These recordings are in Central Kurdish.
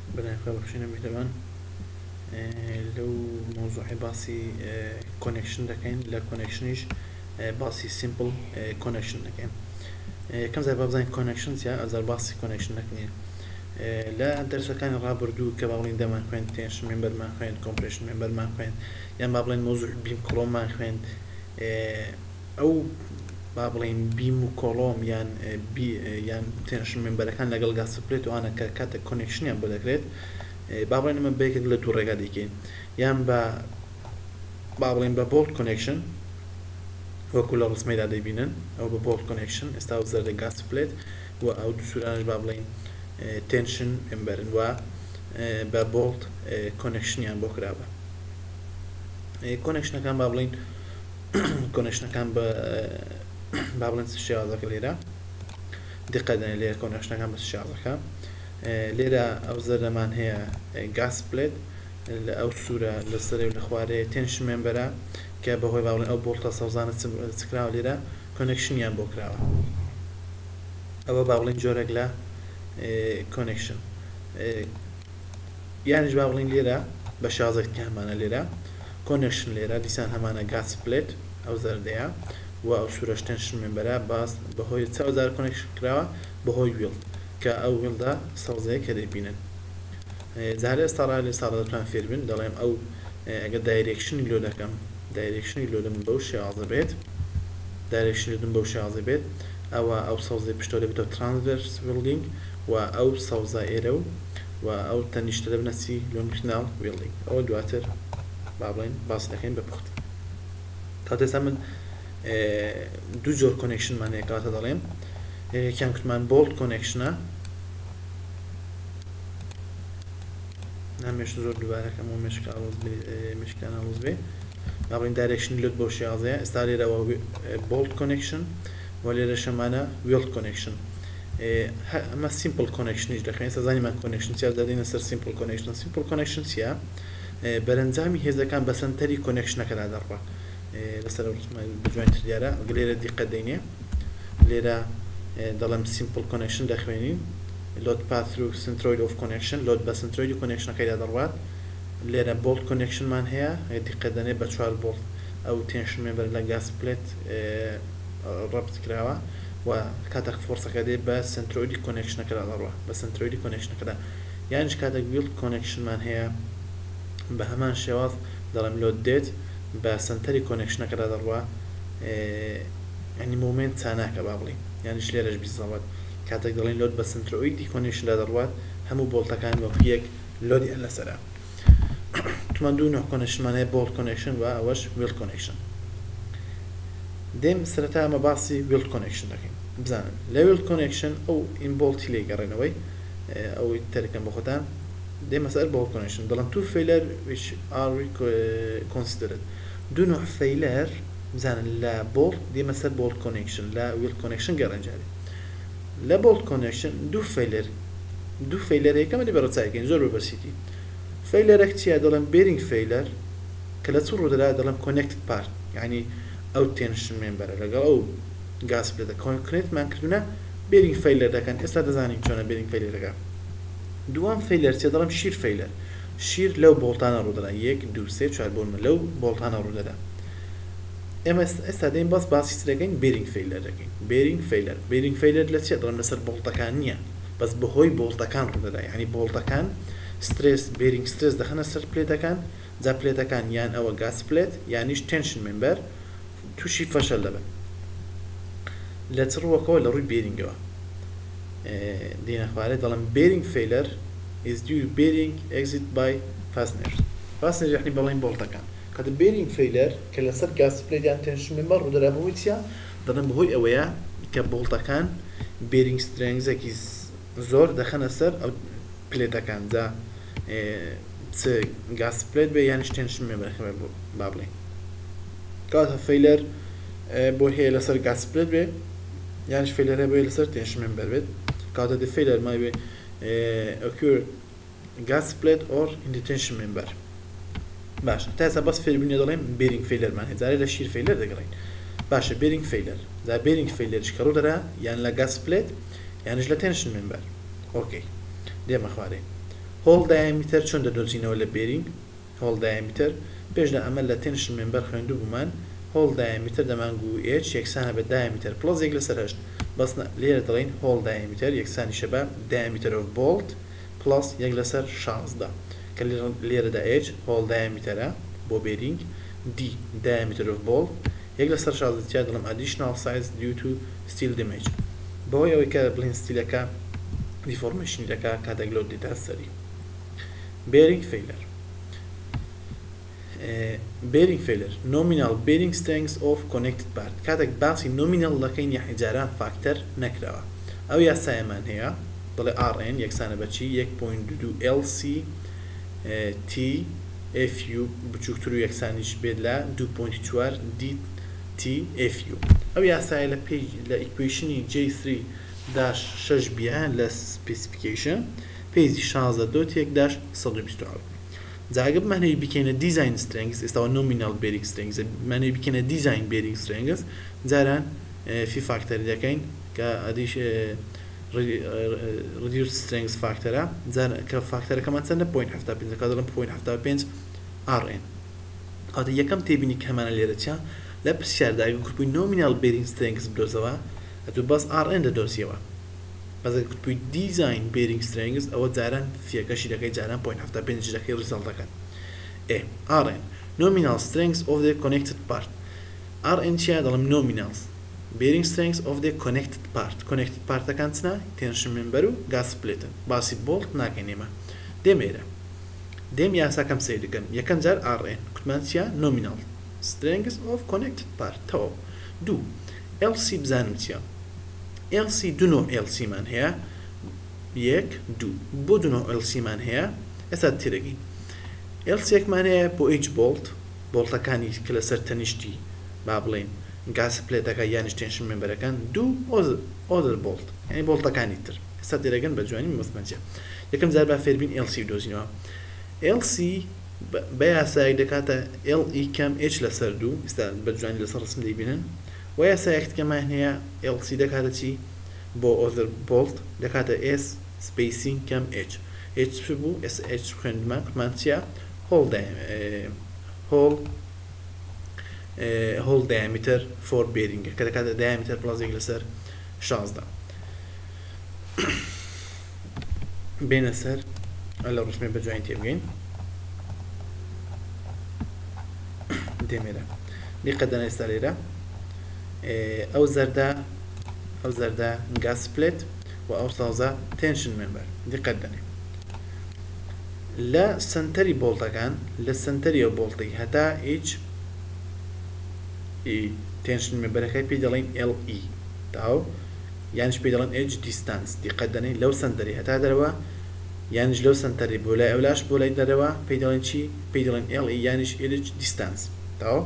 بنای خواه بخشینە میتوان لەو مۆزوعی باسی کۆنێکشن دەکەین لە کۆنێکشنیش باسی سیمپل کۆنێکشن دەکەین یەکەم زار با بزانین کۆنێکشن چیە ئەزار باسی کۆنێکشن دەکەین لە دەرسەکانی ڕابردوو کە با بڵین دەمان خوێن تێنشن مێمبەرمان خوێن کۆمپرێشن مێمبەرمان خوێن یان با بڵین مۆزوع بیم کۆڵۆممان خوێن ئەو با بڵین بیم و کۆڵۆم یان تێنشن مێمبەرەکان لەگەڵ گاسپلێت و ئانە کە کاتە کۆنێکشنیان بۆ دەکرێت با بڵێن ئەمە بەیەکێک لە دوو ڕێگا دەیکەین یان با بڵێن بە بۆڵت کۆنێکشن وەکو لە ڕسمەیدا دەیبینن ئەو بە بۆڵت کۆنێکشن ئێستا زەردە گاسپلێت و ئەو دوو سوورانش با بڵێن تێنشن مێمبەرن و بە بۆڵت کۆنێکشنیان بۆ کراوە کۆنێکشنەکان با بڵێن کۆنێکشنەکان با بڵێن شێوازەکە لێرە دقەدەنێ لێرە کۆنێکشنەکان بە شێوازەکە لێرە ئەو زەردەمان هەیە گاسپلێت لە ئەو سوورە لە سەرێ و لە خوارەیە تێنشن مێمبەرە کە بەهۆی با بڵێن ئەو بۆڵتە سەوزانە چکراوە لێرە کۆنێکشنیان بۆ کراوە ئەوە با بڵێن جۆرێک لە کۆنێکشن یانیش با بڵین لێرە بە شازێکی هەمانە لێرە کۆنێکشن لێرە دیسان هەمانە گاسپلێت ئەو زەردەیە و ئەو سوورەش تێنشن مێمبەرە باس بەهۆی چاوزار کۆنێکشن کراوە بەهۆی ویڵد کە ئەو ویڵدا سەوزەیە کە دەیبینن جارێ ئێستا لێ ساڵە دەتوان فێر بن دەڵێم ئەو ئەگە دایرێکشنی لۆ دەکەم دایرێکشنی لۆدەم بەو شێوازە بێت دایرێکشنی لۆدەم بەو شێوازە بێت ئەوە ئەو سەوزەی پشتۆ دەبێتەوە ترانسڤێرس ویڵدینگ و ئەو سەوزە ئێرە و ئەو تەنیشتە دەبنەچی لۆنگتناڵ ویڵدینگ ئەوە دواتر با بڵێن باس دەکەین بە پوخت کاتە ئێستا من دوو جۆر کۆنێکشنمان هەیە کاتە دەڵێم یەکیان کوتمان بۆڵت کۆنێکشنە نامێش زۆر دووبارەکەم و مشکان ئاڵوز بێ با بڵێن دایرێکشنی لۆت بۆ شێوازەیە ئێستا لێرەوە بۆڵت کۆنێکشن و لێرە شەمانە ویڵد کۆنێکشن ئەمە سیمپل کۆنێکشنیش دەکەین سەزانیمان کۆنێکشن چیا دەدەینە سەر سیمپل کۆنێکشن سیمپل کۆنێکشن چیە بەرەنجامی هێزەکان بە سەنتەری کۆنێکشنەکەدا دەڕوا لەسەر بجوانتر دیارە لێرە دیقە دەینێ لێرە دەڵێم سیمپل کۆنێکشن دەخوێنین لۆد پاث through centroid of connection لۆد بە سنترۆیدی کۆنێکشنەکەیدا دەڕوات لێرە بۆڵت کۆنێکشنمان هەیە دیقە دەنێ بە 4 بۆڵت ئەو تێنشن مێمبەر لە گاسپلێت ڕەبت کراوە و کاتێک فۆرسەکە دێ بە سنترۆیدی کۆنێکشنەکەدا دەڕوا بە سنترۆیدی کۆنێکشنەکەدا یانیش کاتێک ویڵد کۆنێکشنمان هەیە بە هەمان شێواز دەڵێم لۆد دێت بە سنتەری کۆنێکشنەکەدا دەڕوا ینی مومنت چاناکە با بڵین یانیش لێرەش بیزەوەت کاتێک دەڵێن لۆد بە سنترۆیدی کۆنێکشندا دەڕوات هەموو بۆڵتەکان وەکویەک لۆدی لەسەرە تومان دوو نوع کۆنێکشنمان هەیە بۆڵت کۆنێکشن و ئەوەش ویڵد کۆنێکشن دێم سەرەتا ئەمە باسی ویڵد کۆنێکشن دەکەین بزانن لە ویڵد کۆنێکشن ئەو ئینبۆڵتی لێگەڕێنەوەی ئەوەی تەرکەم بە خۆتان دێمە سەر بۆڵت کۆنێکشن دەڵێن تو فەیلەر which are considered دوو نوع فەیلەر بزانن لە بۆڵت دێمە سەر بۆڵت کۆنێکشن لە ویڵد کۆنێکشن گەڕەنجارێ لە بۆڵت کۆنێکشن دوو فەیلەر یەکەمە دێ بەڕەچاویکەین زۆر بەبەرسیتی فەیلەرێک چیە دەڵێن بێرینگ فەیلەر کە لە چوو ڕوودەدا دەڵێن کۆنێکتد پارت یعنی ئەو تێنشن مێمبەرە لەگەڵ ئەو گاسپلێتە کۆنکرێتمان کردوونە بێرینگ فەیلەر دەکەن ئێستا دەزانین چۆنە بێرینگ فەیلەرەکە دووەم فەیلەر چیە دەڵێم شیر فەیلەر شیر لەو بۆڵتانە ڕوودەدا 1 2 3 4 بۆنمە لەو بۆڵتانە ڕوودەدا ئێمە ئێستا دەین باسی سرەکەین بێرینگ فەیلەر دەکەین بێرینگ فەیلەر لە چیە دەڵێن لەسەر بۆڵتەکان نییە بەس بەهۆی بۆڵتەکان ڕوودەدا یعنی بۆڵتەکان سترێس بێرینگ سترێس دەخەنە سەر پلێتەکان جا پلێتەکان یان ئەوە گاسپلێت یانیش تێنشن مێمبەر تووشی فەشەل دەبن لە چ ڕووەکەوە لە ڕووی بێرینگەوە دێنە خوارێ دەڵێن بێرینگ فەیلەر is due bearing exit by fasteners یعنی بەڵێن بۆڵتەکان کاتە بێرینگ فەیلەر کە لەسەر گاسپلێت یان تێنشن مێمبەر ڕوودەدا بەهۆی چیە دەڵێن بەهۆی ئەوەیە کە بۆڵتەکان بێرینگ سترێنگزێکی زۆر دەخەنە سەر ئەو پلێتەکان جا چ گاسپلێت بێ یانیش تێنشن مێمبەرەکە با بڵێن کاتە فەیلەر بۆ هەیە لەسەر گاسپلێت بێ یانیش فەیلەرە بێ لەسەر تێنشن مێمبەر بێت کاتە دی فەیلەر مای بێ occur gasplate or in the tension member باشە تا ئێستا بەس فێربوونیە دەڵێم بێرینگ فەیلەرمان هەیە جارێ لە شیر فەیلەر دەگەڕین باشە بێرینگ فەیلەر جا بێرینگ فەیلەرش کە ڕوودەدا یان لە گاسپلێت یانیش لە تێنشن مێمبەر ئۆکەی دێمە خوارێ هۆڵ دایامیتەر چۆن دەدۆزینەوە لە بێرینگ هۆڵ دایامیتەر پێش لە ئەمە لە تێنشن مێمبەر خوێندوو بوومان هۆڵ دایامیتەر دەمانگو h یەکسانە بە دایامیتەر پلس 1 لەسەر 8 بەس لێرە دەڵێن هۆڵ دایامیتەر یەکسانیشە بە دایامیتەر of bolt پلس 1 لەسەر 16 کە لێرەدا h هۆڵ دایامیتەرە بۆ بێرینگ d diameter of bolt 1 لەسەر 16 تیا دەڵم additional size due to steel damage بۆی ئەوەی کە بڵین ستیلەکە دیفۆرمێشنی دەکا کاتێک لۆ دێتە سەری bearing failure bearing failure nominal bearing strength of connected part کاتێک باسی nominal دەکەین یان جاران فاکتەر نەکراوە ئەو یاسایەمان هەیە دەڵێ rn یەکسانە بەچی 1.22 lc t fu بچووکتر و یەکسانیش بێت لە 2.4 dt fu ئەو یاسایە لە پێی لە ئیکویشنی J3 داش 6 بیان لە specification پێیزی 16 دوت 1 داش 127 جاگە بمانەوەی بکەینە design strengths ئێستاوە nominal bearing strengths بمانەوەی بکەینە design bearing strengths جاران في فاکتەر دەکەین کە ئەدیش reduced strength فاکتەرە کە فاکتەرەکەمان چەندە 0.75 کە دەڵم 0.75 rn کاتە یەکەم تێبینی کە هەمانە لێرە چا لە پرسیارداوی گروپی nominal bearing strengths بدۆزەوە ئەتو بەس rn دەدۆزیەوە بەزە گروپی design bearing strengths ئەوە جاران فیەکەشی دەکەی جاران 0.75 دەکەی ریزڵتەکەن rn nominal strength of the connected part rn چیە دەڵم nominals bearing strength of the connected connected partەکان چنە tension member و gas plate باسی bolt ناکەین ئێمە دێمێرە دێم یاساکەم سەیر دەکەم یەکەم جار rn کوتمان چیە nominal strength of connected part تەواو دوو lc بزانم چیە lc دو نوع lc مان هەیە یەک دوو بۆ دو نوع lc مان هەیە ئێستا تێدەگەین lc یەکمان هەیە بۆ h bolt بۆڵتەکانی کە لەسەر تەنیشتی با بڵێن گاز پلێتەکە یانیش تێنشن مێمبەرەکان دوو ئۆدر بۆڵت یعنی بۆڵتەکانی تر ئێستا تێدەگەن بە جوانی مەسمەنجە یەکەم جار با فێربین lc دۆزینەوە lc بە یاسایەک دەکاتە le کەم h لەسەر دوو ئێستا بە جوانی لەسەر ڕسم دەیبینن و یاسایەکەمان هەیە lc دەکاتە چی بۆ ئۆدر بۆڵت دەکاتە s spacing کەم h h بوو h خوێندمان کوتمان چیە whole diameter for bearing کە دەکاتە diameter plus 1 لەسەر 16 بینە سەر لە ڕسمێ بە جوانی تێبگەین دێمێرە دیقەدەنە ئێستا لێرە ئەو زەردە gas plate و ئەو سازە tension member دیقەدەنێ لە سنتەری بۆڵتەکان لە سنتەری ئەو بۆڵتی هەتا h tension memberەکەی پێی دەڵێن le تاو یانش پێی دەڵێن h distance دیقەدەنێ لەو سنتەری هەتا دەرەوە یانش لەو سنتەری بۆ لای ئەولاش بۆ لای دەرەوە پێی دەڵێن چی پێی دەڵێن le یانش h distance تاو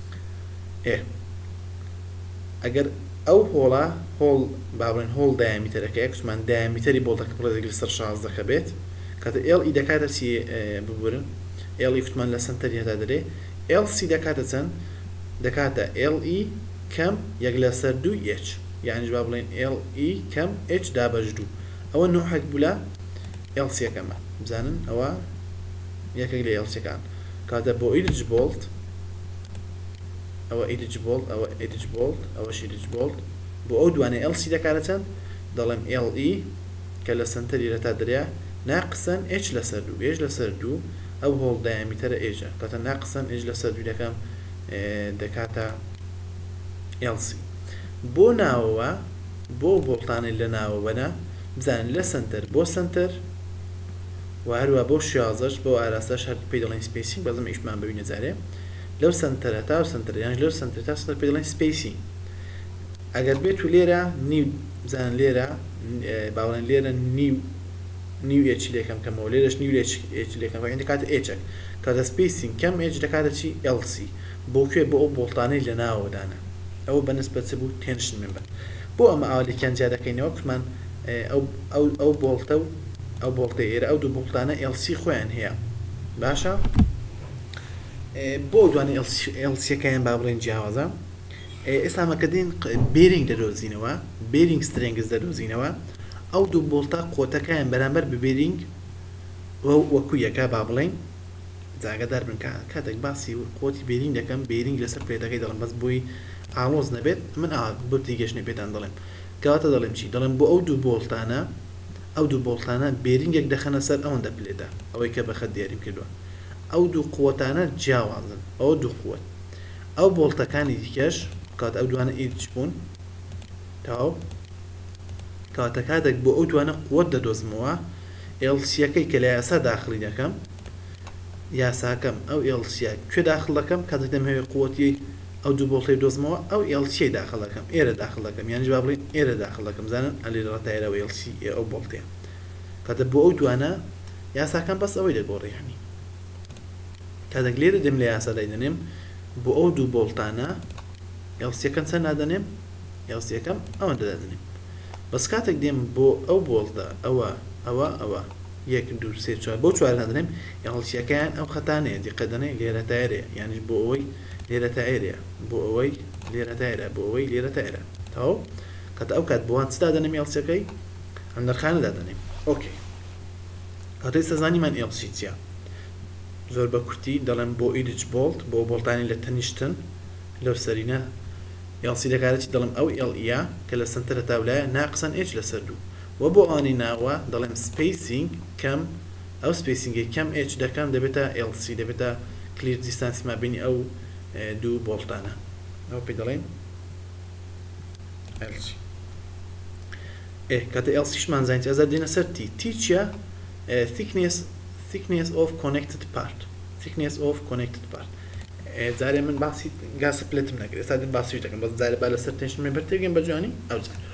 ئەگەر ئەو هۆڵە هۆڵ بابڵێن هۆڵ دایامیتەرەکە کوسمان دایامیتەری بۆڵتەکە پڵێک لەسەر 16 بێت کاتە le دەکاتە چی ببورن le کوتمان لە سنتەری هەتا دەرێ lc دەکاتە چەند دەکاتە le کەم 1 لەسەر 2 h یانیش با بڵێن le کەم h دابەش 2 ئەوە نوعێک بوو لە lc یەکەمە بزانن ئەوە یەکێک لە lc-ەکان کاتە بۆ ئیدج بۆڵت ئەوە ئیدج بۆڵت ئەوە ئیدج بۆڵت ئەوەش ئیدج بۆڵت بۆ ئەو دوانێ lc دەکاتە چەند دەڵێم le کە لە سنتەری لەتا دەریا ناقسەن h لەسەر 2 h لەسەر 2 ئەو هۆڵ دایامیتەرە h کاتە ناقسەن h لەسەر 2 دەکەم دەکاتە lc بۆ ناوەوە بۆ بۆڵتانی لە ناوەوەنە بزانن لە سنتەر بۆ سنتەر و هەروە بۆ شازش بۆ ئاراستەش هەر پێی دەڵێن سپیسینگ بەزم ئیشمان ببینە جارێ لەو سنتەرە تا سنتەر یانش لەو سنتەر تا سنتەر پێی دەڵێن سپیسینگ ئەگەر بێت و لێرە نیو بزانن لێرە باوەڵێن لێرە نیو h لێکەم کەمەوە لێرەش نیو h لێکەم یعنی دەکاتە h کاتە سپیسینگ کەم h دەکاتە چی lc بۆ کوێ بۆ ئەو بۆڵتانەی لە ناوەدانە ئەوە بەنسبەت چ بوو تێنشن مێمبەر بۆ ئەمە ئاوەڵێکیان جیا دەکەینەوە کوتمان ئەو بۆڵتە و ئەو بۆڵتە ئێرە ئەو دوو بۆڵتانە lc خۆیان هەیە باشە بۆ دوانی lc-یەکەیان با بڵێن جیاوازە ئێستا ئەمە کە دێن bearing دەدۆزینەوە bearing strengths دەدۆزینەوە ئەو دوو بۆڵتە قۆتەکەیان بەرامبەر بە bearing وەکو یەکە با بڵێن جاگەدار بن کاتێک باسی قوتی بێرینگ دەکەم بێرینگ لەسەر پلێتەکەی دەڵم بەس بۆی ئاڵۆز نەبێت من بتی گەشتنی پێتان دەڵێم کەواتە دەڵێم چی دەڵێم بۆ ئەو دوو بۆڵتانە بێرینگێک دەخەنە سەر ئەوەندە پلێتە ئەوەی کە بەخەت دیاریم کردووە ئەو دوو قووەتانە جیاوازن ئەو دوو قووەت ئەو بۆڵتەکانی دیکەش کات ئەو دوانە ئیچ بوون تاو کاتە کاتێک بۆ ئەو دوانە قووەت دەدۆزمەوە ئێڵسیەکەی کە لە یاسا داخلی دەکەم یاساکەم ئەو ئێڵسیا کوێ داخل دەکەم کاتێک دەمەوێت قووەتی ئەو دوو بۆڵتەی دۆزمەوە ئەو ئێڵسیەی داخل دەکەم ئێرە داخل دەکەم یانیش با بڵێن ئێرە داخل دەکەم زانن ئەلێ ڕەتایرەوە ئێڵسی ئەو بۆڵتەیە کاتە بۆ ئەو دوانە یاساکەم بەس ئەوەی دەگۆڕی هەنی کاتێک لێرە دەم لە یاسا دەیدەنێم بۆ ئەو دوو بۆڵتانە ئێڵسیەکەم چەند نادەنێم ئێڵسیەکەم ئەوەندە دەدەنێم بەس کاتێک دێم بۆ ئەو بۆڵتە ئەوە 1 2 3 4 بۆ چوار نادەنێم ئێڵسیەکەیان ئەو خەتانەیە دیقەدەنێ لێرە تایرەیە یانیش بۆ ئەوەی لێرە تایرەیە بۆ ئەوەی لێرە تایرە بۆ ئەوەی لێرە تایرە تاو کاتە ئەو کات بۆوان چدا دەنێم ئێڵسیەکەی ئەم نرخانە دادەنێم ئۆکێ کاتەی سەزانیمان ئێڵسی چییە زۆر بە کورتی دەڵێن بۆ ئیدج بۆڵت بۆ بۆڵتانی لە تەنیشتن لەو سەرینە ئێڵسی دەکارێتی دەڵێم ئەو ئێڵیا کە لە سنتەرە تاولایە ناقسەن ئێچ لەسەر دوو و بۆ ئەوانی ناوە دەڵێم سپیسینگ کەم ئەو سپیسینگی کەم ئێچ دەکەم دەبێتە ئێڵسی دەبێتە کلیر دیستانسی مابینی ئەو دوو بۆڵتانە ئەو پێی دەڵێن ئێڵسی کاتە ئێڵسیشمان زانیت ئەزار دێنە سەر تی چییە thickness of connected part زارێ من باسی گاسە پلێتم نەکرێت ئێستا دێن باسیش دەکەم بەس زارێ با لەسەر تێنشن مێمبەر تێگەم بە جوانی ئەو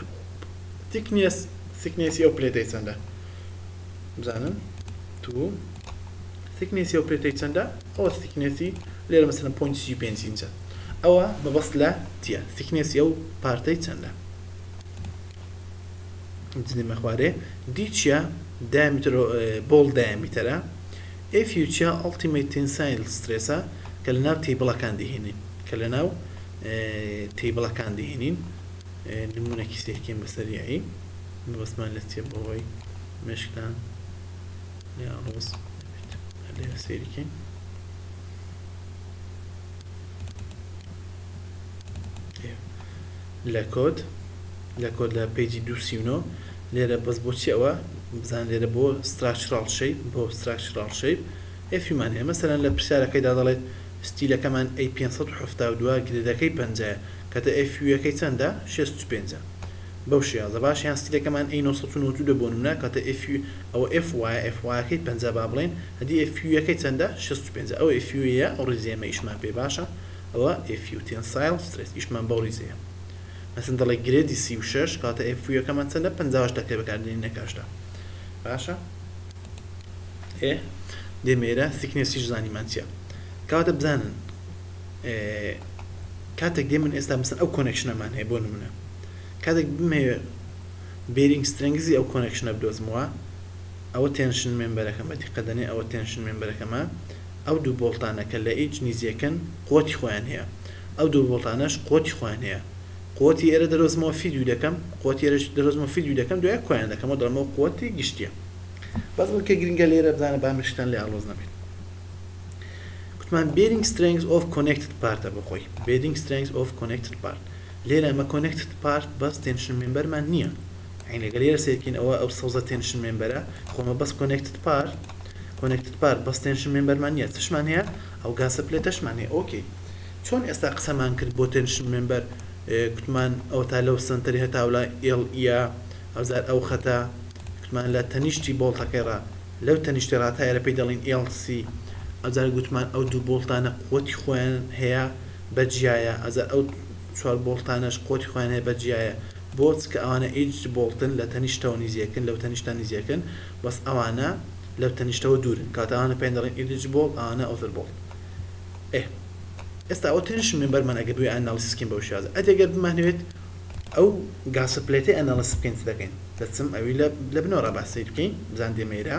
thicknesسی ئەو پلێتەی چەندە بزانن تو thicknesسی ئەو پلێتەی چەندە ئەوە thicknesسی لێرە مەسەلەن 0.5 اینجا ئەوە مەبەست لە تیە thicknesسی ئەو پارتەی چەندە جنێمە خوارێ دی چیە بۆڵ دایامیتەرە ئێفیو چیە ئەڵتیمەیت تێنسایل سترێسە کە لە ناو تێبڵەکان دەهێنین نمونەکی سێکیم بەسەریایی بەسمان لە چێ بەوەی مشکتان ڕۆز لێرە سێریکەین لە کۆد لە پێیجی 239 لێرە بەس بۆچی ئەوە بزان لێرە بۆ structural shape ئێفیمان هەیە مەسەلەن لە پرسیارەکەیدا دەڵێت ستیلەکەمان A572 گرێدەکەی 50 کەتە ئێفیوەکەی چەندە 65 بەو شێوازە باش یان ستیلەکەمان A992 بۆ نمونە کاتە ئەوە FY-ەکەی 50 با بڵێن هەدی ئێفیوەکەی چەندە 65 ئەو ئێفیوەیە ئەو ڕیزێمە ئیشمان پێ باشە ئەوە ئێفیو تێنسایل سترێس ئیشمان بەو ڕیزەیە مەسەن دەڵێ گرێدی 36 کاتە ئێفیوەکەمان چەندە 50 دەکەی بەکاردێنی نەکاشدا باشە دێمێرە thicknessiش زانیمان چییە کاتە بزانن کاتێک دێ من ئێستا مەسەن ئەو کۆنێکشنەمان هەیە بۆ نمونە کاتێک بمەوێت بێرینگ سترنگزی ئەو کۆنێکشنە بدۆزمەوە ئەوە تێنشن مێمبەرەکەمە دیقەدەنێ ئەوە تێنشن مێمبەرەکەمە ئەو دوو بۆڵتانەکە لە ئیچ نیزیەکەن قوتی خۆیان هەیە ئەو دوو بۆڵتانەش قوتی خۆیان هەیە قوتی ئێرە دەرۆزمەوە فیدیو دەکەم قوتی ئێرەش دەرۆزمەوە فیدیو دەکەم دوای کۆیان دەکەمەوە دەڵمەوە قوتی گشتیە بەس کە گرنگە لێرە بزانە بامشتان لێ ئاڵۆز نەبێت کوتمان bearing strength of connected part بخۆی bearing strength of connected part لێرە ئەمە connected part بەس tension memberمان نییە عین لەگەڵ لێرە سێکین ئەوە ئەو سەوزە tension memberە خۆمە بەس connected part بەس tension memberمان نییە چشمان هەیە ئەو گاسە پلێتەشمان هەیە ئۆکێ چۆن ئێستا قسەمان کرد بۆ tension member کوتمان ئەو تا لەو سنتەری هەتاولا LE ئەوزار ئەو خەتە کوتمان لە تەنیشتی بۆڵتەکەیڕا لەو تەنیشتی ڕاتایرە پێی دەڵین LC ئەوزار گوتمان ئەو دوو بۆڵتانە قوتی خۆیان هەیە بەجیایە ئەزار ئەو چوار بۆڵتانەش قوتی خۆیان هەیە بەجیایە بۆچ کە ئەوانە ئیچ بۆڵتن لە تەنیشتەوە نیزیەکەن لەو تەنیشتان نیزیەکەن بەس ئەوانە لەو تەنیشتەوە دوورن کاتە ئەوانە پێیان دەڵێن ئیدج بۆڵ ئەوانە ئۆڤر بۆڵ ئێستا ئەو تێنشن مێمبەرمان ئەگەر بووی ئەنالیسیسکەین بەو شێوازە ئەگەر بمانەوێت ئەو گاسە پلێتەی ئەنالیز بکەین چ دەکەین دەچم ئەوی لە بنەوەڕە باسی بکەین بزان دێمەیرە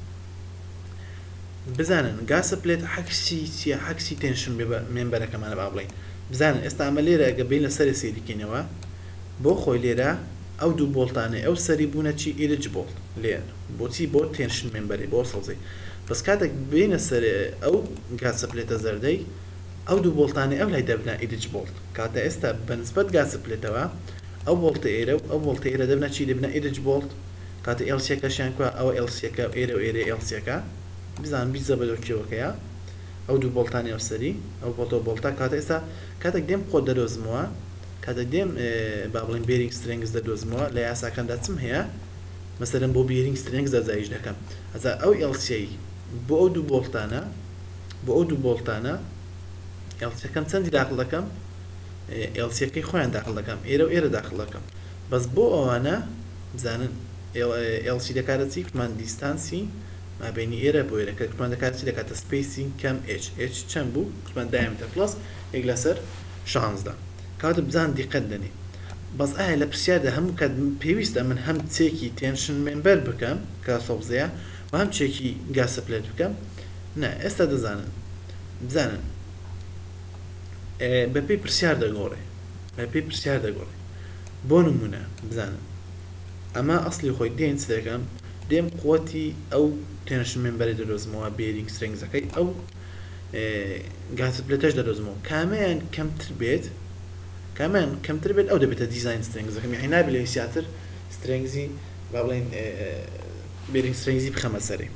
بزانن گاسە پلێت حەکسی چیە حەکسی تێنشن مێمبەرەکەمانە با بڵین بزانن ئێستا ئەمە لێرە ئەگە بین لە سەر سێریکەینەوە بۆ خۆی لێرە ئەو دوو بۆڵتانێ ئەو سەری بوونە چی ئیرج بۆڵت لێن بۆچی بۆ تێنشن مێمبەری بۆ سەڵزەی بەس کاتێک بینە سەر ئەو گاسە پلێتە زەردەی ئەو دوو بۆڵتانێ ئەو لای دەبنا ئیرج بۆڵت کاتە ئێستا بەنسبەت گاسە پلێتەوە ئەو بۆڵتە ئێرە و ئەو بۆڵتە ئێرە دەبنا چی دەبنا ئیرج بۆڵت کاتە ئێلسیەکەشیان کووە ئەوە ئێلسیەکە ئێرە و ئێرە ئێلسیەکە بزان بیزە بەدۆکیەوەکەیە ئەو دوو بۆڵتانی ئەو سەری ئەو بۆڵتە بۆڵتا کاتە ئێستا کاتێک دێم خۆ دەدۆزمەوە کاتێک دێم با بڵین بێرینگ سترنگز دەدۆزمەوە لە یاساکاندا چم هەیە مەسەرەن بۆ بێرینگ سترنگز دەزایش دەکەم ئەزا ئەو ئێلسیەی بۆ ئەو دوو بۆڵتانە ئێلسیەکەم چەندی داخڵ دەکەم ئێلسیەکەی خۆیان داخڵ دەکەم ئێرە و ئێرە داخڵ دەکەم بەس بۆ ئەوانە بزانن ئێلسی دەکاتە چی کوتمان دیستانسی مابینی ئێرە بۆ ئێرەکە کوتمان دەکات چی دەکاتە سپیسینگ کەم h چەند بوو کوتمان دایمتر پلس یەک لەسەر 16 کاتە بزان دیقەت دەنێ بەس ئایا لە پرسیاردا هەموو کات پێویستە من هەم چێکی تێنشن مێمبەر بکەم کە سەوزەیە و هەم چێکی گاسە پلێت بکەم نه ئێستا دەزانن بزانن بەپێی پرسیار دەگۆڕێ بۆ نمونە بزانن ئەمە ئەسلی خۆی دێن چ دەکەم دێم قوتی ئەو تێنشن مێمبەری دەدۆزمەوە بێرینگ سترنگزەکەی ئەو گاسە پلێتەش دەدۆزمەوە کامیان کەمتر بێت ئەو دەبێتە دیزاین سترنگزەکەم یعنی نابێت لە زیاتر سترنگزی با بڵێن بێرینگ سترنگزی بخەمە سەرێ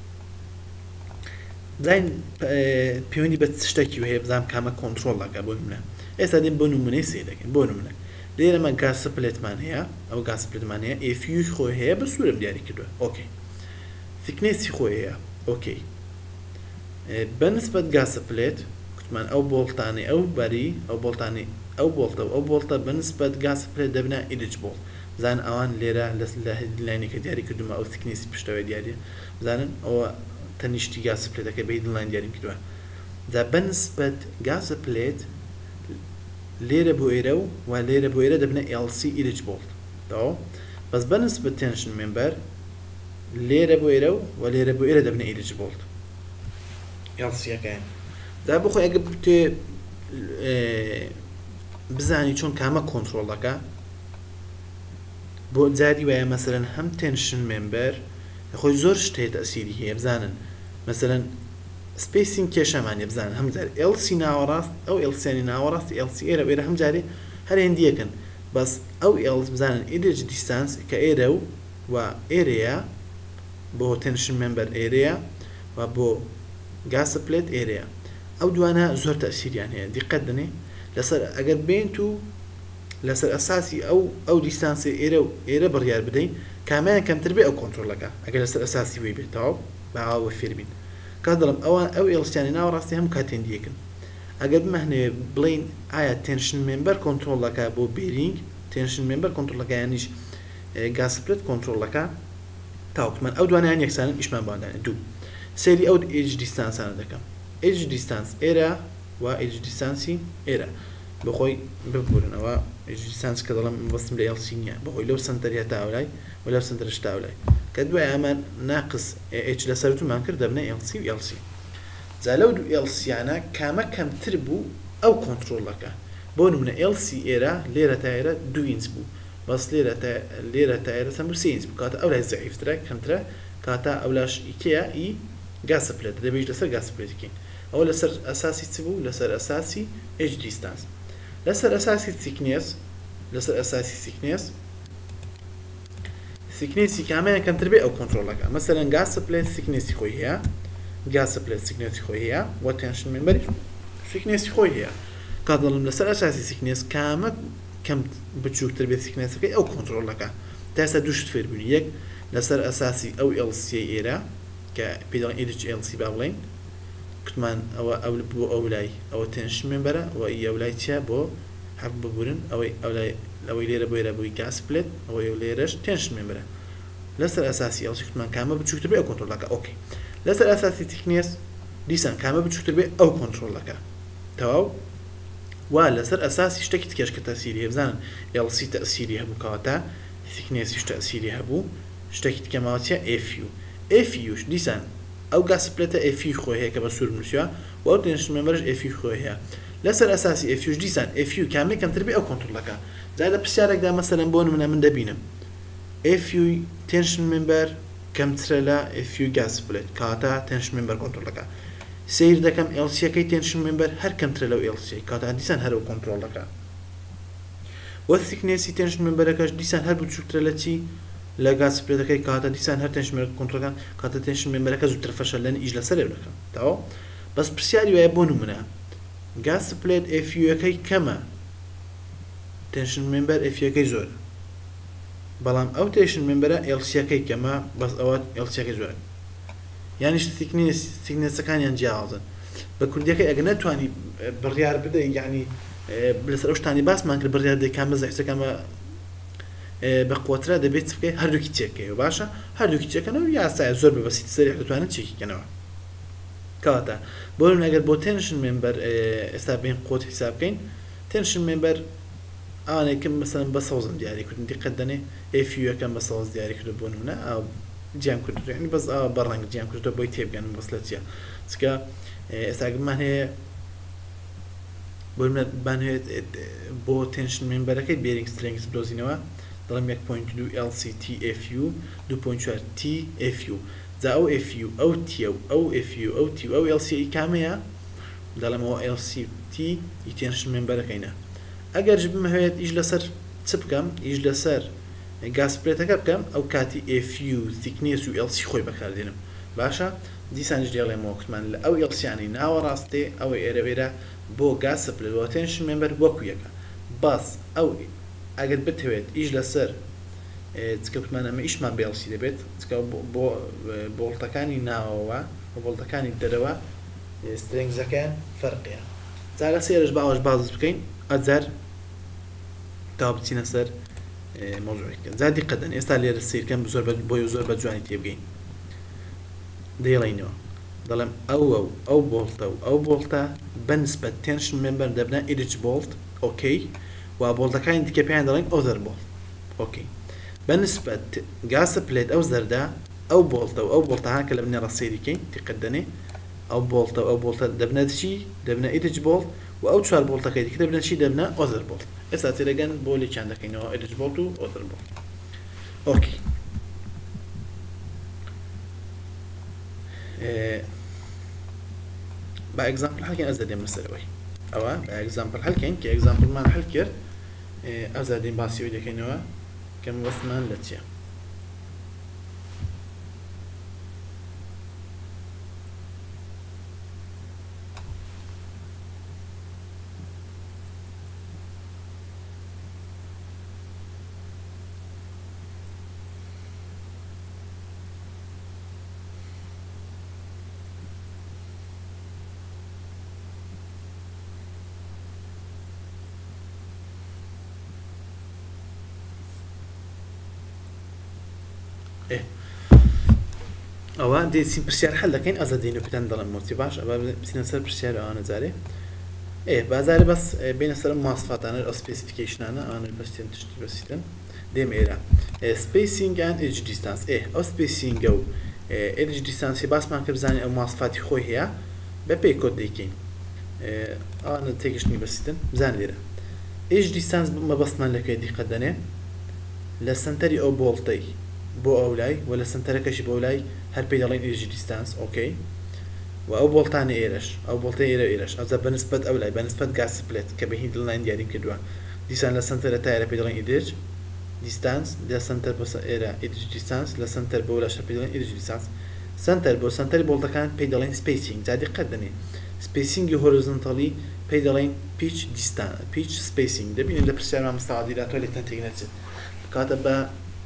بزانین پەیوەندی بە شتێکی هەیە بزانم کامە کۆنتڕۆڵ دەکات بۆ نمونە ئێستا دێم بۆ نمونەی سێ دەکەین بۆ نمونە لێرەمە گاسە پلێتمان هەیە ئەو گاسە پلێتمان هەیە ئێفیوش خۆی هەیە بە سوورم دیاری کردووە ئۆکەی ثیکنێسی خۆی هەیە ئۆکەی بەنسبەت گاسە پلێت کوتمان ئەو بۆڵتانی ئەو بەری ئەو بۆڵتانی ئەو بۆڵتە بەنسبەت گاسە پلێت دەبنا ئیرج بۆڵ بزان ئەوان لێرە لە لاینێکە دیاری کردومە ئەو ثیکنێسی پشتەوەی دیاریە بزانن ئەوە تەنیشتی گاسە پلێتەکە بە هیدڵاین دیاری کردووە دا بەنسبەت گاسە پلێت لێرە بۆ ئێرە و لێرە بۆ ئێرە دەبنە LC ئیرج بۆڵت بەس بەنسبەت تێنشن مێمبەر لێرە بۆ ئێرە و لێرە بۆ ئێرە دەبنە ئیرج بۆڵت LCەکەیان دا بۆ خۆی ئەگە بتێ بزانی چۆن کامە کۆنتڕۆڵ دەکا بۆ جاری وایە مەسەرەن هەم تێنشن مێمبەر خۆی زۆر شتێ تەسیری هەیە بزانن مەسەرەن سپیسینگ کێشەمانێ بزانن هەم جار LC ناوەڕاست ئەو LCیانی ناوەڕاستی LC ئێرە ئێرە هەم جارێ هەر هێندیەکەن بەس ئەو LC بزانن ئیرج دیستانس کە ئێرە و ئێرەیە بۆ تێنشن مێمبەر ئێرەیە و بۆ گاسە پلێت ئێرەیە ئەو دوانە زۆر تەسیریان هەیە دیقەت دەنێ لەسەر ئەگەر بین و لەسەر ئەساسی ئەو دیستانسی ئێرە بڕیار بدەین کامیان کەمتر بێ ئەو کۆنتڕۆڵەکە ئەگەر لەسەر ئەساسی وێ بێتەوە بەئاوە فێربین کات دەڵم ئەوان ئەو ئێڵسیانی ناوەڕاستی هەم کاتێندیەکن ئەگەر بمەهنێ بڵین ئایا تێنشن مێمبەر کۆنتڕۆڵەکە بۆ بێرینگ تێنشن مێمبەر کۆنتڕۆڵەکە یانیش گاسە پلێت کۆنتڕۆڵەکە تاوتمان ئەو دوانیان یەکسانن ئیشمان باندانێ دوو سەیری ئەو ئیج دیستانسانە دەکەم ئیج دیستانس ئێرە و ئیج دیستانسی ئێرە بەخۆی ببورنەوە ئیج دیستانس کە دەڵم بەستم لە LC نییە بەخۆی لەو سنتەریە تاولای و لەو سنتەرش تاولای کە دوای ئەمان ناقص H لەسەرتومان کرد دەبنە LC و LC جا لەو دوو LCیانە کامە کەمتر بوو ئەو کۆنتڕۆڵەکە بۆ نمونە LC ئێرە لێرە تا ئێرە 2 ئینچ بوو بەس لێرە تا ئێرە چەند بوو 3 ئینچ بوو کاتە ئەو لای زەعیفترە کەمترە کاتە ئەو لاش ئیکەیە ئی گاسە پلێت دەبێت لەسەر گاسە پلێتکەین ئەوە لەسەر ئەساسی چ بوو لەسەر ئەساسی H دیستانس لەسەر ئەساسی سیکنێسی کامیان کەمتر بێ ئەو کۆنتڕۆڵەکە مەسەرەن گاسە پلێت سیکنێسی خۆی هەیە و تێنشن مێمبەری سیکنێسی خۆی هەیە کات دەڵم لەسەر ئەساسی سیکنێس کامە کەم بچووکتر بێت سیکنێسەکەی ئەو کۆنتڕۆڵەکە تا ئێستا دووشت فێربوونی یەک لەسەر ئەساسی ئەو LC ئێرە کە پێدەڵێن ئیرج LC با بڵێن کوتمان ئەوە بۆ ئەو لای ئەوە تێنشن مێمبەرە و ئەو لای چیە بۆ حەق ببورن ئەوەی لێرە بۆ ئێرە بووی گاس پلێت ئەوەی لێرەش تێنشن مێمبەرە لەسەر ئەساسی LC کوتمان کامە بچووکتر بێ ئەو کۆنتڕۆڵەکە ئۆکەی لەسەر ئەساسی تیکنێس دیسان کامە بچووکتر بێ ئەو کۆنتڕۆڵەکە تەواو وا لەسەر ئەساسی شتێکی تکەش کە تەسیری بزانن LC تەسیری هەبوو کەواتە تیکنێسیش تەسیری هەبوو شتێکی تکەماوە چیە FUش دیسان ئەو گاس پلێتە FU خۆی هەیە کە بە سوور نووسیوە و ئەو تێنشن مێمبەرش FU خۆی هەیە لسر اساسي اف يو ديسان اف يو كامل كم تربي او كنترول لك زائد بسيارك دا مثلا بون من دبينم اف يو تنشن ممبر كم ترلا اف يو جاس بليت كاتا تنشن ممبر كنترول لك سير دكم ال سي كي تنشن ممبر هر كم ترلا ال سي كاتا ديسان هر كنترول لك والثيكنس تنشن ممبر كاش ديسان هر بتشوف ترلتي لا جاس بليت كي كاتا ديسان هر تنشن ممبر كنترول كان كاتا تنشن ممبر كاز ترفشل لان اجلا سر لك تاو بس برسياري ويبون منها جاس بليت اف يو كي كما تنشن ممبر اف يو كي زور بلام او تنشن ممبر ال سي كي كما بس اوات ال سي كي زور يعني ثيكنس كان ينجاوزن بكرديك اجنا تواني بريار بدا يعني بلسروش تاني باس ما نقدر بريار دي كان مزح كما بقوتره دبيت في هر دوكي تشيكي وباشا هر دوكي تشيكي انا يا ساعه زور بس تسريح تواني تشيكي كنا كاتا بقولون اگر بو تنشن ممبر استابين قوت حساب كين تنشن ممبر انا كم مثلا بصوزن دياري كنت دي قدني اف يو كان بصوز دياري كنت بون هنا او جام كنت يعني بس برنج جام كنت بو تيب يعني وصلتيا سكا استاق ما هي بقول بان هي بو تنشن ممبر كي بيرينج سترينجز دوزينوا ضلم 1.2 LCTFU 2.4 TFU ذا او اف يو او تي او اف يو او تي او ال سي كاميا دالما هو ال سي تي يتنشن ممبر كاينه اگر جب ما هي يجلسر تبكم يجلسر غاس بريتك بكم او كاتي اف يو ثيكنيس يو ال سي خوي بكار دينم باشا دي سانج ديال موكس مان او ال سي يعني ناو راستي او ايربيرا بو غاس بريت تنشن ممبر وكويا بس او اگر بتويت يجلسر تكبت معنا ما إيش ما بيلسي دبيت تكب بولتكاني ناوا وبولتكاني دروا سترينج زكان فرقيا زارا سيرج بعض بكين أزر تابتين سر موضوعي كان زادي قدن استعلي السير كان بزور بوي زور بجواني تيبجين ديلينو ظلم أو بولتا بالنسبة تنشن ممبر دبنا إيدج بولت أوكي وبولتكاني ديكابين دلين أوذر بولت أوكي بالنسبة جاس بليت أو زردا أو بولتا هاك اللي بني رصيدي كين تقدني أو بولتا دبنا شيء دبنا إيدج بولت وأو شوار بولتا كيدي كده دبنا شيء دبنا أوذر بولت إسا تيرجان بولي كان ده كينو إيدج بولت وأوذر بولت أوكي بإكزامبل حالكين أزدين مسألة وي أو بإكزامبل حالكين كإكزامبل ما نحلكر أزدين باسيو دي كينو كم وثمان لتيا أو دي سين برسيار حل لكن أزدينه بتندل المرتي باش أبى بسنسر برسيار أنا زاري بازاري بس بين السلام مواصفات أنا أو specification أنا بس تنتشتي بس تن ديم إيرا spacing and edge distance أو spacing أو edge distance بس ما كبزاني أو مواصفات خوي هي ببي كود ديكين أنا تيجشني بس تن زان ليرا edge distance ما بسنا لك دي قدني لسنتري أو بولتي بو أولاي ولا سنتركش بولاي هل بيدالين إيرج ديستانس أوكي وأو بولتاني إيرش أو بولتي إيرش أذا بنسبة أولاي بنسبة جاس بليت كبهين دلنا ديارين كدوا ديسان لسنتر تايرة بيدالين إيرج ديستانس لسنتر بس إيرا إيرج ديستانس لسنتر بولاش بيدالين إيرج ديستانس سنتر بولتا كان بيدالين سبيسينج زادي قدني سبيسينج هوريزونتالي بيدالين بيتش ديستانس بيتش سبيسينج ده بين اللي برسيار مع مستعديلات ولا تنتجنات كاتب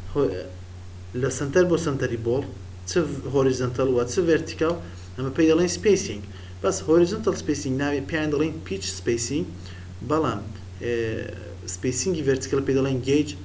لسنتر بو سنتري بول تف هوريزونتال و تف فيرتيكال اما بيدالين سبيسينج بس هوريزونتال سبيسينج ناوي بيدالين بيتش سبيسينج بلام سبيسينج فيرتيكال بيدالين جيج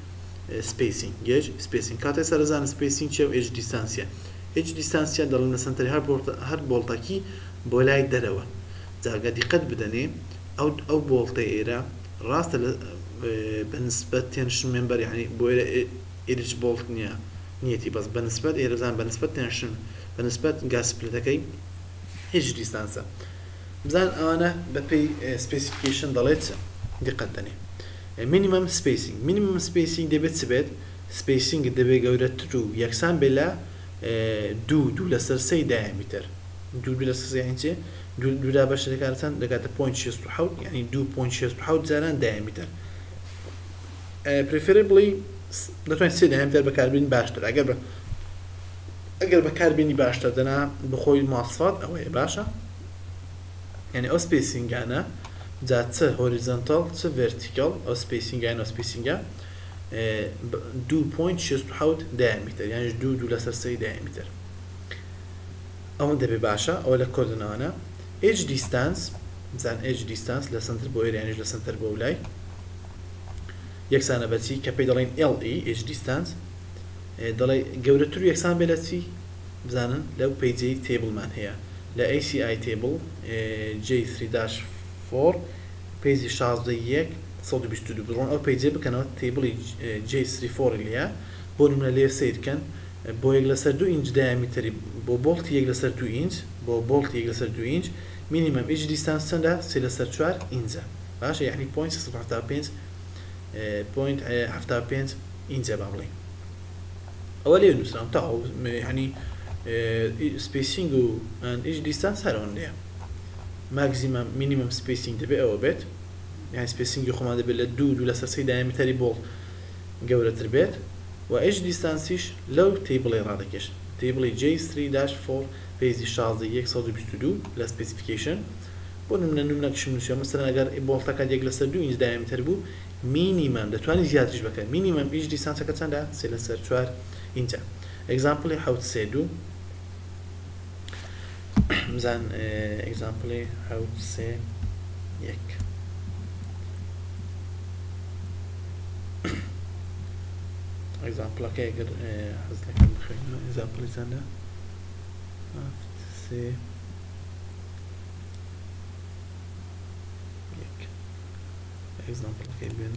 سبيسينج كاتا سرزان سبيسينج شو ايج ديستانسيا دالنا سنتري هر بولتاكي بولاي دروا زاغا دقت بدني او بولتا ايرا راست بالنسبه تنشن ممبر يعني بولا ايرج بولت نيتي بس بالنسبة إيرزان بالنسبة تنشن بالنسبة جاس بلتكي إيش ديستانسا بزان أنا ببي specification ضليت دقتني minimum spacing دبت سبت spacing دبي جودة true يكسان بلا دو لسر سي diameter دو لسر يعني شيء دو دا باش ذكرتن دقات point شيست حول يعني 2.6 زاران diameter preferably دتوين سي diameter بكاربين باشتر اگر بكاربيني باشتر دنا بخوي مواصفات او باشا يعني او spacing انا جات horizontal to vertical او spacing او spacing 2.6 diameter يعني دو لسر سي diameter او دبي باشا او لكودنا انا edge distance مثلا edge distance لسنتر بوير يعني لسنتر بولاي يكسانه بتي كابيدالين LE edge distance دلي جودتر يكسان بلتي بزانن لو بيجي تيبل مان هي لا ACI تيبل J3-4 بيجي شاز ديك صوت بيستوديو بدرون او بيجي بكنا تيبل J34 اللي هي بون من اللي سيد كان بو يجلسر 2 انش diameter بو بولت يجلسر 2 انش بو بولت يجلسر 2 انش minimum edge distance سندا سيلسر 4 انزا باش يعني 0.75 انزا بابلي اولي نسلام تاعو يعني spacing and edge distance هرون ليه maximum minimum spacing دبي او بيت يعني spacing يخو ما دبي لدود ولا سرسي diameter بول جولة البيت و edge distance لو تيبل يرادكش تيبل J3-4 بيزي شازي يك صادو بيستودو لا specification بون من نمناكش منسيو مثلا اگر بولتا كاد يجلس 2 inch diameter بو minimum دتواني زيادتش بكا minimum edge distance كتان دا سيلسر 4 inch example حاوت سيدو مزان example حاوت سي يك example okay اگر حزلك بخينا example زاندا سي يك example okay بين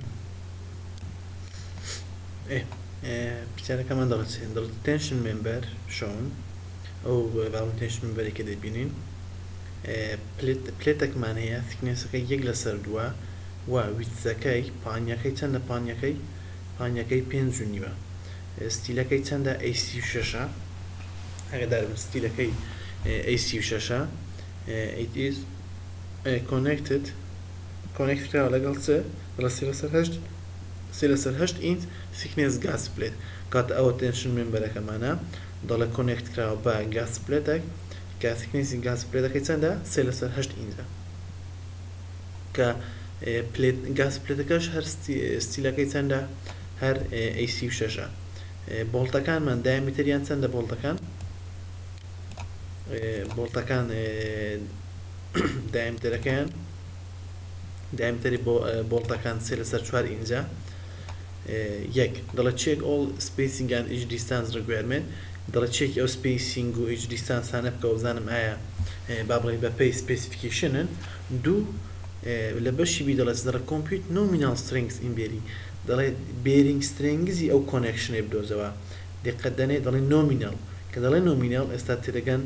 بتاعنا كمان ضغطين ضغط tension member shown او بعض tension member كده بينين بليتك معناها thickness كي يجلس دوا و width پانیا كي تند پانیا كي 5 نیوه ستیل كي تند AC6 اگه در ستیل كي AC6 it is connected على قلصه سيلسر هشت انت thickness gas plate كات او tension member كمانا ضل connect كراو با gas plate كا thickness gas plate كي تند سيلسر هشت انت كا plate gas plate كاش هر ستيل كي تند هر AC6 بولتا كان من diameter يان تند بولتا كان diameter كان diameter بولتا كان سيلسر 4 انجا يك ضل check all spacing and edge distance requirement ضل check all spacing و edge distance هنبقى وزانم آية بابلي ببي specification دو لبشي بي ضل compute nominal strengths in bearing ضل bearing strengths أو connection يبدو زوا دقدني ضل nominal كضل nominal استاتيرجان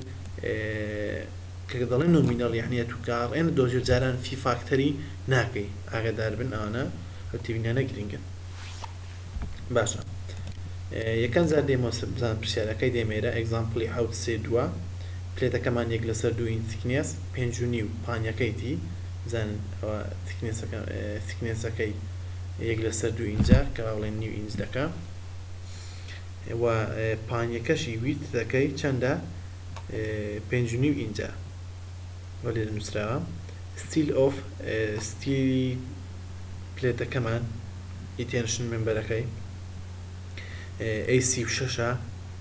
كضل nominal يعني تكار إن دوجو زارن في فاكتوري ناقي أقدر بن أنا هتبيني أنا جرينجن باشا يكن زار ديمو بزان برسيارة كي ديميرا example حوت سي دوا بليتا كمان يجلسر 2 inch thickness 5 نيو بانيا كيتي زان thickness كي يجلسر 2 inch كاولين نيو inch دكا و بانيا كشي ويت ذكي چندا 5 نيو inch ولي المسرعة steel of steel بليتا كمان يتنشن من بركي AC وشاشة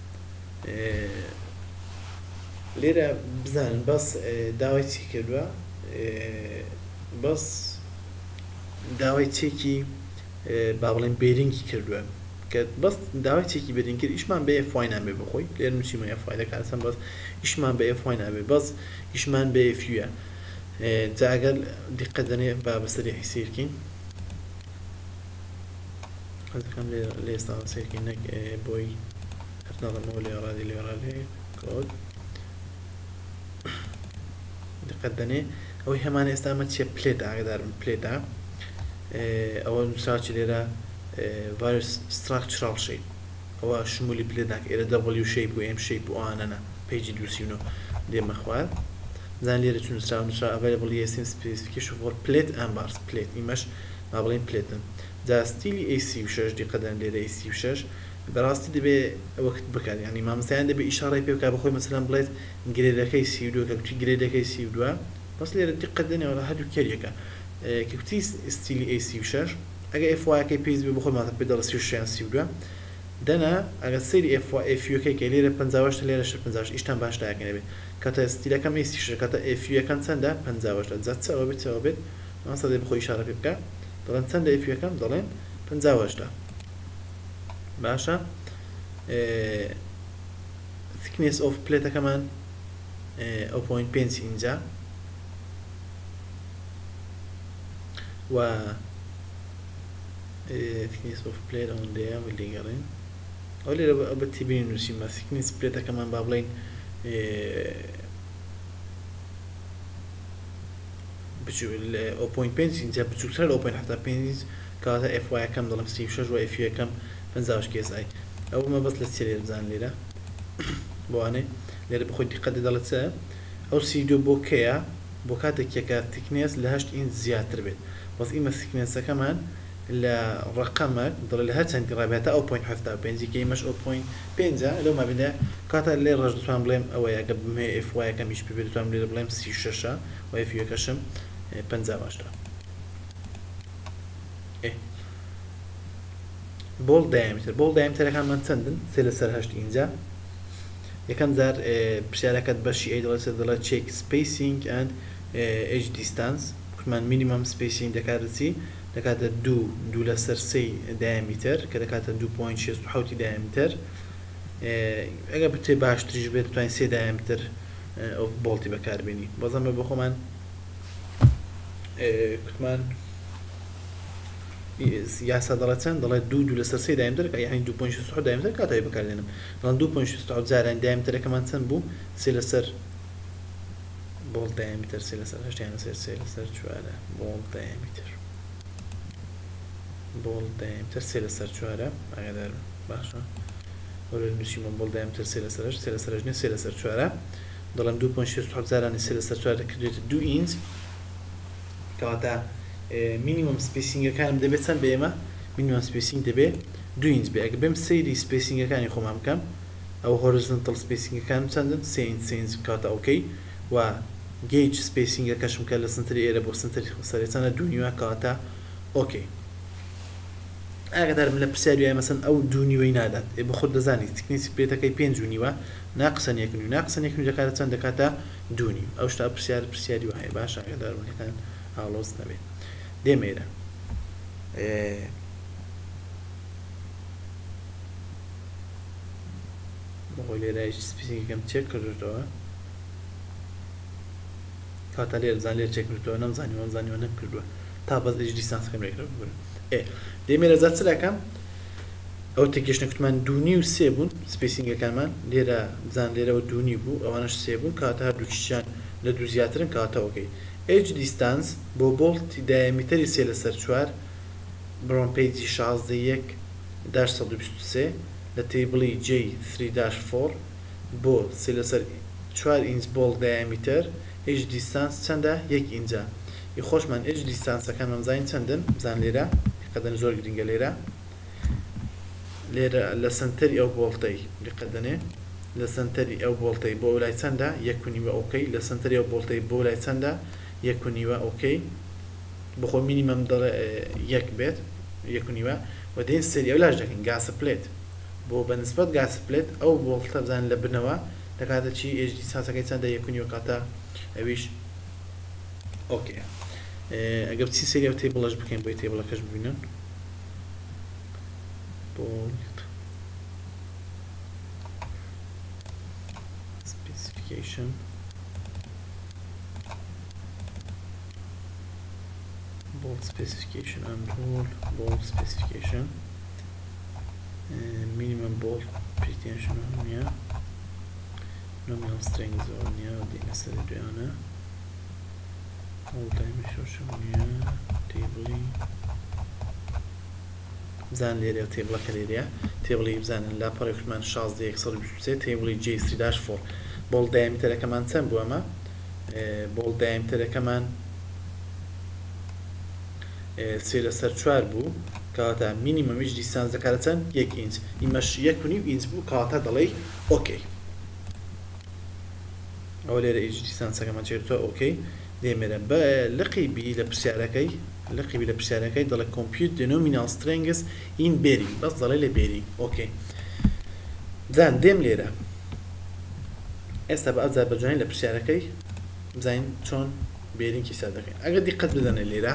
ليرة بزان بس داويتي كدوا بس داويتي كي بابلين بيرينج كدوا كد بس داويتي كي بيرينج كد إيش من بيف واين أبي بخوي لير مشي ما يفعله كارسن بس إيش من بيف واين أبي بس إيش من بيف يا تعقل دقدني باب سريع يصير كين هذا كان ليه صار يصير كينك بوي هتنظم مولي أرادي كود دقدني ئەوەی هەمانە ئێستا ئەمە چیە پلێت ئاگدارم پلێتە ئەوە نووسراکی لێرە ڤایرس ستراکچرال شیپ ئەوە شمولی پلێت ناکە ئێرە دەبڵ شیپ و ئێم شیپ و ئانەنە پیجی 239 دێمە خوارد زان لێرە چون نووسرا available ESM specification for plate and bars plate ئیمەش ما بڵێن پلێتن جا ستیلی AC6 دیقەدەن لێرە AC6 بەڕاستی دەبێ ئەوەکت بکات ینی مامۆستایان دەبێ ئیشارەی پێ بکات بەخۆی مەسەلەن بڵێت گرێدەکەی CO2 کە کوتی گرێدەکەی CO2 بەس لێرە دیقەت دێنەوە هەردوو کێریەکە کە کوتی ستیلی AC6 ئەگە FYەکەی پێویست بێ بەخۆی ماتە پێ دەڵێ CO6 CO2 دەنا ئەگە سەیری FYەکەی کە لێرە 58 لێرە 58 ئیشتان باش داکەنە بێت کاتە ستیلەکەم AC6 کاتە FYەکەم چەندە 58 جا چەوە بێت چەوە بێت ماسە دەبێ بخۆی ئیشارە پێ بکات دەڵێن چەندە FYەکەم دەڵێن 58 باشە thickness of plate كمان 0.5 اینجا و thickness of plate اون دیا ولی گرین اولی رو بتی بین نوشیم thickness plate كمان بابلين بچو 0.5 اینجا بچوکتر 0.75 كاتا FY كم ضلم 36 و FY كم 50 KSI او ما بس للسيرير بزان ليرة بواني لێرە بخۆی دیقەت دەڵێت چە ئەو CO2 بۆ کەیە بۆ کاتێک کە تیکنێس لە 8 ئینچ زیاتر بێت بەس ئیمە تیکنێسەکەمان لە ڕقەمەک دڵێ لە هەر چەندی ڕابێتە ئەو 0.75 کە ئیمەش 0.5 لەو مابینە کاتە لێ ڕژ دەتوان بڵێم ئەوەیە کە بمێ FYەکەمیش پێ بێت دەتوان لێرە بڵێم 36 و FYەکەشم 58 بۆڵ دایمتر بۆڵ دایمترەکانمان چەندن سێ لەسەر 8 ئینجا یەکەم جار پرسیارەکەت بەشی ئەی دەڵێت check spacing and edge distance کوتمان minimum spacing دەکاتە چی دەکاتە 2 لەسەر 3 diameter کە دەکاتە 2.67 diameter ئەگە بتێ باشتریش بێت توانین 3 diameter of بۆڵتی بەکاربێنی بەزەمە بۆ خۆمان کوتمان یاسا دەڵێت چەند دەڵێت 2 لەسەر 3 diameter کە یعنی 2.67 diameter کاتەوەی بەکاردێنم بەڵام 2.67 جاران diameterەکەمان چەند بوو 3 لەسەر بۆڵ diameter 3 لەسەر 8 یان 3 لەسەر 4 بۆڵ diameter بۆڵ diameter 3 لەسەر 4 ئاگادار باشە وەرە نووسیمە بۆڵ diameter 3 لەسەر 8 3 لەسەر 8 3 لەسەر 4 دەڵێم 2.67 جارانی 3 لەسەر 4 دەکردێتە 2 ئینچ کەواتە minimum spacingەکانم دەبێت چەند بێ ئێمە minimum spacing دەبێت 2 ئینچ بێ ئەگە بێم سەیری spacingەکانی خۆمان بکەم ئەو horizontal spacingەکانم چەندن 3 ئینچ کاتە ئۆکەی و gauge spacingەکەشم کە لە سنتری ئێرە بۆ سنتری سەرێ چەندە 2.5 کاتە ئۆکەی ئاگادارم لە پرسیاریە مەسەن ئەو 2.5 نادات بە خۆت دەزانی تکنیسی پێتەکەی 5.5 ناقسەن 1.5 ناقسەن 1.5 دەکاتە چەند دەکاتە 2.5 ئەو شتا پرسیاری وایە باش ئاگادارمەکان هاڵۆز نەبێت دێمێرە بەخۆی لێرە سپیسینگەکەم چێک کردوێتەوە کاتە لێرە بزان لێر چێک کردوەوە نەمزانیوە نەکردووە تا بەس ئەج دیسانسەکەم لێکرا بگرن دێمێرە زات چراکەم ئەو تێکێشنە کوتمان 2.5 و 3 بوون سپیسینگەکانمان لێرە بزان لێرەوە 2.5 بوو ئەوانەش 3 بوون کاتە هەردووکیشیان لە دوو زیاترن کاتە ئۆکەی edge distance بۆ بۆڵتی دایامیتەری 3 لەسەر 4 بڕۆن پیجی 16.1/123 لە تێبڵی J3-4 بۆ 3 لەسەر 4 ئینچ بۆڵ دایامیتەر edge distance چەندە 1 ئینجا خۆشمان edge distanceەکان مەمزانین چەندن بزان لێرە قەدەن زۆر گرنگە لێرە لە سنتەری ئەو بۆڵتەی قەدەنێ لە سنتەری ئەو بۆڵتەی بۆ لای چەندە 1.5 ئۆکەی لە سنتەری ئەو بۆڵتەی بۆ لای چەندە 1.5 ئۆکەی بخۆ مینیمەم دەڵێ 1 بێت 1.5 و دێن سەری ئەو لاش دەکەین گاسە پلێت بۆ بەنسبەت گاسە پلێت ئەو بۆڵتە بزان لە بنەوە دەکاتە چی edge distanceەکەی چەندە 1.5 کاتە ئەویش ئۆکێ ئەگەر چی سەری ئەو تێبڵەش بکەین بۆی تێبڵەکەش ببینن specification bolt specification and bolt specification minimum bolt pretension here nominal strength zone here the necessary تێبڵی بزان لێرە و تێبڵەکە لێرەیە تێبڵی بزانن لا پەڕێکمان 16 تێبڵی J3-4 بۆڵ دایمتەرەکەمان چەند بوو ئەمە بۆڵ دایمتەرەکەمان 3/4 بوو کەواتە مینیمەمیش دیستانس دەکاتە چەند 1 ئینچ ئیمەش 1.5 ئینچ بوو کەواتە دەڵێی ئۆکەی ئەو لێرە ئیچ دیستانسەکەمان چێتەوە ئۆکەی دێمێرە بە لقیبی لە پرسیارەکەی دەڵێ compute the nominal strings in bearing بەس دەڵێ لە bearing ئۆکەی جان دێم لێرە ئێستا بە ئەوجار بەجوانی لە پرسیارەکەی بزانین چۆن bearingی سەر دەکەین ئەگەر دیقەت بدەنە لێرە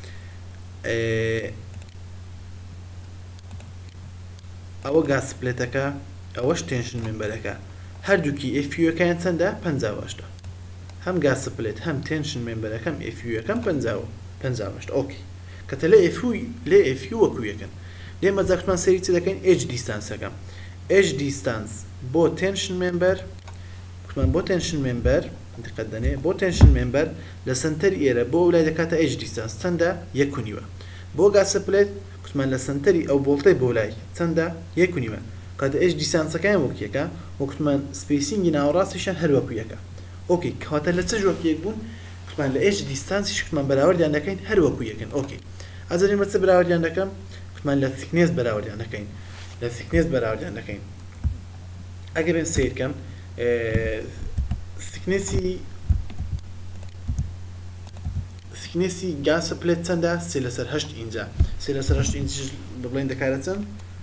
ئەوە گاز سپلێتەکە ئەوەش تێنشن مێمبەرەکە هەردووکی FU-یەکەیان چەندە 58 هەم گاز سپلێت هەم تێنشن مێمبەرەکەم FU-یەکەم 58 ئۆکی کەتە لێ FU وەکو یەکەن لێمە جاکتمان سەری چ دەکەین H دیستانسەکەم H دیستانس بۆ تێنشن مێمبەر کوتمان بۆ تێنشن مێمبەر دقت دەنێ بۆ تێنشن مێمبەر لە سنتەری ئێرە بۆ وڵای دەکاتە H دیستانس چەندە 1.5 بۆ گاز سپلێت کوتمان لە سنتەری ئەو بۆڵتەی بۆ لای چەندە 1.5 کاتە H دیستانسەکەیان وەکیەکە وەکتمان سپیسینگی ناوەڕاستیشان هەر وەکو یەکە ئۆکەی کەواتە لە چ ژۆکی یەک بوون کوتمان لە H دیستانسیش کوتمان بەراوردیان دەکەین هەر وەکو یەکن ئۆکەی ئەجارین بە چ بەراوردیان دەکەم کوتمان لە ثیکنێس بەراوردیان دەکەین لە ثیکنێس بەراوردیان دەکەین ئەگەر بێن سیرکەم ثیکنێسی گاز سپلێت چەندە 3/8 ئینجا 3/8 ئینج بڵێن دەکارە چەند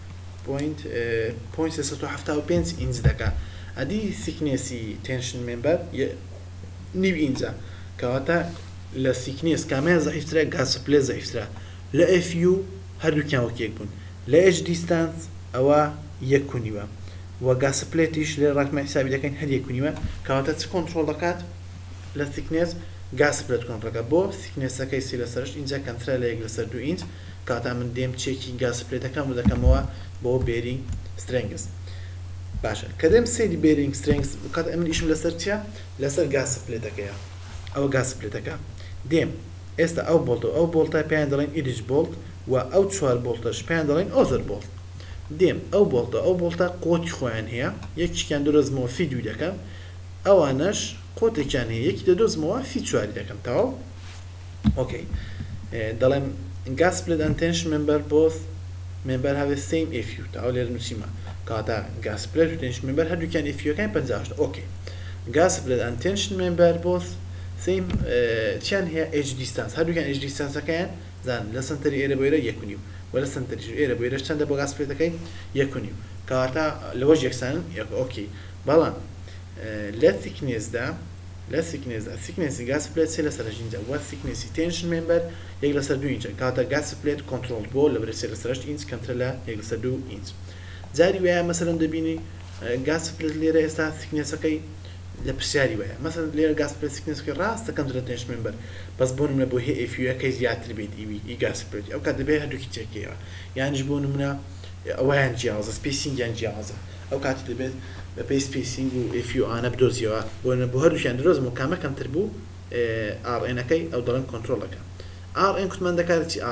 0.375 ئینج دەکا ئەدی ثیکنێسی تێنشن مێمبەر نیو ئینجا کەواتە لە ثیکنێس کامیان زەعیفترە گاز سپلێت زەعیفترە لە FU هەردووکیان وەکیەک بوون لە H دیستانس ئەوە 1.5 وە گاز سپلێتیش لێ ڕاکمە حسابی دەکەین هەر 1.5 کەواتە چ کۆنترۆڵ دەکات لە ثیکنێس گاز سپلێت کۆنتڕەکە بۆ ثیکنێسەکەی 3/8 ئینجا کەمترە لە 1/2 ئینچ کەواتە من دێم چێکی گاز سپلێتەکەم و دەکەمەوە بۆ bearing strings باشە کە دێم سەیری bearing strings کات ئەمن ئیشم لەسەر چیە لەسەر گاز سپلێتەکەیە ئەوە گاز سپلێتەکە دێم ئێستا ئەو بۆڵتە پێیان دەڵێن ئیدج بۆڵت و ئەو 4 بۆڵتەش پێیان دەڵێن ئۆزر بۆڵت دێم ئەو بۆڵتە قۆتی خۆیان هەیە یەکیان دەرۆزمەوە فی 2 دەکەم ئەوانەش قۆتێکیان هەیە یەکی دەدۆزمەوە فی 4 دەکەم تەواو ئۆکەی دەڵێم gas split and tension member have the same FU تاو لێرە نووسیمە کاتە gas split و tension member هەردووکیان FU-یەکان 58 ئۆکەی gas split and tension member both same چیان هەیە H distance هەردووکیان H distanceەکەیان زان لە سنتەری ئێرە بۆ ئێرە 1.5 و لە سنتەری ئێرە بۆ ئێرە چەندە بۆ gas splitەکەی 1.5 کاتە لەوەش یەکسانن ئۆکەی بەڵام لە thickness gas split 3/8 ئینچ و thickness tension member 1/2 ئینچ کاتە gas split control بۆ لە بەرە 3/8 ئینچ کەمتر لە 1/2 ئینچ جاری وایە مەسەلەن دەبینی gas split لێرە ئێستا thicknessەکەی لە پرسیاری وایە مەسەلەن لێرە gas split thicknessەکەی ڕاستە کەمتر لە tension member بەس بۆ نمونە بۆ هەیە FU-یەکەی زیاتر بێت ئی gas split ئەو کات دەبێت هەردووکی چێکەوە یانیش بۆ نمونە ئەویان جیاوازە سپیسینگیان جیاوازە ئەو کاتی دەبێت بە پێی سپیسینگ و FU ئانە بدۆزیەوە بۆ هەردووشیان درۆزم و کامە کەمتر بوو RN-ەکەی ئەو دەڵێن کۆنترۆڵەکە RN کوتمان دەکاتە چی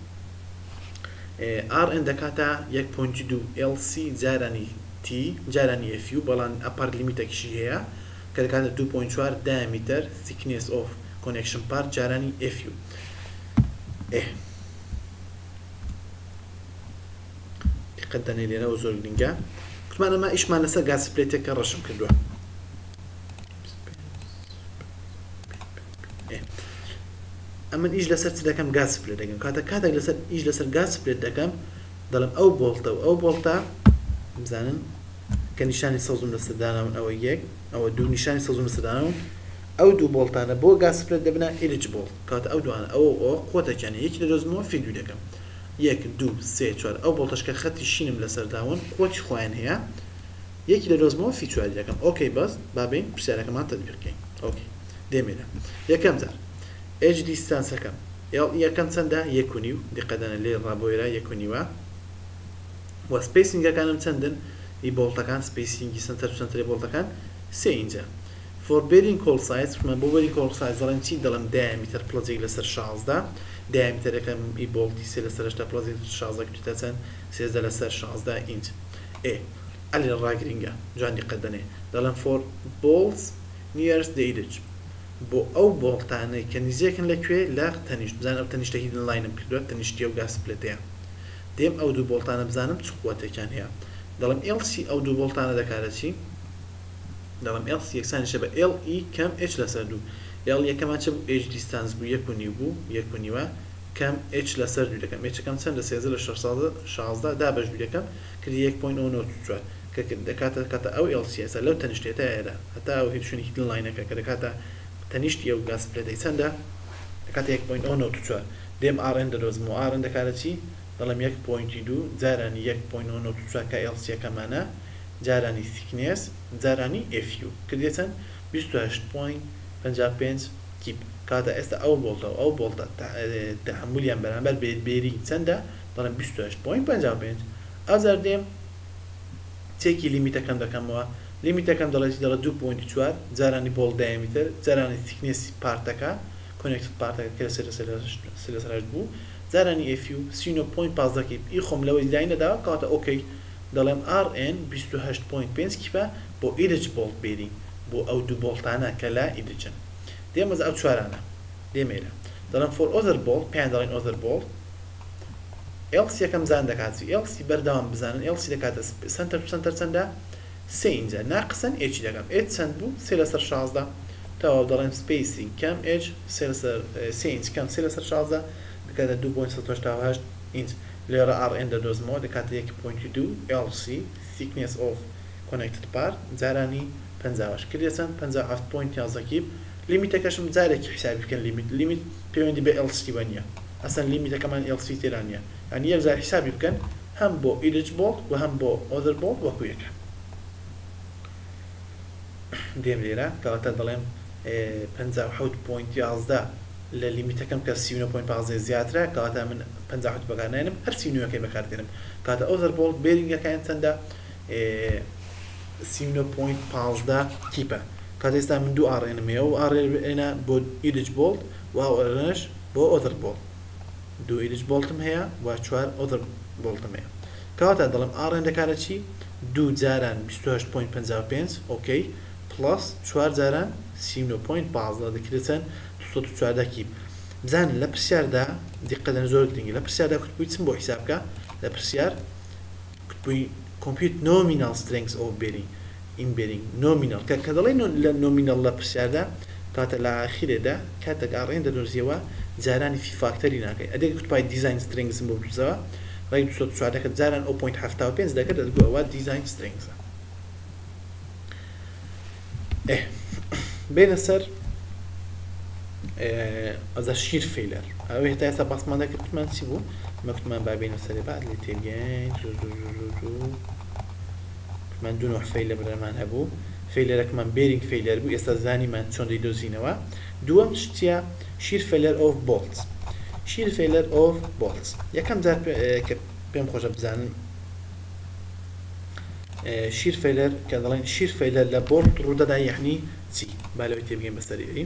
RN دەکاتە 1.2 LC جارانی T جارانی FU بەڵام ئەپەر لیمیتێکیشی هەیە کە دەکاتە 2.4 diameter thickness of connection part جارانی FU دقت دەنێ لێرەوە زۆر گرنگە کوتمان ئەمە ئیشمان لەسەر گاز سپلێتێکە ڕەشم کردووە ئەمن ئیش لەسەر چ دەکەم گاز سپلێت دەکەم کاتێک لەسەر ئیش لەسەر گاز سپلێت دەکەم دەڵم ئەو بۆڵتە بزانن کە نیشانی سەوزم لەسەر داناون ئەوە یەک ئەوە دوو نیشانی سەوزم لەسەر داناون ئەو دوو بۆڵتانە بۆ گاز سپلێت دەبنە ئیلج بۆڵت کاتە ئەو دوانە ئەوە قۆتێکیان یەکی دەدۆزمەوە فی 2 دەکەم 1 2 3 4 ئەو بۆڵتەشکە خەتی شینم لەسەر داون قۆتی خۆیان هەیە یەکی دەدۆزمەوە فی 4 دەکەم ئۆکەی بەس بابین پرسیارەکەمان تەطبیق بکەین ئۆکەی دێمێنە یەکەم جار H دیستانسەکەم یەکەم چەندە 1.5 دقەدەنە لێ ڕابۆیرە 1.5 و سپیسینگەکانم چەندن ئی بۆڵتەکان سپیسینگی سنتەر بۆڵتەکان 3 ئینجا for bearing call size من بۆ bearing call size دەڵێن چی دەڵێن diameter پلەجێک لەسەر 16 diameter یەکەم ئی بۆڵتی 3 لەسەر 8 پلەجێک 16 کتێتە چەند 13 لەسەر 16 ئینچ ئەلی ڕاگرینگە جوان دیقەت دەنێ دەڵێن for bolts nearest the edge بۆ ئەو بۆڵتانەی کە نزیکن لەکوێ لە تەنیشت بزان ئەو تەنیشتە هیدن لاینم کردووە تەنیشتی ئەو گاز پلێتەیە دێم ئەو دوو بۆڵتانە بزانم چ قووەتێکیان هەیە دەڵێم LC ئەو دوو بۆڵتانە دەکاتە چی دەڵێم LC یەکسانیشە بە LE کەم H لەسەر دوو L یەکەمان چ بوو H دیستانس بوو 1.5 بوو 1.5 کەم H لەسەر دوو دەکەم H یەکەم چەند لە 13 لە 16 دا بەش دوو دەکەم کردی 1.94 کە دەکاتە کاتە ئەو LC ئێستا لەو تەنیشتێتە هەیەدا هەتا ئەو هیچ شوێنی هیدن لاینەکە کە دەکاتە تەنیشتی ئەو گاز پلێتەی چەندە دەکاتە 1.94 دێم RN دەدۆزم و RN دەکاتە چی دەڵێم 1.2 جارانی 1.94 کە LC یەکەمانە جارانی thickness جارانی FU کردی چەند 28.55 کیپ کاتە ئێستا ئەو بۆڵتە تەحمولیان بەرامبەر بێری چەندە دەڵێم 28.55 ئازار دێم چێکی لیمیتەکەم دەکەمەوە لیمیتەکەم دەڵێتی دەڵێت 2.4 جارانی بۆڵ diameter جارانی thickness پارتەکە connected پارتەکە کە لەسەر بوو جارانی FU 39.15 کیپ ئی خۆم لەوەی لاینەداوە کاتە ئۆکەی دەڵێم RN 28.5 کیپە بۆ ئیدج بۆڵت بێرینگ بۆ ئەو دوو بۆڵتانە کە لا ئیدجن دێمەز ئەو چوارانە دێمێرە دەڵێم for other bolt پێیان دەڵێن other bolt LC یەکەم زان دەکاتی LC بەردەوام بزانن LC دەکاتە سنتەر سنتەر چەندە 3 ئینجە ناقسەن H دەکەم H چەند بوو 3 لەسەر 16 تەواو دەڵێم spacing کەم H 3 ئینچ کەم 3 لەسەر 16 دەکاتە 2.78 ئینچ لێرە RN دەدۆزمەوە دەکاتە 1.2 LC thickness of connected part جارانی 50 کردی چەند 57.11 کیپ لیمیتەکەشم جارێکی حسابی بکەن لیمیت پەیوەندی بە LC بە نییە ئەسەن لیمیتەکەمان LC تێران نییە یعنی یەک جار حسابی بکەن هەم بۆ ئیدج بۆڵت و هەم بۆ other بۆڵت وەکو یەکە دێم لێرە کەواتە دەڵێم 57.11 لە لیمیتەکەم کە 39.15 زیاترە کەواتە من 57 بەکارنێنم هەر 39ەکەی بەکاردێنم کاتە other بۆڵت بێرینگەکەیان چەندە 39.15 کیپە کاتە ئێستا من دوو RNمەیە و RN بۆ ئیدج بۆڵت و RNش بۆ other بۆڵت دوو ئیدج بۆڵتم هەیە و 4 other بۆڵتم هەیە کەواتە دەڵێم RN دەکاتە چی دوو جاران 28.55 ئۆکەی پلس 4 جاران 39.15 دەکرێت چەند 214 کیپ بزانن لە پرسیاردا دیقەتەن زۆر گرنگە لە پرسیاردا کوتبووی چم بۆ حیساب بکە لە پرسیار کوتبووی compute nominal strength of bearing in bearing nominal کە دەڵێن لە nominal لە پرسیاردا کاتە لە ئاخیرێدا کاتێک RN دەدۆزیەوە جارانی فی فاکتەری ناکەی ئەدەی کوتپای دیزاین strength بۆ بزەوە ڕای 214 دەکەت جاران 0.75 دەکەت دەگوەوە دیزاین strength بینە سەر ئەزە شیر فیلەر ئەوە هێتا ئێستا باسمان دەکرد کوتمان چی بوو مەکتمان با بینە سەرێ بعد لێ تێگەین من دوو نوع فیلە بەرەمان هەبوو فیلەرەکەمان بێرینگ فیلەر بوو ئێستا زانیمان چۆن دەیدۆزینەوە دووەم شتیە شیر فیلەر ئۆف بۆڵت شیر فیلەر ئۆف بۆڵت یەکەم جار کە پێم خۆشە بزانن شیر فیلەر کە دەڵێن شیر فیلەر لە بۆڵت ڕوودەدا یعنی چی با لەوەی تێبگەین بەسەری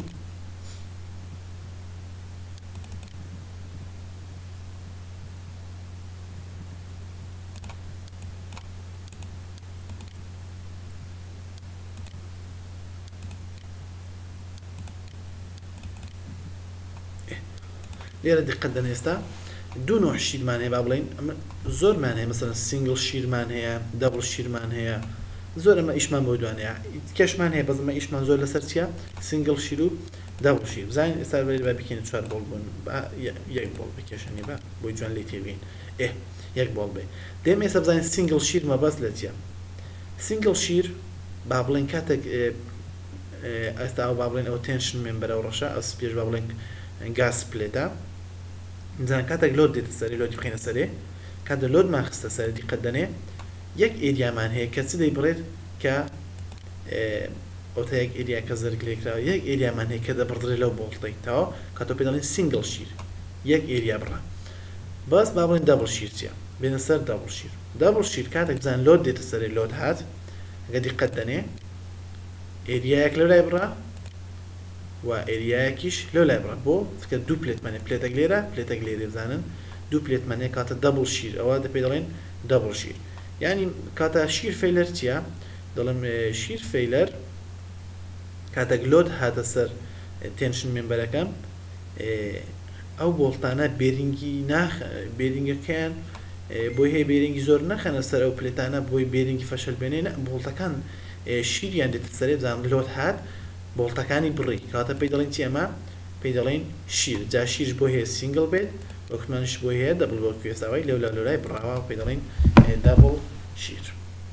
لێرە دقت دەن ئێستا دوو نوع شیرمان هەیە با بڵێن زۆرمان هەیە مەسەلەن سینگڵ شیرمان هەیە دەبڵ شیرمان هەیە زۆر ئەمە ئیشمان بۆ دوانەیە کەشمان هەیە بەزمە ئیشمان زۆر لەسەر چیە سینگڵ شیر و دەبڵ شیر بزانین ئێستا با بکەین 4 بۆڵ بوون یەک بۆڵ بکێشنی بە بۆی جوان لێ تێبگەین یەک بۆڵ بێ دێم ئێستا بزانین سینگڵ شیر مەبەست لە چیە سینگڵ شیر با بڵێن کاتێک ئێستا با بڵێن ئەو تێنشن مێمبەرە و ڕەشە ئەس پێش با بڵێن گاز پلێتە زان کاتێک لۆد دێتە سەری لۆدی بخینە سەرێ کاتە لۆدمان خستە سەر دیقەت دەنێ یەک ئێریامان هەیە کە چ دەیبڕێت کە ئۆتەیەک ئێریا کە زەرگ لێکراوە یەک ئێریامان هەیە کە دەبڕدرێت لەو بۆڵتەی تاوە کاتۆ پێ دەڵێن سینگڵ شیر یەک ئێریا بڕە باس با بڵێن دەبڵ شیر چیە بێنە سەر دەبڵ شیر کاتێک بزان لۆد دێتە سەرێ لۆد هات ئەگە دیقەت دەنێ ئێریایەک لەو لای بڕا و ئێریایەکیش لەو لای بڕا بۆ کە دوو پلێتمانێ پلێتێک لێرە پلێتێک لێرە بزانن دوو پلێتمانێ کاتە دەبڵ شیر ئەوە دەپێ دەڵێن دەبڵ شیر یعنی کاتە شیر فەیلەر چییە دەڵێم شیر فەیلەر کاتێک لۆد هاتە سەر تێنشن مێمبەرەکەم ئەو بۆڵتانە بێرینگی بێرینگەکەیان بۆی هەیە بێرینگی زۆر نەخەنە سەر ئەو پلێتانە بۆی بێرینگی فەشل بێنێنە بۆڵتەکان شیریان دێتە سەرێ بزان لۆت هات بۆڵتەکانی بڕی کاتە پێی دەڵێن چی ئەمە پێی دەڵێن شیر جا شیرش بۆ هەیە سینگل بێت وەکمانش بۆ هەیە دەبڵ بۆ کوێستاوای لەو لەلای بڕاوە پێی دەڵێن دەبڵ شیر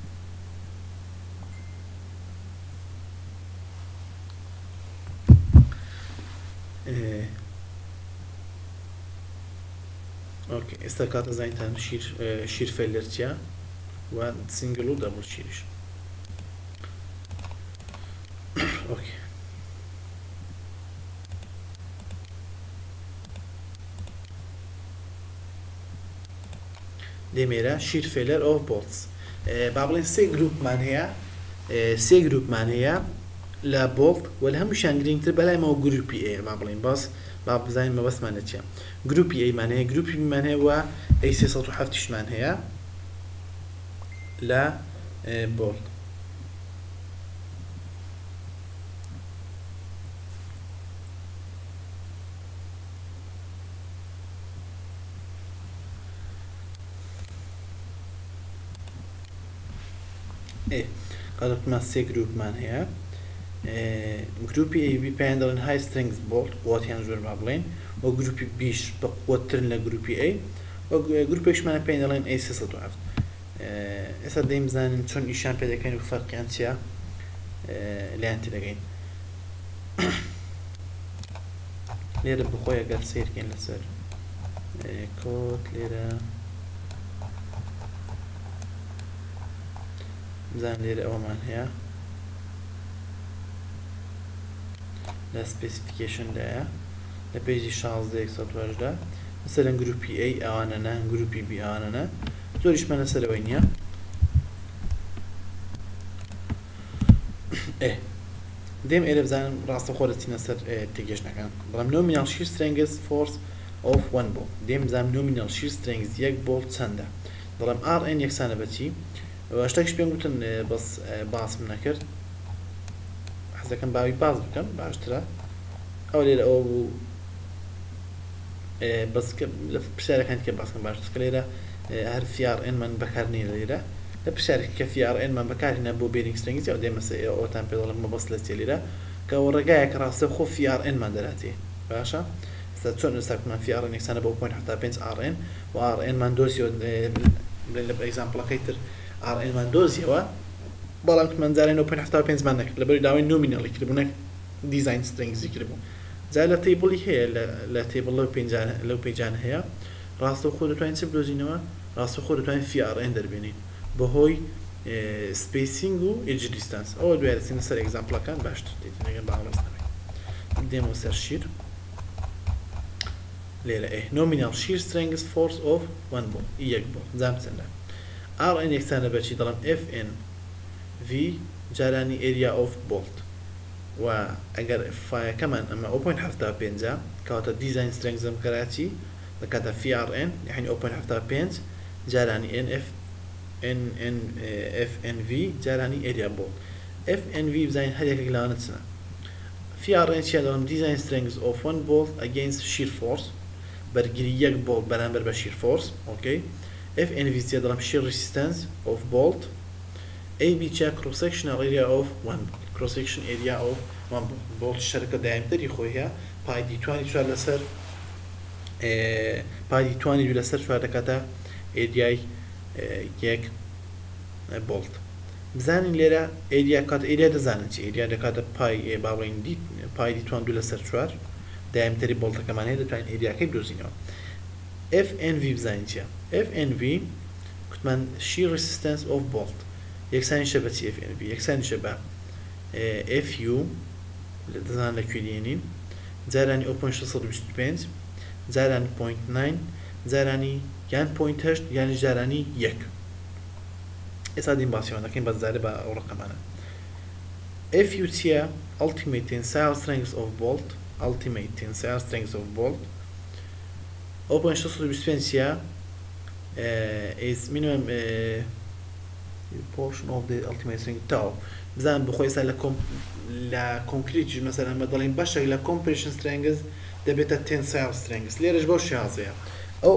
اوكي ئێستا کاتە زانیتان شیر فەیلەر چییە و سینگل و دەبڵ شیریش اوكي دێمێرە شیر فەیلەر ئۆف بۆڵتس با بڵێن سێ گروپمان هەیە لە بۆڵت و لە هەمووشیان گرنگتر بەلایمەوە گروپی ئێ با بڵێن با بزانین مەبەستمانە چییە گروپی ئەیمان هەیە گروپی بیمان هەیە و ئەی 370مان هەیە لە بۆڵت کاتێکمان سێ گروپمان هەیە گروپی AB پێیان دەڵێن های سترنگز بۆڵت قووەتیان زۆر با بڵێن و گروپی بیش بە قووەتترن لە گروپی A و گروپێکشمانە پێیان دەڵێن A 307 ئێستا دەیم بزانین چۆن ئیشان پێ دەکەین و فەرقیان چییە لایەن تێدەگەین لێرە بخۆی ئەگەر سیرکەین لەسەر کۆت لێرە بزان لێرە ئەوەمان هەیە لە سپیسیفیکیشندایە لە پێیجی 16 مثلەن گروپی A ئەوانەنە گروپی B ئەوانەنە زۆریشمان لەسەرەوەی نییە دێم ئێرە بزانم ڕاستەخۆ دەچینە سەر تێگەشتەکان بەڵام نۆمینال شیر سترنگز فۆرس ئۆف 1 بۆڵ دێم بزانم نۆمینال شیر سترنگز 1 بۆڵ چەندە دەڵێم RN یەکسانە بەچی شتێکش پێم گوتن بەس باسم نەکرد حەزەکەم باوی باز بکەم باشترە ئەو لێرە ئەوە بوو بەس لە پرسیارەکانی کە باسکەم باشتر لێرە هەر FRN من بەکارنی لێرە لە پرسیارێکی کە FRN من بەکارهێنا بۆ بێرینگ سترنگز ئەو دێمەسە ئەوتان پێ دەڵێم مەبەست لە لێرە کە ئەوە ڕێگایەکە ڕاستە خۆ FRN مان دەراتێ باشە ئێستا چۆن ئێستاکومان FRN یەکسانە بۆ 0.75 RN و RN مان دۆزیەوە لە ئەگزامپڵەکەی تر RN مان دۆزیەوە بەڵام من جارێ 0.75 مان نەکرد لەبەری داوای نۆمیناڵی کردبوونە دیزاین سترنگزی کردبوو جا لە تیبڵی هەیە لە تیبڵ لەو پێیجان هەیە ڕاستەوخۆ دەتوانین چ بدۆزینەوە ڕاستەوخۆ دەتوانین FRN دەربێنین بەهۆی سپیسینگ و ئیدج دیستانس ئەوە دوای دەچینە سەر ئەگزامپڵەکان باشتر دێتینەگەن باڵەستەوەی دێمەوە سەر شیر لێرە نۆمینال شیر سترنگز فۆرس ئۆف 1 بۆڵ یەک بۆڵ جام چەندە RN یەکسانە بەچی دەڵێم FN V جارانی ئێریا ئۆف بۆڵت و ئەگەر فایەکەمان ئەمە 0.75 کەواتە دیزاین سترنگزم کەراچی دەکاتە FRN یعنی 0.75 جارانی FNV جارانی ئێریا بۆڵت FNV بزانین هەر یەکێک لەوانە چنە FRN چیە دەڵێم دیزاین سترنگز ئۆف 1 بۆڵت ئەگەینست شیر فۆرس بەرگری یەک بۆڵت بەرامبەر بە شیر فۆرس ئۆکەی FNV چیە دەڵێم شیر ریسیستەنس ئۆف بۆڵت AB چیە cross sectional area of 1 cross section area of 1 بۆڵت شەرەکە دایمتری خۆی هەیە پای دیتوانی 4 لەسەر پای دیتوانی 2 لەسەر 4 دەکاتە ئێریای 1 بۆڵت بزانین لێرە ئێریا کات ئێریا دەزانن چی ئێریا دەکاتە پای باڵین پای دیتوان 2 لەسەر 4 دایمتری بۆڵتەکەمان هەیە دەتوانین ئێریاکەی بدۆزینەوە FNV بزانین چیە FNV کوتمان شیر ریسیستەنس ئۆف بۆڵت یەکسانیشە بە چی FNV یەکسانیشە بە FU دەزانن لەکوێ دێنین جارانی 0.625 جارانی 0.9 جارانی یان 0.8 یانی جارانی 1 ئێستا دین باسییان دەکەین بە زارە بە ئەو ڕقەمانە FU چیە ultimate tensile strength of bolt ultimate tensile strength of bolt 0.625 چیە is minimum portion of the ultimate strength tau بزن بخۆی سا لە کۆنکریت مەسەلەن بە دەڵێن بەشێک لە compression strength دەبێتە tensile strength لێرەش بەو شێوازەیە ئەو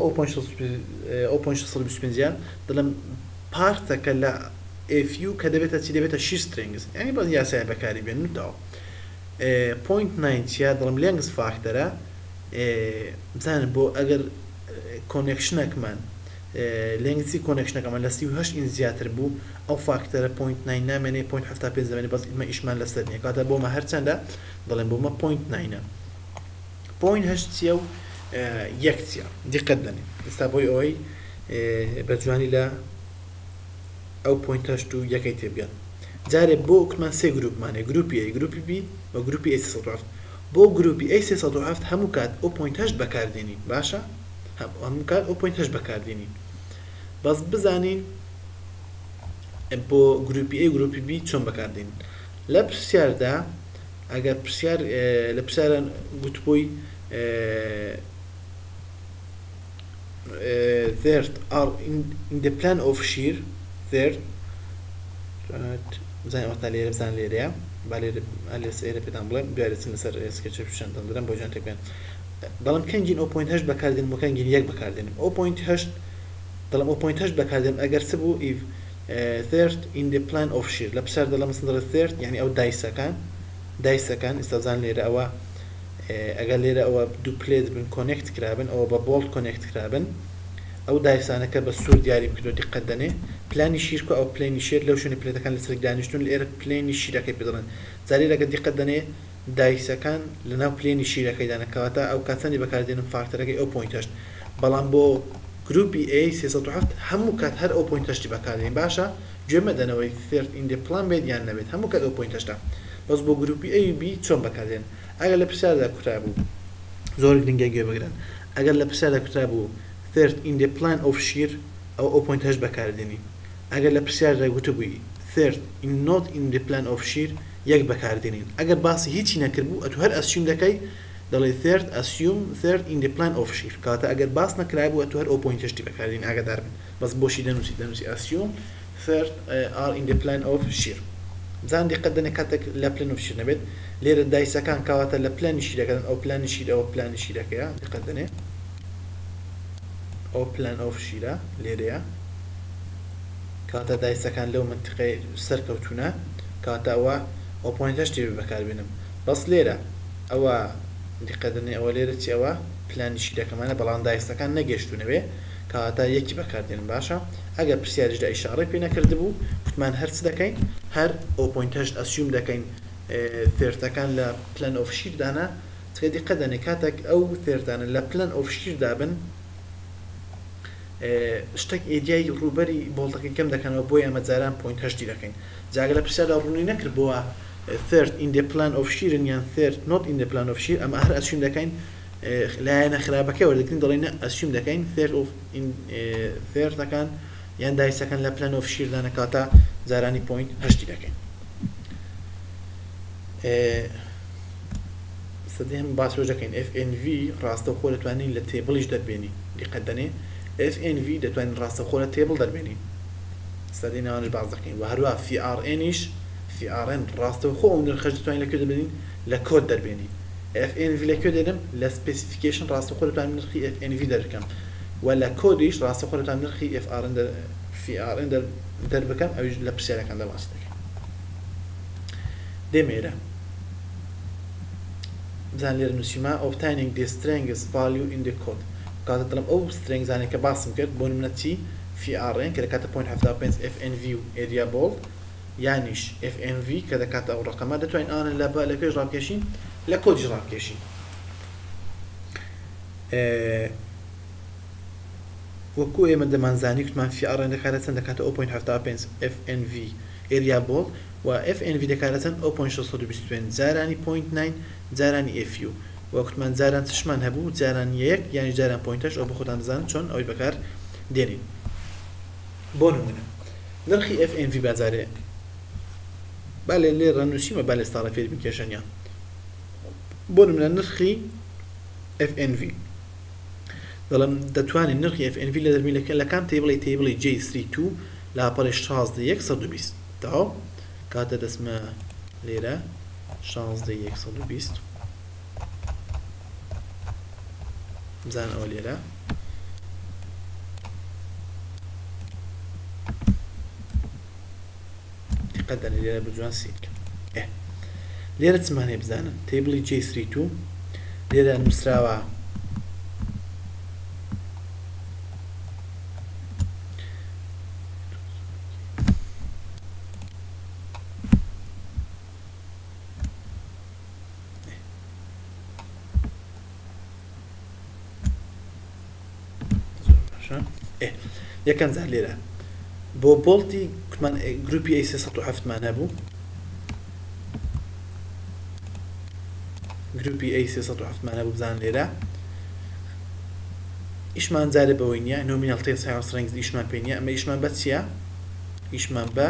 0.625 دەڵێم پارتەکە لە FU کە دەبێتە چی دەبێتە شیر strength یعنی بەس یاسای بەکاری بێن نوتەوە 0.9 چیە دەڵێم length factor بزانن بۆ ئەگەر کۆنێکشنێکمان لێنگسی کۆنێکشنەکەمان لە 38 ئین زیاتر بوو ئەو فاکتەرە 0.9 نامێنێ 0.75 دەمێنێ بەس ئمە ئیشمان لەسەر نییە کاتە بۆمە هەرچەندە دەڵێن بۆمە 0.9 0.8 چیە و یەک چیە دیقەت دەنێ ئێستا بۆی ئەوەی بە جوانی لە ئەو 0.8 و یەکەی تێبگەن جارێ بۆ وکتمان سێ گروپمانێ گروپی A گروپی B و گروپی A307 بۆ گروپی A307 هەموو کات 0.8 بەکاردێنین باشە هەموو کات 0.8 بەکاردێنین بەس بزانین بۆ گروپی A گروپی B چۆن بەکاردێنین لە پرسیاردا ئەگەر پرسیار لە پرسیارە گوتبووی third are in the plan of shear third بزانین ئەوەتا لێرە بزان لێرەیە با لێرە ئەلێرە پێدان بڵێم بیارێتن لەسەر سکێچ پیشەندەم دەرەم بۆ جوان تێکبێن دەڵم کەنجین 0.8 بەکاردێن بۆ کەنجین 1 بەکاردێنم 0.8 دەڵم 0.8 بەکاردێنم ئەگەر چ بوو if third in the plan of shear لە پرسیار دەڵم سندڕە third یعنی ئەو دایسەکان ئێستا بزان لێرە ئەوە ئەگەر لێرە ئەوە دوو پلێت بن کۆنێکت کرابن ئەوە بە بۆڵت کۆنێکت کرابن ئەو دایسانەکە بە سوور دیاری بکردو دیقەت دەنێ پلانی شیر کە ئەو پلێنی شێر لەو شوێنی پلێتەکان لەسەر دانیشتون لێرە پلێنی شیرەکەی پێدەڵێن جارێرەکە دیقەت دەنێ دایسەکان لەناو پلێنی شیرەکەی دانەکەواتە ئەو کاتەنی بەکاردێنم فاکتەرەکەی ئەو 0.8 بەڵام بۆ گروپی A 307 هەموو کات هەر ئەو 0.8 بەکاردێن باشە گوێمە دەنەوەی third in the plan بێت یان نەبێت هەموو کات ئەو 0.8 بەس بۆ گروپی A و B چۆن بەکاردێن ئەگەر لە پرسیاردا کوترا بوو زۆر گرنگە گوێ بگرن ئەگەر لە پرسیاردا کوترا بوو third in the plan of shear ئەو 0.8 بەکاردێنی ئەگەر لە پرسیاردا گوتبووی third not in the plan of shear یەک بەکاردێنین ئەگەر باسی هیچی نەکردبوو ئەتو هەر ئەسیوم دەکەی دەڵێ assume third in the plan of shear کاتە ئەگەر باس نەکرابوو ئەتو هەر 0.8 بەکاردێنین ئاگادار بن بەس بۆشی دەنووسی assume third are in the plan of shear بزان دیقەت دەنێ کاتێک لە plan of shear نەبێت لێرە دایسەکان کەواتە لە پلانی شیرەکەن ئەو پلانی شیر ئەوە پلانی شیرەکەیە دیقەت دەنێ ئەو plan of شیرە لێرەیە کاتە دایسەکان لەو منتیقەی سەرکەوتونە کاتە ئەوە 0.8 بەکاربێنم بەس لێرە ئەوە دیقەت دەنێ ئەوە لێرە چی ئەوە پلانی شیرەکەمانە بەڵام دایسەکان نەگەشتونەوێ کاتە یەکی بەکاردێنم باشە ئەگەر پرسیاریشدا ئیشارەی پێ نەکردبوو کوتمان هەرچ دەکەین هەر 0.8 ئەسیوم دەکەین third-ەکان لە plan of shear دانا چکە دیقەت دەنێ کاتێک ئەو third-دانە لە plan of shear دابن شتێک ئێریای ڕووبەری بۆڵتەکەی کەم دەکەنەوە بۆی ئەمە جاران 0.8 دەکەین جاگە لە پرسیاردا ڕوونی نەکردبووە third in the plan of shear یان third not in the plan of shear ئەمە هەر ئەسیوم دەکەین لایەنە خراپەکەی وەردەگرین دەڵێن ئەسیوم دەکەین third-ەکان یان دایسەکان لە plan of shear دانە کاتە جارانی 0.8 دەکەین سەدەم باسۆژەکەین FNV ڕاستەوخۆ دەتوانین لە تێبڵیش دەربێنی دیقەت دەنێ FNV دەتوانین ڕاستەوخۆ لە تێبڵ دەربێنی سەدەی ناوانش باز دەکەین و هەروە FRN-ایش FRN ڕاستەوخۆ ئەو نرخەش دەتوانین لەکوێ دەربێنین لە کۆد دەربێنی FNV لەکوێ دێنم لە سپێسیفیکیشن ڕاستەوخۆ دەتوانین نرخی FNV دەربکەم و لە کۆدیش ڕاستەوخۆ دەتوانین نرخی FRN دەربکەم ئەویش لە پرسیارەکاندا باس دەکەین دێمێرە بزان لێرە نووسیما obtaining the strength value in the code کاتە دڵم ئەو strength زانێک کە باسم کرد بۆ نمونە چی FRN کە دەکاتە 0.75 FNV و area bolt یانیش FNV کە دەکاتە ئەو ڕقەمە دەتوانین ئانە لەکوێش ڕابکێشین لە کۆدیش ڕابکێشین وەکو ئێمە دەمانزانی کوتمان FRN دەکاتە چەند دەکاتە 0.75 FNV area bolt و FNV دەکاتە چەند 0.625 جارانی 0.9 جارانی FU وەکتمان جاران چشمان هەبوو جاران یەک یانی جاران 0.8 ئەو بە خۆتان دەزانن چۆن ئەوەی بەکار دێنین بۆ نمونە نرخی FNV بازارێ بالێ لێ ڕەنووسیمە بالێ ئێستا ڕەفێر بکێشەنیان بۆ نمونە نرخی FNV دەڵێم دەتوانین نرخی FNV لە دەرمیلەکە لە کام تێبڵی J32 لا پەڕی 16,120 تاو کاتە دەسمە لێرە 16,120 بزان ئەوە لێرە قەدە لێرە بجوان سیک لێرە چمانێ بزانن تێبڵی J32 لێرە نووسراوە یەکەم جار لێرە بۆ بۆڵتی کوتمان گروپی A307 مان هەبوو گروپی A307 مان هەبوو بزان لێرە ئیشمان جارە بەوەی نییە نۆمینال تێس هاوسڕنگ ئیشمان پێ نییە ئەمە ئیشمان بە چییە؟ ئیشمان بە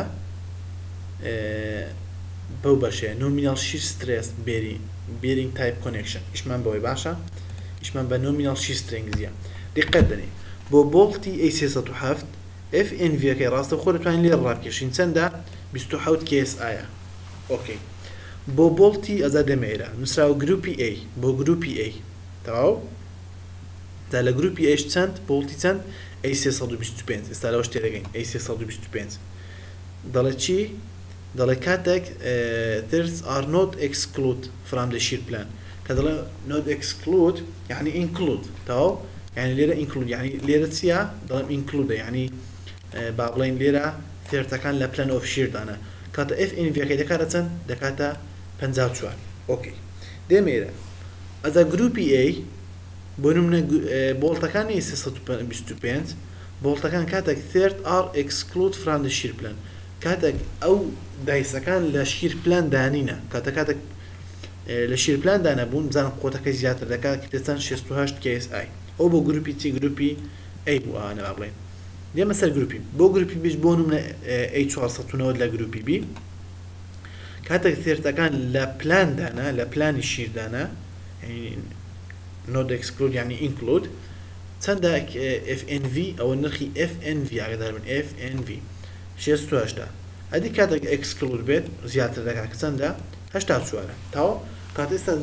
بەو بەشەیە نۆمینال شیر سترێس بێرینگ تایپ کۆنێکشن ئیشمان بەوەی باشە ئیشمان بە نۆمینال شیر سترنگزیە دقت دەنێ بۆ بۆڵتی A307 FNV-ەکەی ڕاستە خۆ دەتوانین لێ ڕابکێشین چەندە 27 KSI ئۆکەی بۆ بۆڵتی ئەزا دەمێرە نووسراوە گروپی A بۆ گروپی A تەواو دا لە گروپی A چەند بۆڵتی چەند A325 ئێستا لەوە شتێ دەگەین A325 دەڵێ چی؟ دەڵێ کاتێک thirds are not exclude from the shear plan کە دەڵێ not exclude یعنی include تەواو يعني ليرة include يعني ليرة سيا ضم include يعني بعضين ليرة ثيرتا كان لا plan of shear دانا كاتا FNV كي دكاتة دكاتة 54 أوكي دميرة إذا جروبي A بنمنا بولتا كان يسيسات 25 بولتا كان كاتك third are exclude from the shear plan كاتك أو دايسا كان لا shear plan دانينا كاتك لا shear plan دانا بون بزان قوتك زيادة دكاتك تسان 68 KSI او بۆ گروپی چی گروپی A بوو ئەوانە با بڵێن دێمە سەر گروپی بۆ گروپی بیش بۆ نمونە A490 لە گروپی B کاتێک ثێرتەکان لە پلاندانە لە پلانی شیردانە not exclude یعنی include چەندە FNV ئەوە نرخی FNV ئاگادار بن FNV 68 ئەدی کاتێک exclude بێت زیاتر دەکات کە چەندە 84 تاوە کاتە ئێستا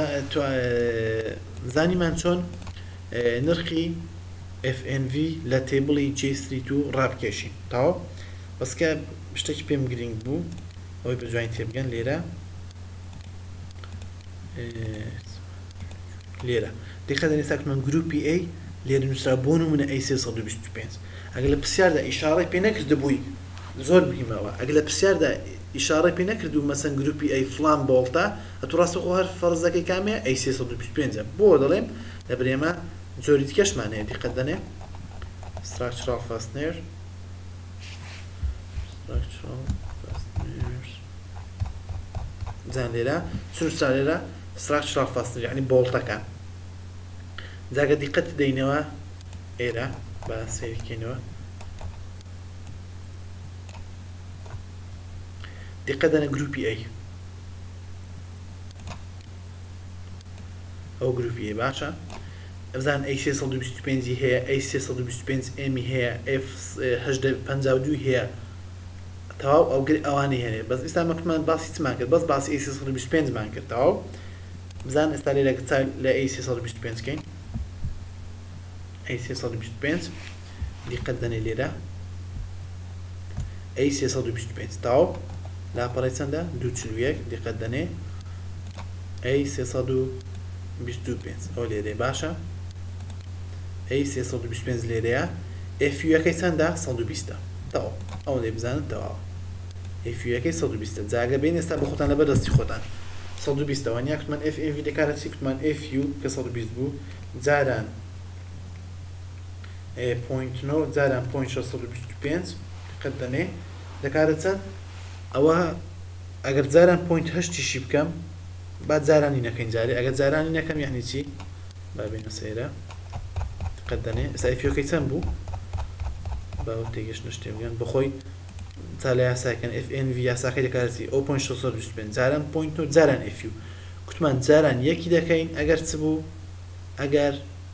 زانیمان چۆن نرخی FNV لە تێبڵی J32 ڕابکێشین تاوە بەسکە شتێکی پێم گرنگ بوو ئەوەی بەجوانی تێبگەن لێرە دقیقەن ئێستاکمان گروپی A لێرە نووسرا بۆ نمونە A325 ئەگەر لە پرسیاردا ئیشارەی پێ نەکردبووی زۆر بهیمەوە ئەگەر لە پرسیاردا ئیشارەی پێ نەکردو مەسەن گروپی A فلان بۆڵتە ئەتو ڕاستە خۆ هەر فەرزەکەی کامەیە A325 بۆ دەڵێم لە برێمە جۆری دیکەشمان هەیە دیقەت دەنێ structural fastener بزان لێرە سوورسا لێرە structural fastener یعنی بۆڵتەکان جاگە دیقەت دەینەوە ئێرە بە سەیرکەینەوە دیقەت دەنە گروپی A ئەو گروپی A باشە ئەزان A325 هەیە A325M هەیە F852 هەیە تەواو ئەو ئەوانی هەیە بەس ئێستا مەکتمان باسی چمان کرد بەس باسی A325 مان کرد تەواو بزان ئێستا لێرە لە A325 کەین A325 دیقەت دەنێ لێرە A325 تەواو لاپەڕی چەندە 241 دیقەت دەنێ A325 ئەو لێرێ باشە A325 لێرەیە FU-یەکەی چەندە 120 تەواو ئەو لێ بزانن تەواو FU-یەکەی 120 جاگە بین ئێستا بە خۆتان لەبەر دەستی خۆتان 120 وانیا کوتمان FNV دەکاتە چی کوتمان FU کە 120 بوو جاران پوینت 9 جاران پوینت 625 قەت دەنێ دەکاتە چەند ئەوە ئەگەر جاران پوینت 8 بکەم بعد زارانی نەکەین جارێ ئەگەر زارانی نەکەم یعنی چی بابینە سەیرە قەت دەنێ ئێستا FU-یەکەی چەند بوو باو تێگەشتنە شتێ بگەن بخۆی چالە یاساکەن FNV یاساکە دەکاتی 0.625 جاران پوینت و جاران FU کوتمان جاران یەکی دەکەین ئەگەر چ بوو ئەگەر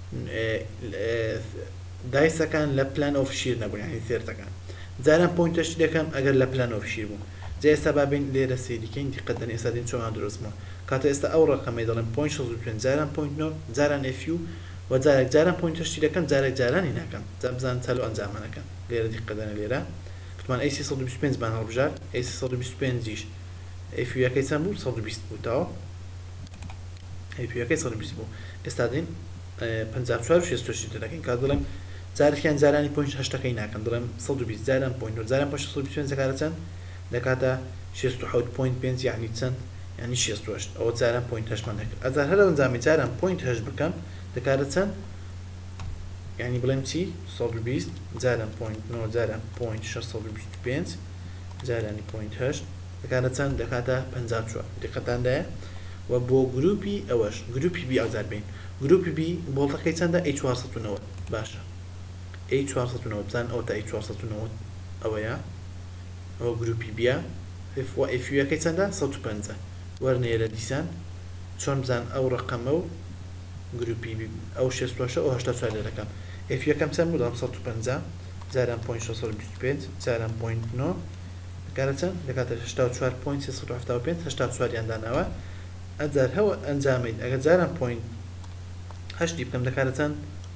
دایسەکان لە پلان ئۆف شیر نەبوون یعنی سێرتەکان جاران پوینتەشتی دەکەم ئەگەر لە پلان ئۆف شیر بوو جا ئێستا بابین لێرە سێریکەین دیقەتەن ئێستا دێن چۆن دروستمەوە کاتە ئێستا ئەو ڕقەمەی دەڵێن 0.625 جاران پوینت جاران FU و جاران پوینتەشتی دەکەم جارانی ناکەم جا بزان چەلو ئەنجامانەکەن لێرە دیقەتەنە لێرە کوتمان AC125 بان هەڵبژار AC125 ش FU یەکەی چەند بوو 120 بوو تاوە FU یەکەی 120 بوو ئێستا دێن 54 و 66 دەکەین کات دڵێم جارێکیان جارانی پوینت هەشتەکەی ناکەن دڵێم 120 جاران پوینت و جاران 125 دەکاتە چەند دەکاتە 67.5 یعنی چەند یعنی 68 ئەوە جاران پوینت هەشتمان دەکرد ئەجار هەر ئەنجامی جاران پوینت هەشت بکەم دەکاتە چەند یعنی بڵێم چی 120 جاران پوینت 9 جاران پوینت 625 جارانی پوینت هەشت دەکاتە چەند دەکاتە 54 دقەتاندایە و بۆ گروپی ئەوەش گروپی بی ئازار بین گروپی بی بۆڵتەکەی چەندە A490 باشە A490 بزان ئەو تا A490 ئەوەیە ئەوە گروپی بیە و FU یەکەی چەندە 150 وەرنێرە دیسان چۆن بزان ئەو ڕقەمە و گروپی ئەو 68 ئەو 84 دەکەم FU یەکەم چەند بوو دەڵێم 150 جاران پوینت 625 جاران پوینت 9 دەکاتە چەند دەکاتە 64.375 84 یان داناوە ئەجار هەوە ئەنجامید ئەگەر جاران پوینت هەشتی بکەم دەکاتە چەند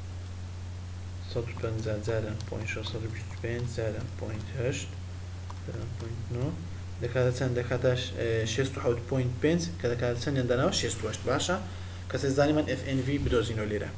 150 جاران پوینت 625 جاران پوینت 8 جاران پوینت 9 دەکاتە چەند دەکاتە 67.5 کە دەکاتە چەند یان داناوە 68 باشە کەسە زانی من FNV بدۆزینەوە لێرە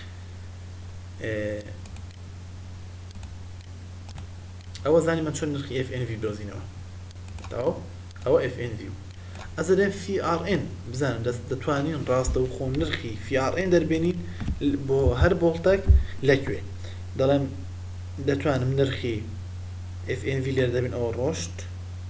ئەوە زانی من چۆن نرخی FNV بدۆزینەوە ئەوە FNV ئەزەدەن FRN بزانم دەتوانین ڕاستە و خۆ نرخی FRN دەربێنین بۆ هەر بۆڵتێک لەکوێ دەڵێم دەتوانم نرخی FNV لێرە دەبین ئەوە ڕۆشت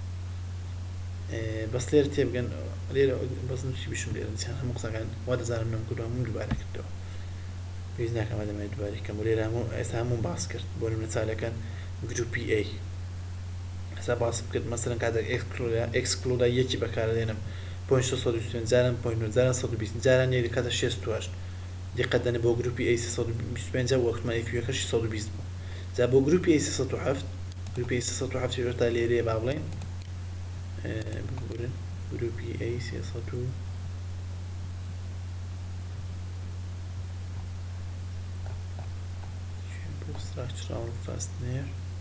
بەس لێرە تێبگەن لێرە بەس نووسی بشم لێرە نچیان هەموو قسەکان وا دەزانم نەم کردووە هەموو دووبارە کردەوە پێویست ناکەم ئەدەمێت دووبارە کەم لێرە ئێستا هەموو باس کرد بۆ نمونە چالەکان گروپی A ئێستا باس کرد مەسەلەن کاتێک ئێکسکلودا یەکی بەکارەدێنم پوینت 625 جاران پوینت 9 جاران 120 جاران یەک دەکاتە 68 دیقەت دەنێ بۆ گروپی A 325 وەختمان FU یەکەشی 120 بوو جا بۆ گروپی A 307 گروپی A 307 تا لێرەیە با بڵێن گروپی A 300 structural fastener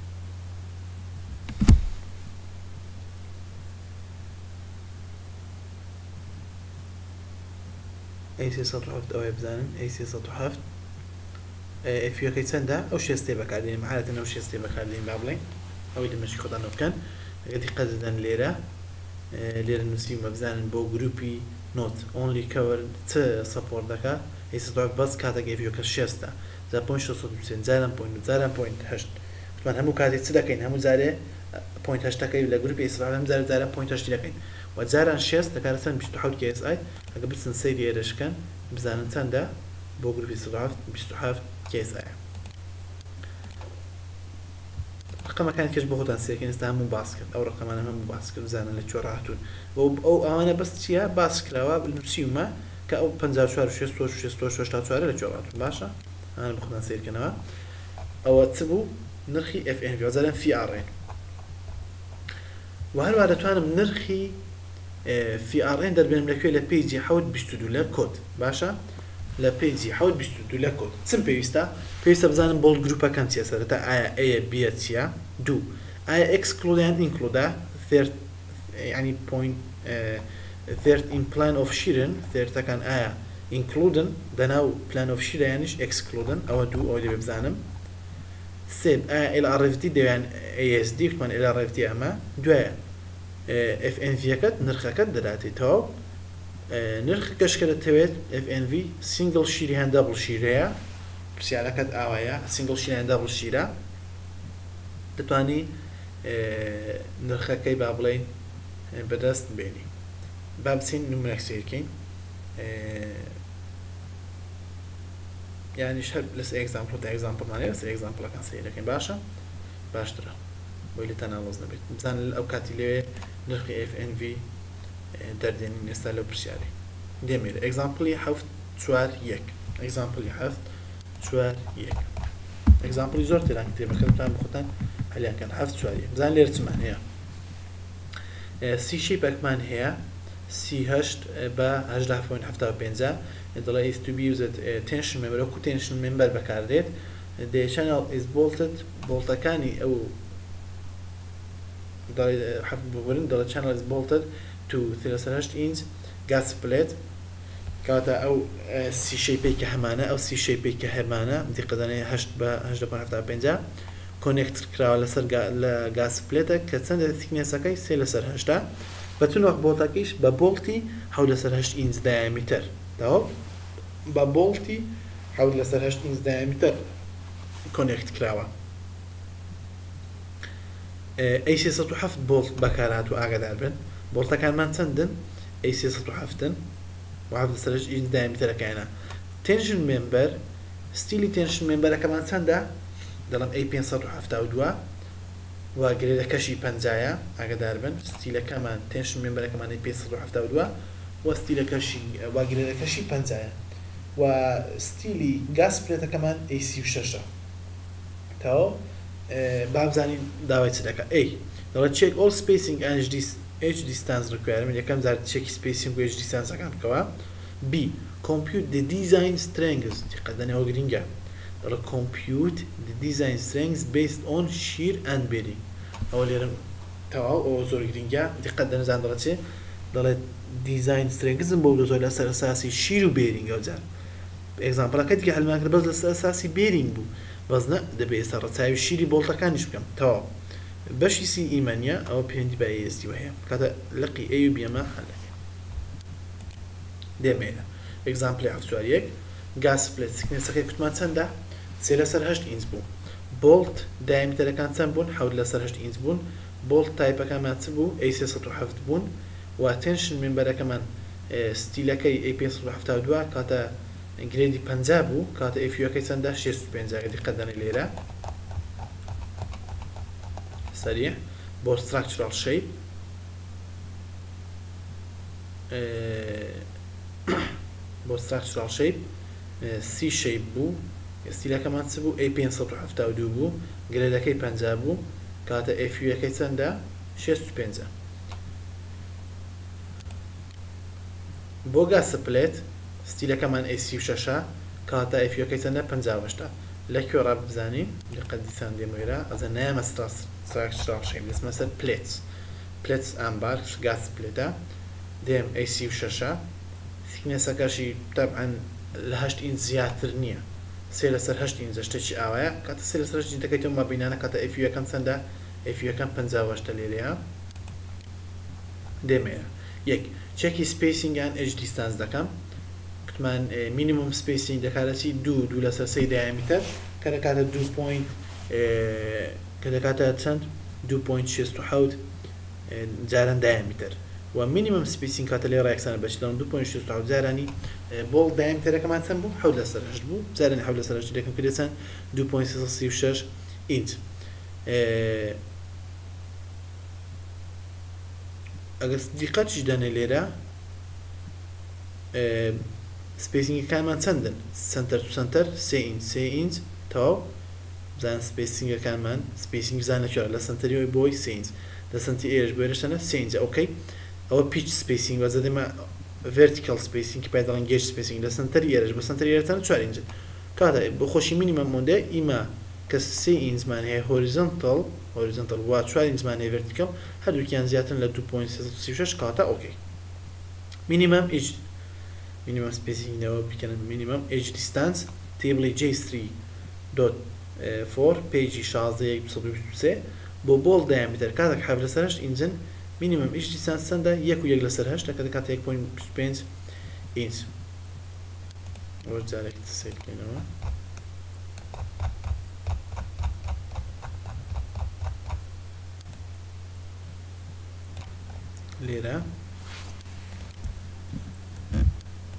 A307 ئەوەیە بزانن A307 FU یەکەی چەندە ئەو شێستێ بەکاردێنین مەحالەتەن ئەو شێستێ بەکاردێنین با بڵێن ئەوەی دەمەشی خۆتانەوە بکەن ئەگەر دیقەت دەدەن لێرە نووسین بزانن بۆ گروپی نۆت only cover چ سەپۆرت دەکات A307 بەس کاتێک FU یەکە شێستە جا پوینت 625 جاران پوینت جاران پوینت 8 من هەموو کاتێک چ دەکەین هەموو جارێ پوینت 8 دەکەی لە گروپی A307 هەم جاران پوینت 8 دەکەین و جاران 6 دەکاتە چەند 27 KSI ئەگە بچن سەیری ئێرەشکەن بزانن چەندە بۆ گروپی A307 27 KSI ڕقەمەکان کەش بۆ خۆتان سێکەین ئێستا هەموو باس کرد ئەو ڕقەمانە هەموو باس کرد بزانن لە کوێ ڕاهاتوون ئەو ئەوانە بەس چییە باس کراوە نووسیومە کە ئەو 54 64 لە کوێ ڕاهاتوون باشە ئەوانە بۆ خۆتان سێرکەنەوە ئەوە چ بوو نرخی FNV وەزارەن FRN و هەروە دەتوانم نرخی FRN دەربێنم لەکوێ لە پیجی 722 لە کۆد باشە لە پیجی 722 لە کۆد چم پێویستە بزانم بۆڵ گروپەکان چیە سەرەتا ئایا A B چیە دوو ئایا exclude یان include ینی point third in plan of shearing third-ەکان ئایا includen دەناو plan of shearing یانیش excluden ئەوە دوو ئەوە دەبێ بزانم سێ ئایا LRFT دەیان ASD وتمان LRFT ئەمە دوایە FNV-یەکەت نرخەکەت دەداتێتەوە نرخەکەشکە دەتەوێت FNV single شیری هەن double شیرەیە پرسیارەکەت ئاوایە single شیری هەن double شیرە دەتوانی نرخەکەی با بڵێن بەدەست بێنی با بچین نمونەک سیرکەین یانیش هەر لەس ئێگزامپڵ دا ئێگزامپڵمانەیە لەس ئێگزامپڵەکان سیر دەکەین باشە باشترە بۆی لە تەناڵۆز نەبێت بزان ئەو کاتی لێوێ نرخی FNV دەردێنین ئێستا لەو پرسیاری دێمێرە ئەگزامپڵی 7.4.1 ئەگزامپڵی 7.4.1 ئەگزامپڵی زۆر تێران کتێبەکەتان بخۆتان هەلیانکەن 7.4.1 بزان لێرە چمان هەیە سی شیپێکمان هەیە C8 بە 18.75 دەڵێ is to be used tension member وەکو tension member بەکاردێت the channel is bolted بۆڵتەکانی ئەو دەڵێ channel is bolted to 3.8 inch gas plate کاتە ئەو سی شیپێک کە هەمانە ئەو سی شیپێک کە هەمانە دیقەدانەیە 8 بە 18.75 کۆنێکتر کراوە لەسەر لە گاز پلێتە کە چەندە تیکنێسەکەی 3/8 بەتون وەک بۆڵتەکەیش بە بۆڵتی 7/8 ئینچ دایامیتر داوە بە بۆڵتی 7/8 ئینچ دایامیتر کۆنێکت کراوە A307 بۆڵت بەکارهات و ئاگادار بن بۆڵتەکانمان چەندن A307 7/8 ئینچ دایامیترەکەیانە تێنشن مێمبەر ستیلی تێنشن مێمبەرەکەمان چەندە دەڵم A572 و گرێدەکەشی 50 ئاگادار بن ستیلەکەمان تێنشن مێمبەرەکەمان A572 و ستیلەکەشی و گرێدەکەشی 50 و ستیلی گاز پلێتەکەمان A36 تاوە بابزانین داوای چ دەکە A دەڵێت check all spacing and H distance requirement یەکەم جار چێکی spacing و H distance ئەەکەم بکەوە B compute the design strengths دیقەدەنەوە گرینگە دەڵێت compute the design strengths based on shear and bearing ئەوە لێرە تەواو ئەوە زۆر گرینگە دیقەت دەنەزان دەڵێت چێ دەڵێت design strengths بۆ دۆزۆر لەسەر ئەساسی شیر و bearing ئەو جار ئێگزامپڵەکە دیکە هەلمان کرد بەس لەسەر ئەساسی bearing بوو بەس نە دەبێت ئێستا ڕەچاوی شیری بۆڵتەکانیش بکەم تەواو بەشی سی ئیمانیە ئەوە پێوەندی بە ASD هەیە کاتە لەقی A و B ئەمە هەلەکە دێمێنە ئێگزامپڵی 7.4.1 گاز پلێت سکنێسەکەی کوتمان چەندە 3/8 ئینچ بوو بۆڵت دایامیتەرەکان چەند بوون 7/8 ئینچ بوون بۆڵت تایپەکەمان چ بوو A307 بوون و تێنشن مێمبەرەکەمان ستیلەکەی A572 کاتە گرێدی 50 بوو کاتە FU-ەکەی چەندە 6.5 دیقەدەنە لێرە سریع بۆ structural shape بۆ structural shape C shape بوو ستیلەکەمان چ بوو A572 بوو گرێدەکەی 50 بوو کاتە FU-ەکەی چەندە 6.5 بۆ گاز پلێت ستیلەکەمان A36 کاتە FU-ەکەی چەندە 58 لە کوێڕا بزانین لەقەت دیسان دێمەوێرە ئەزە نایمە structural shape دەسمە سەر plates ئامبار گاز پلێتە دێم A36 سیکنێسەکەشی طبعاً لە 8 ئینچ زیاتر نییە 3/8 ئینچ شتێکی ئاوایە کاتە 3/8 ئینچ دەکەیتەوە مابینانە کاتە FU-یەکەم چەندە FU-یەکەم 58 لێرەیە دێمەیە یەک چێکی سپیسینگیان H distance دەکەم کتمان minimum spacing دەکاتەچی 2/3 diameter کە دەکاتە 2 کە دەکاتە چەند 2.67 جاران diameter و minimum spacing کاتە لێ ڕایەکسانە بەچدەم 2.67 جارانی بۆڵ diameterەکەمان چەند بوو 7/8 بوو جارانی 7/8 دەکەم کە دەچەند 2.36 ئینچ ئەگەر دیقەتیش دەنێ لێرە سپیسینگەکانمان چەندن سنتەر تو سنتەر 3 ئینچ تەواو بزان سپیسینگەکانمان سپیسینگ بزانەکەوە لە سنتەریەوەی بۆی 3 ئینچ لە سنتی ئێرش بۆێرشتەنە 3 ئینچ ئەوکەی ئەوە پیچ سپیسینگ وەزە دێمە vertical spacing کە پێی دەڵێن گێژ سپیسینگ لە سنتەری ئێرش بە سنتەری ئێرەتەنە 4 ئینچ کاتە بۆ خۆشی مینیمەم مۆندە ئیمە کە 3 ئینچمان هەیە هۆریزۆنتال وا 4 ئینچمان هەیە vertical هەردووکیان زیاترن لە 2.36 کاتە ئۆکەی minimum spacing نەوە بکەن minimum H distance table J3.4 page 16 بۆ بۆڵ diameter کاتێک 7/8 ئینچن minimum H distance چەندە 1/8 کە دەکاتە 1.25 ئینچ ئەوە جارێک سێ بکەینەوە لێرە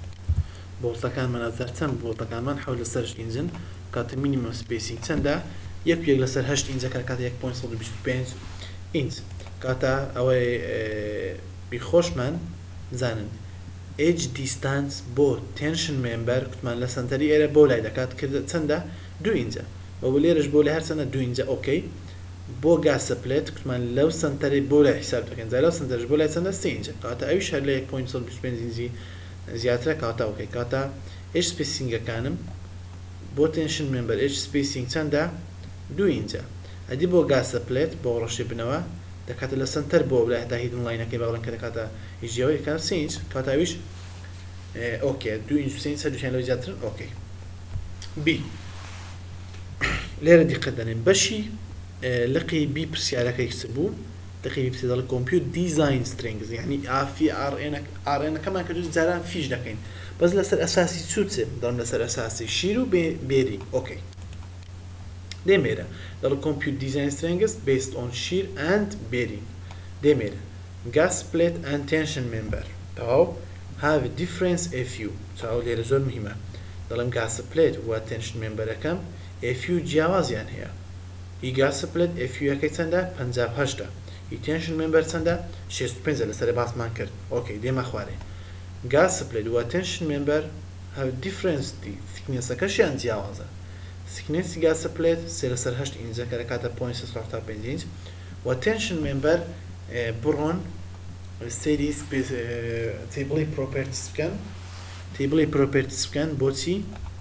بۆڵتەکانمان ئەزار چەند بۆڵتەکانمان 7/8 ئینچن کاتە minimum spacing چەندە 1 لەسەر 8 ئینجەکە کاتە 1.25 ئینج کاتە ئەوەی بیخۆشمان زانن edge distance بۆ tension member کوتمان لە سنتەری ئێرە بۆ لای دەکات کردە چەندە 2 ئینجە بۆ لێرەش بۆ لە هەر چەندە 2 ئینجە ئۆکەی بۆ گاسە پلێت کوتمان لەو سنتەری بۆ لای حساب دەکەن لەو سنتەرش بۆ لای چەندە 3 ئینجە کاتە ئەویش هەر لە 1.25 ئینجی زیاترە کاتە ئۆکەی کاتە edge spacingەکانم بۆ tension member edge spacing چەندە 2 ئینجە ئەدی بۆ گاسە پلێت بۆ ڕۆشی بنەوە دەکاتە لە سنتەر بۆ لای هەتا هیدن لاینەکەی باڵن کە دەکاتە هیچیەوەی کار 3 ئینج کاتە ئەویش اوكي 2 انش 3 سدوشان لو زياتر اوكي بي ليرة دقة دانين بشي لقي بي برسيالك يكسبو لقي بي برسيالك كومبيوت ديزاين سترينجز يعني في ار ان كمان كجوز زاران فيش دكين بس لسر اساسي سوتسي دارم لسر اساسي شيرو بيري اوكي ديميرا دار كومبيوت ديزاين سترينجز based on shear and bearing ديميرا gas plate and tension member تمام have a difference FU تعال لي زۆر مهمة دەڵێم gas plate و tension member كم FU جیاوازیان هەیە ئی gas plate FU یەکەی چەندە 58 ئی tension member چەندە 65 لەسەر باسمان کرد اوكي دێمە خوارێ gas plate و tension member have difference thickness-ەکەشیان جیاوازە thickness gas plate 3/8 ئینجە کە دەکاتە 0.65 ئینج و tension member بڕۆن سری تیبلی پروپرتیز بکەن تیبلی پروپرتیز بکەن بۆچی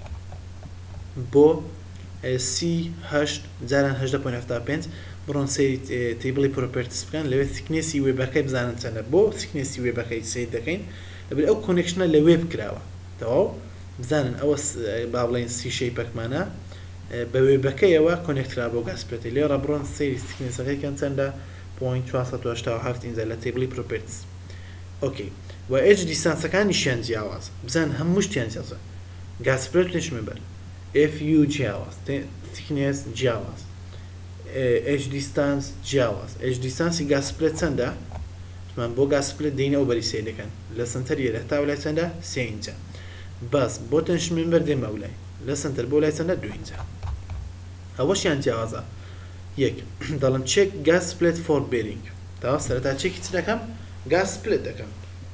بۆ C8 جاران 8.75 بڕۆن سری تیبلی پروپرتیز بکەن لەوێ thickness-ی وێبەکەی بزانن چەندە بۆ thickness-ی وێبەکەی سیر دەکەین لەبەر ئەو کۆنێکشنە لەوێ بکراوە تەواو بزانن ئەوە با بڵێن C شەیپەکمانە بە وێبەکەیەوە کۆنێکترا بۆ گاز پلێتی لێرە بڕۆن سری thickness-ەکەی کەن چەندە 0.487 ئینجە لە تیبلی پروپرتیز اوكي و edge distance-ەکانیشیان جیاواز بزان هەموو شتیان جیاوازە gas plate tension member FU جیاواز thickness جیاواز edge distance جیاواز edge distance gas plate چەندە من بۆ gas plate دێنە ئەو بەری سێ دەکەن لە سنتەر ئێرە تا لای چەندە 3 ئینجە بەس بۆ tension member دێمە لای لە سنتەر بۆ لای چەندە 2 ئینجە ئەوەشیان جیاوازە یەک دەڵم check gas plate for bearing تا سەرەتا چێکی چ دەکەم gas plate دەکەم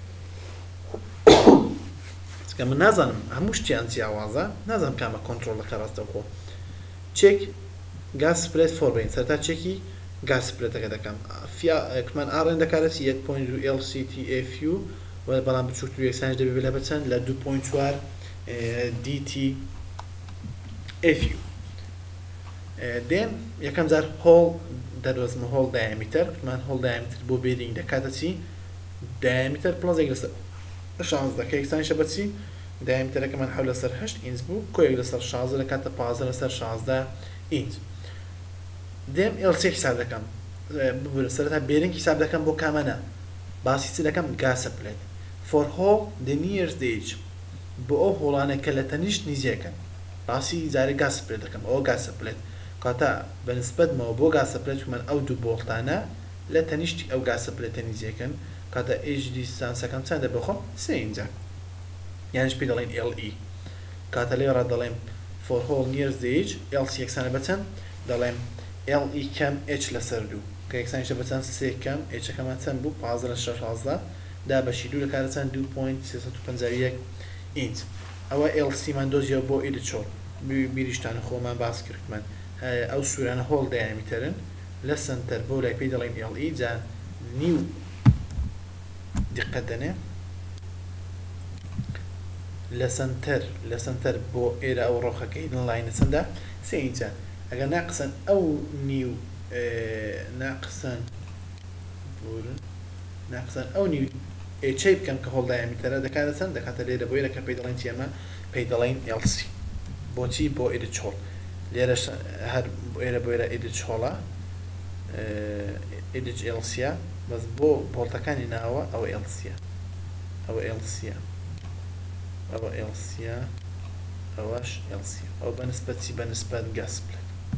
چکە من نازانم هەموو شتیان جیاوازە نازانم کامە کۆنتڕۆڵەکە ڕاستەوخۆ check gas plate for bearing سەرەتا چێکی gas plate-ەکە دەکەم کوتمان ئاڕێن دەکاتێتی 1.2 LCT FU بەڵام بچووکتر یەکسانج دەبێت لە بچەند لە 2.4 DT FU دێم یەکەم جار هۆڵ دەرۆزمە هۆڵ دایامیتەر من هۆڵ دایامیتر بۆ بێرینگ دەکاتە چی دایامیتەر پلس یەک لەسەر 16 کە یەکسانیشە بە چی دایامیتەرەکە من حەول لەسەر 8 ئینچ بوو کۆیەک لەسەر 16 دەکاتە 15 لەسەر 16 ئینچ دێم LC حساب دەکەم ببرە سەرەتا بێرینگ حساب دەکەم بۆ کامەنە باسی چ دەکەم گاسە پلێت for hole the nearest edge بۆ ئەو هۆڵانە کە لە تەنیشت نزیەکەن باسی جارێ گاسە پلێت دەکەم ئەوە گاسە پلێت کاتە بەنسبەتمەوە بۆ گاسە پلێت من ئەو دوو بۆڵتانە لە تەنیشتی ئەو گاسە پلێتە نزیەکەن کاتە edge distance-ەکەم چەندە بخۆم 3 ئینجە یانش پێی دەڵێن LE کاتە لێرە دەڵێم for hole nearest the edge LC یەکسانە بەچەند دەڵێم LE کەم H لەسەر 2 کە یەکسانیشە بەچەند 3 کەم H-ەکەمان چەند بوو 15 لەسەر 16 دا بەشی 2 لەکاتە چەند 2.351 ئینچ ئەوە LC-مان دۆزیەوە بۆ ئیدچۆڵ بیریشتانە خۆمان باس کردمان ئەو سوورانە هۆڵ دایامیتەرن لە سنتەر بۆ لای پێی دەڵێن LE جا نیو دقت دەنێ لە سنتەر بۆ ئێرە ئەو ڕۆخەکەی لاینە چەندە 3 ئینچە ئەگەر ناقسن ئەو نیو ناقسن ئەو نیو چی بکەم کە هۆڵ دایامیتەرە دەکاتە چەند دەکاتە لێرە بۆ ئێرە کە پێی دەڵێن چێمە پێی دەڵێن LC بۆچی بۆ ئیدچۆڵ لێرە هەر ئێرە بۆ ئێرە ئیدچۆڵە ئیدچ LC-ە بەس بۆ بۆڵتەکانی ناوە ئەوە LC-ە ئەوە LC-ە ئەوە LC-ە ئەوەش LC-ە ئەو بەنسبەت چی بەنسبەت گاس پلێت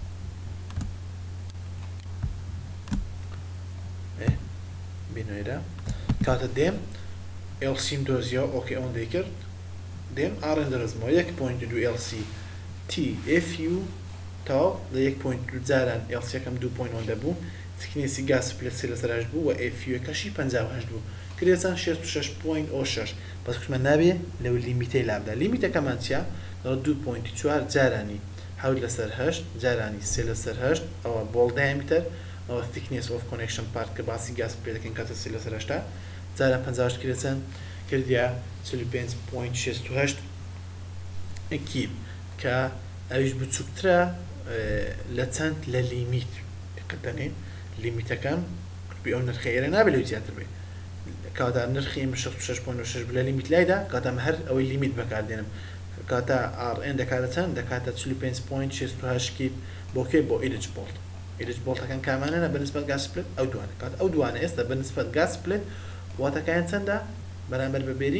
بینۆیرە کاتە دێم LC-م دۆزیەوە ئۆکێ ئەوەن دەیکرد دێم ئاڕێن دەرەزمەوە 1.2 LC T FU تەواو لە 1.2 جاران ئێڵسیەکەم 2.1 دەبوو تکنێسی گاز سپلێت سێ لەسەرش بوو و ئێفیوەکەشی 58 بوو کرێچان 66.6 بەس کوشمە نابێ لەو لیمیتەی لابدا لیمیتەکەمان چیە 2.4 جارانی حول لەسەر 8 جارانی 3 لەسەر 8 ئەوە بۆڵ دایمتر ئەوە thickness of connection part کە باسی گاز سپلێتەکەین کاتە 3 لەسەر 8 جاران 58 کرێچان کردیا 45.68 ئەکیب کە ئەویش بچووکترە لە چەند لە لیمیت قدەنێ لیمیتەکەم ئەو نرخێرە نابێت لەو زیاتر بێ کاتا نرخی 66.6 لە لیمیت لایدا کاتام هەر ئەوەی لیمیت بەکاردێنم کاتا RN دەکاتە چەند دەکاتە 45.68 کیب بۆکێ بۆ ئیلج بۆڵت ئیلج بۆڵتەکان کامانەنە بەنسبەت گاز سپلێت ئەو دوانە کات ئەو دوانە ئێستا بەنسبەت گاز سپلێت واتەکەیان چەندە بەرامبەر بەبێری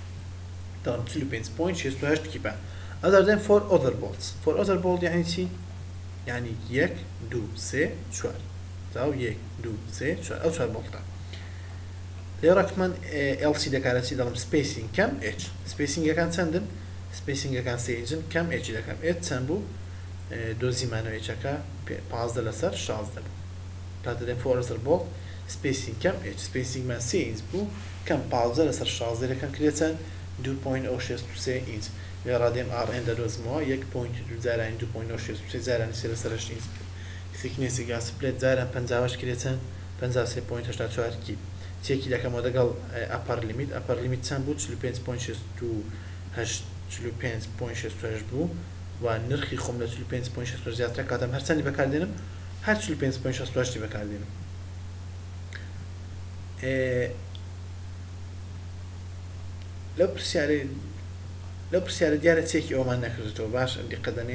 45.68 کیبە other than for other bolts for other bolt يعني چی يعني 1 2 3 4 تاو 1 2 3 4 ئەو 4 بۆڵتە لێرە کمان LC دەکاتە دەڵم spacing کەم h spacingەکان چەندن spacingەکان 3 هن کەم h دەکەم h چەند بوو دۆزیمانەوە هچەکە 15 لەسەر 16 بوو کاتە دێن for other bolt spacing کەم h spacing مان 3 inch بوو کەم 15 لەسەر 16 دەکەم کرێتەن 2.063 inch لێرادێم RN دەدۆزمەوە 1.2 جارانی 2.063 جارانی 3 لەسەر 8 inch thicknessi گاز سپلێت جاران 58 کرێتەن 53.84 کیب چێکی دەکەمەوە دەگەڵ ئەپەر لیمیت چەند بوو 45.68 بوو و نرخی خۆم لە 45.6 زیاترە کاتەم هەرچەندی بەکاردێنم هەر 45.68 بەکاردێنم لەو پرسیارە دیارە چێکی ئەومان نەکردێتەوە باش دیقە دەنێ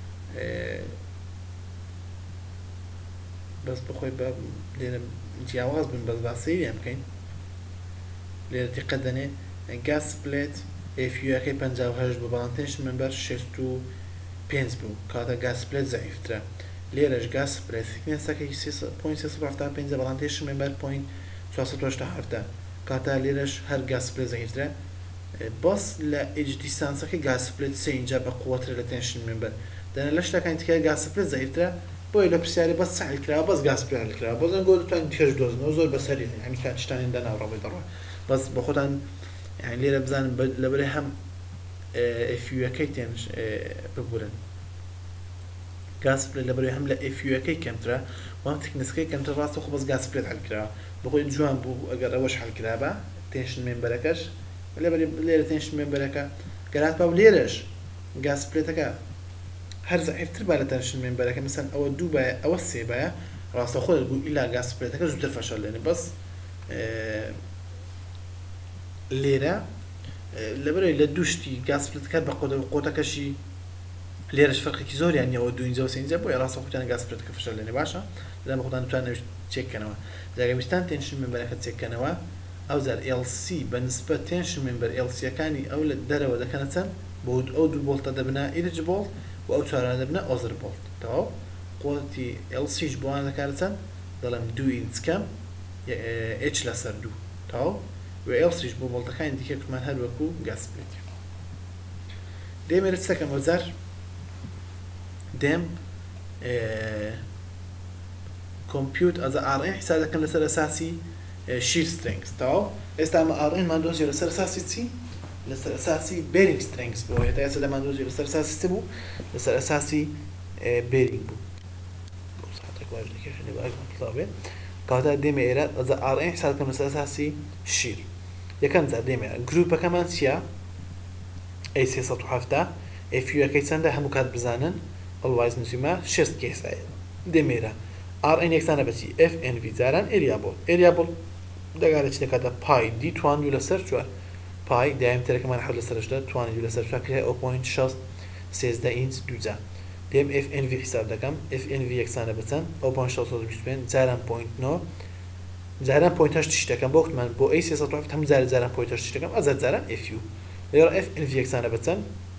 بەس بخۆی بە لێرە جیاواز بن بەس باسەیریان بکەین لێرە دیقە دەنێ گاز سپلێت ئێفیوەکەی 58 بوو بەڵام تێنشن مەمبەر 65 بوو کاتە گاز سپلێت زەعیفترە لێرەش گاز سپلێت thicknessەکەی 3.375 بەڵام تێنشن مەمبەر 0.487 کاتە لێرەش هەر گاز سپلێت زەعیفترە بەس لە ئیج دیستانسەکەی گاز سپلێت 3 اینجا بە قووەترە لە تێنشن مەمبەر دەنە لە شتەکانی تکای گاز سپلێت زەعیفترە بۆی لە پرسیاری بەس سەحل کراوە بەس گاز سپلێت کراوە بۆ زەنگۆ دەتوانین تێش دۆزنەوە زۆر بەسەری هەمی کات شتانێن دەناوڕەوەی دەڕۆە بەس بە خۆتان یعنی لێرە بزانن لەبەرەی هەم ئێفیوەکەی تێنش ببورن گاز سپلێت لەبەرەی هەم لە ئێفیوەکەی کەمترە وام تکنسکەی کەمتر ڕاستە خۆ بەس گاز سپلێت هەل کراوە بەخۆی جوان بوو ئەگەر ئەوەش هەل کرابە تێنشن مێمبەرەکەش لێرە تێنشن مێمبەرەکە گەرات پاو لێرەش گاز سپلێتەکە هەر زەعیفتر با لە تێنشن مێمبەرەکە مثلا ئەوە 2 بایە ئەوە 3 بایە ڕاستە خۆ دەبوو ئیلا گاز سپلێتەکە زووتر فەشەل لێنێ بەس لێرە لەبەرەوەی لە دووشتی گاز سپلێتەکە بە قۆتەکەشی لێرەش فەرقێکی زۆریان نیەوە 2 اینجا و 3 اینجا بۆیە ڕاستە خۆتان گاز سپلێتەکە فەشەل لێنێ باشە لەم بە خۆتان دەتوانن چێککەنەوە جاگە ویستان تێنشن مێمبەرەکە چێککەنەوە ئەو زار LC بەنسبەت تێنشن مێمبەر LCەکانی ئەو لە دەرەوە دەکەنە چەند بۆ ئەو دوو بۆڵتە دەبنە ئیلج بۆڵت و ئەو چوارانە دەبنە ئۆزر بۆڵت تەواو قوتی LCش بۆوان دەکاتە چەند دەڵێم 2 ئینچ کەم H لەسەر 2 تەواو و LCش بۆ بۆڵتەکانی دیکە کوتمان هەر وەکو گاز سپلێتی دێمێرە چەکەم وەزار دێم کۆمپیوت ئەزە RN حساب دەکەم لەسەر ئەساسی shear strength تاو ئێستا ئەمە RN مان دۆزیە لەسەر ئەساسی چی لەسەر ئەساسی bearing strength بۆ هێتا ئێستا دەمان دۆزیە لەسەر ئەساسی چ بوو لەسەر ئەساسی bearing بوو کاتە دێمە ئێرە ئەزە RN حساب دەکەم لەسەر ئەساسی shear یەکەم جار دێمە گروپەکەمان چییە A370 FU-ەکەی چەندە هەموو کات بزانن always نووسیمە 6 کێسایە دێمێرە RN یەکسانە بەچی FNV جاران area ball دەگارە چ دەکاتە پای دی توان دوو لەسەر 4 پای دایمترەکەمان حەول لەسەرشدا توانی دوو لەسەر 4 کرێ 0.13 ئینچ دووجا دێم FNV حساب دەکەم FNV یەکسانە بچەند 0.625 جاران 0.9 جاران 0.8 شتەکەم بۆ وقتمان بۆ A370 هەموو جاران 0.8 شتەکەم ئەزە جاران FU لێرە FNV یەکسانە بچەند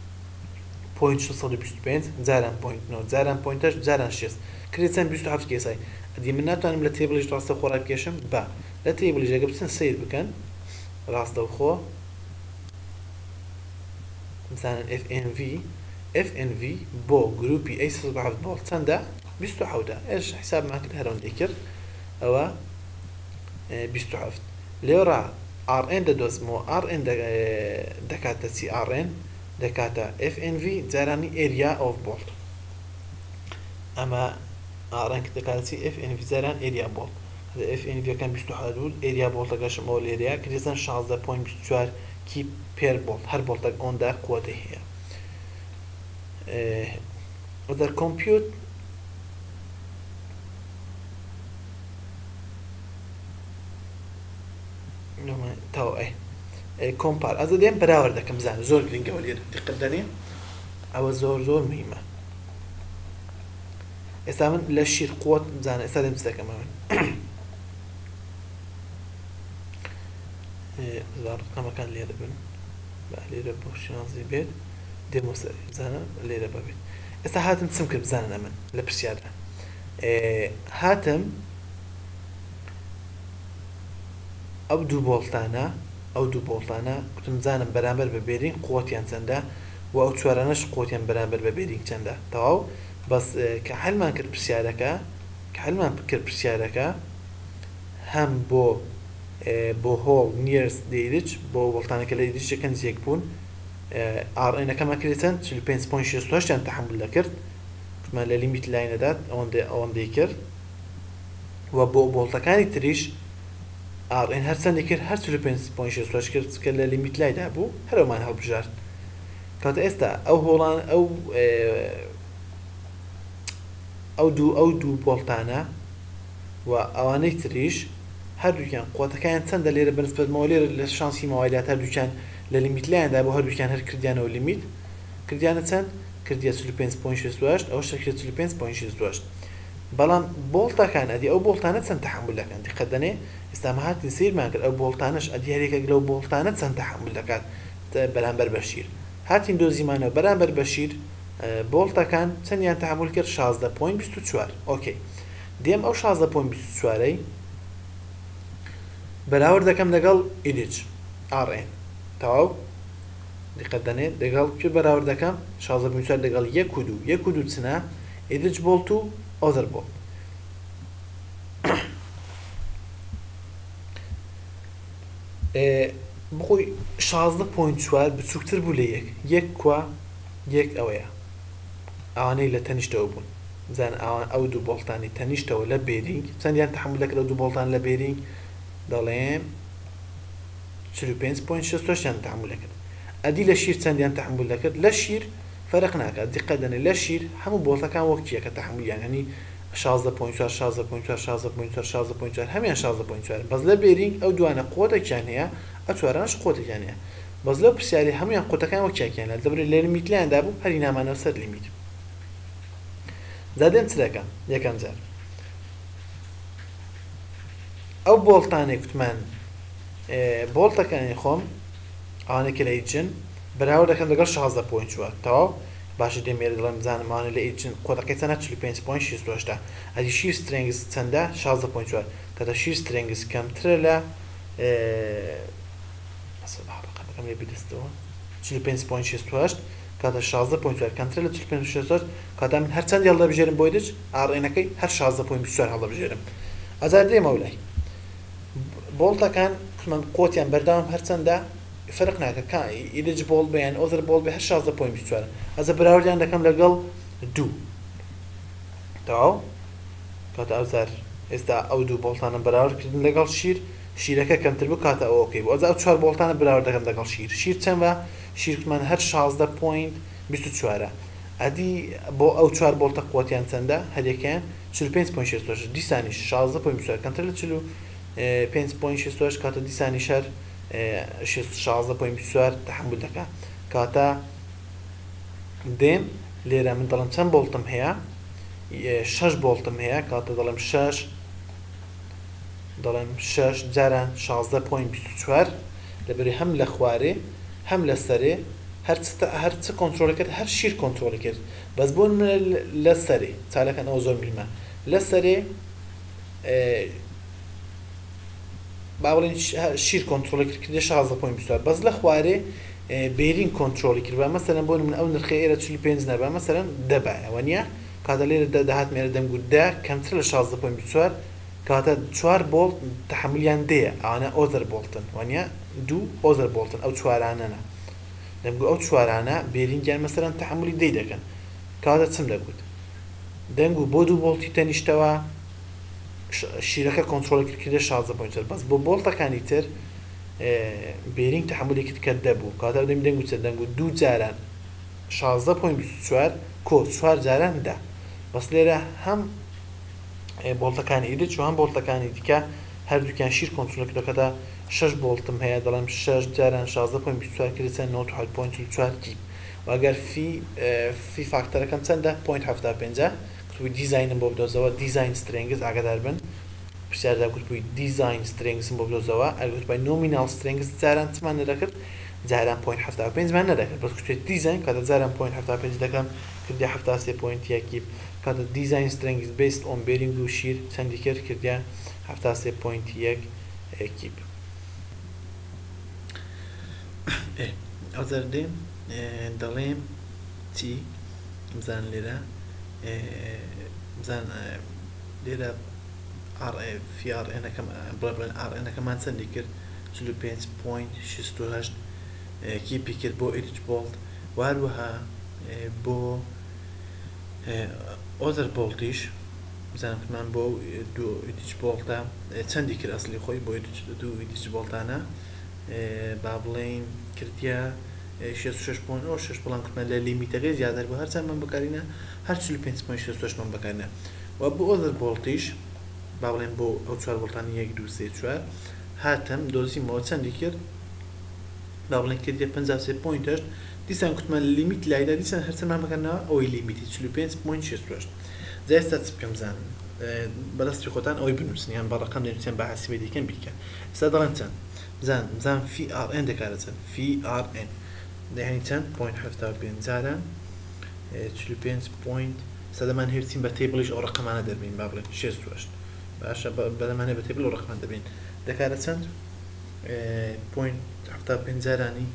0.625 جاران 0.9 جاران 0.8 جاران 6 کرێچەند 27 کێسای ئەدی من ناتوانم لە تێبڵیش ڕاستە خۆڕای بکێشم بە لە تێبڵیش ئەگە بچن سیر بکەن ڕاستەوخۆ مثلا FNV FNV بۆ گروپی A107 بۆڵت چەندە 27 ئێش حسابمان کرد هەرەوەندەی کرد ئەوە 27 لێوەڕا RN دەدۆزمەوە RN دەکاتە چی RN دەکاتە FNV جارانی area of bolt ئەمە RN دەکاتە چی FNV جاران area bolt FNV یەکەم 27 بوو area bolt دەگەشمەوە لێرەیە کریزان 16.24 کی per bolt هەر بۆڵتێک ئەوەندا قووەتەی هەیە other compute تاو کۆمپار ئەزە دێم بەراورد دەکەم زانە زۆر گرنگەوە لێرە دقت دەنێ ئەوە زۆر مهمە ئێستا من لە شیر قوت بزانە ئێستا دەم چ دەکەمە من ڕقەمەکان لێرە بن لێرە بۆ شانزی بێت دێمە سەر بزانە لێرە ببێت ئێستا هاتم چم کرد بزانە من لە پرسیارە هاتم ئەو دوو بۆڵتانە گوتم زانم بەرامبەر بە بێرینگ قوتیان چەندە و ئەو چوارانەش قوتیان بەرامبەر بە بێرینگ چەندە تەواو بەس کە حەلمان کرد پرسیارەکە هەم بۆ هۆڵ نیرس دەیرج بۆ بۆڵتانەکە لە ئیدیشەکەن زیەک بوون RN-ەکەمان کرد چەند 45.68 تەحمل دەکرد گوتمان لە لیمیت لاینەدات ئەوەندەی کرد و بۆ بۆڵتەکانی تریش RN هەر چەندی کرد هەر 45.68 کرد کە لە لیمیت لایدا بوو هەرەوەمان هەڵبژارد کاتە ئێستا ئەو هۆڵان ئەو دوو بۆڵتانە و ئەوانەی تریش هەردووکیان قوتەکان چەندە لێرە بەنسبەتەوە لێرە لە شانسی ماوەیلات هەردووکیان لە لیمیت لایەندا بۆ هەردووکیان هەر کردیانەوە لیمیت کردیانە چەند کردیە 45.68 ئەوە شەکرێت 45.68 بەڵام بۆڵتەکان ئەدی ئەو بۆڵتانە چەند تەحمل دەکەن دیقەت دەنێ ئێستا هاتین سیرمان کرد ئەو بۆڵتانەش ئەدی هەرێکێک لەو بۆڵتانە چەند تەحمل دەکات بەرامبەر بە شیر هاتین دۆزیمانەوە بەرامبەر بە شیر بۆڵتەکان چەندیان تەحمل کرد 16.24 ئۆکەی دێم ئەو 16.24ەی بەراورد دەکەم لەگەڵ ئیدج RN تەواو دیقەت دەنێ لەگەڵ کوێ بەراورد دەکەم 16.24 لەگەڵ 1 و 2 چنە ئیدج بۆڵت و ئۆزەر بۆڵت بخۆی 16.4 بچووکتر بوو لە یەک کووە یەک ئەوەیە ئەوانەی لە تەنیشتەوە بوون زان ئەو دوو بۆڵتانی تەنیشتەوە لە بێرینگ چەندیان تەحمل دەکرد ئەو دوو بۆڵتان لە بێرینگ دەڵێم 45.68 تەحمل دەکرد ئەدی لە شیر چەندیان تەحمل دەکرد لە شیر فەرق ناکات دیقەت دەنێ لە شیر هەموو بۆڵتەکان وەک چیە کە تەحملیان هەنی 16.4 هەمیان 16.4 بەس لە بێرینگ ئەو دوانە قوتێکیان هەیە ئەو چوارانەش قوتێکیان هەیە بەس لەو پرسیاری هەمویان قوتەکان وەک چیاکیانە دەبرێت لە لیمیت لایەندا بوو هەری نامانەوە سەر لیمیت زادێم چ دەکەم یەکەم جار ئەو بۆڵتانێک کوتمان بۆڵتەکانی خۆم ئەوانێک لە ئیجن بەراورد دەکەم لەگەڵ 16.4 تەواو باشە دێمێرە دەڵێم بزانمانە لە ئیجن قوتەکەی چەندە 45.68 ئەدی شیر سترنگز چەندە 16.4 کاتە شیر سترنگز کەمترە لە 45.68 کاتە 16.4 کەمترە لە 45.68 کاتە من هەر چەندی هەڵدەبژێرم بۆی دچ RN-ەکەی هەر 16.24 هەڵدەبژێرم ئەجار دێمە ولای بۆڵتەکان قوتیان بەردەوام هەر چەندە فرق ناکات ئیدج بۆڵ بەیان ئۆزەر بۆڵ بێ هەر 16.24 ئەزە بەراوردیان دەکەم لەگەڵ 2 تەواو کاتە ئەوزار ئێستا ئەو دوو بۆڵتانە بەراوردکردن لەگەڵ شیرەکە کەمتر بوو کاتە ئەوکەی بوو ئەزا ئەو چوار بۆڵتانە بەراورد دەکەم لەگەڵ شیر چەند بە شیرکمان هەر 16.24 ئەدی بۆ ئەو چوار بۆڵتە قوتیان چەندە هەرێکیان 45.68 دیسانی 16.24 کەمتر لە 45.68 کاتە دیسانی شەر 16.24 تەحمل دەکات کاتە دێم لێرە من دەڵم چەند بۆڵتم هەیە 6 بۆڵتم هەیە کاتە دەڵێم 6 جاران 16.24 لەبەری هەم لە خوارێ هەم لە سەرێ هەر چ کۆنترۆڵی کرد هەر شیر کۆنترۆڵی کرد بەس بۆ لە سەرێ چالەکەن ئەو زۆر میلمە لە سەرێ باڵێن شیر کۆنترۆڵی کرد 16.24 بەس لە خوارێ بێرین کۆنتترۆلی کردوە مەسەرەن بۆ من ئەو نرخی ئێرە 45 نەبە مەسەرەن دەبە ئەوە نیە کاتە لێرە دەهات مێرە دەنگودا کەمتر لە 16.4 کاتە 4 بۆڵت تحملیان دەیە ئەوانە ئۆزەر بۆڵتن وانە دوو ئۆزەر بۆڵتن ئەو چوارانەنە دەمگو ئەو چوارانە بێرینگیان مەسەرەن تحملی دەی دەکەن کاتە چم دەگوت دەنگو بۆ دوو بۆڵتی تەنیشتەوە شیرەکە کۆنتترۆل کردە 16.4 بەس بۆ بۆڵتەکانی تر بێرینگ تحملێکی کە دەبوو کاتە دەمی دەنگوچە دەنگو دوو جاران 16.4 کۆ 4 جاران دا بەس لێرە هەم بۆڵتەکانی ئیدت و هەم بۆڵتەکانی دیکە هەردووکیان شیر کۆنتترۆل کردەکەدا 6 بۆڵتم هەیە دەڵێم 6 جاران 16.4 کردن 9.4 گیب واگەر فی فاکتەرەکەم چەندە 0.75 کتوبی دیزاینم بۆ بدۆزەوە دیزاین سترنگز ئاگادار بن پرسیاردا گوتبووی دیزاین سترنگزم بۆ بدۆزەوە ئەگوت بای نۆمینال سترنگز جاران چمان نەدەکرد جاران 0.75 مان نەدەکرد بەس کوتێت دیزاین کاتە جاران 0.75 دەکەم کردیا 73.1 گیب کاتە دیزاین سترنگز بیست ئۆن بێرینگ و شیر چەندی کرد کردیا 73.1 گیب ئەوزەر دێم دەڵێم چی بزان لێرە بزان لێرە RNەکەمان چەندی کرد 45.68 کیپی کرد بۆ ئیدج بۆڵت واروەها بۆ ئۆزەر بۆڵتیش بزانمان بۆ دوو ئیدج بۆڵتە چەندی کرد ئەسلی خۆی بۆ دوو ئیدج بۆڵتانە با بڵێین کردیا 66.6 بەڵام کتمە لە لیمیتەکەی زیادر بۆ هەرچەند من بەکارینە هەر 45.6 من بەکارینە و بۆ ئۆزەر بۆڵتیش با بڵێن بۆ ئەو 4 بۆڵتانی 1 2 3 4 هاتم دۆزیمەوە چەندی کرد با بڵێن کردیا 53.8 دیسان کتمە لیمیت لایدا دیسان هەرچەندمان بەکارنەوە ئەوەی لیمیتی 45.6 جا ئێستا چ بکەم بزانم بەدەستی خۆتان ئەوەی بنووسن یان بە ڕەقەم دەنووسێن بە حاسبەی دیکەم بیکە ئێستا دەڵێن چەند بزان فی RN دەکارە چەند فی RN دەیانی چەند 0.75 جاران 45. سەدەمان هێرچین بە تێبڵیش ئەو ڕقەمانە دەبین با بڵێن 6 باشە بەدەمانێ بە تێبڵ ئەو ڕقەمان دەبین دەکارە چەند 0.75 جارانی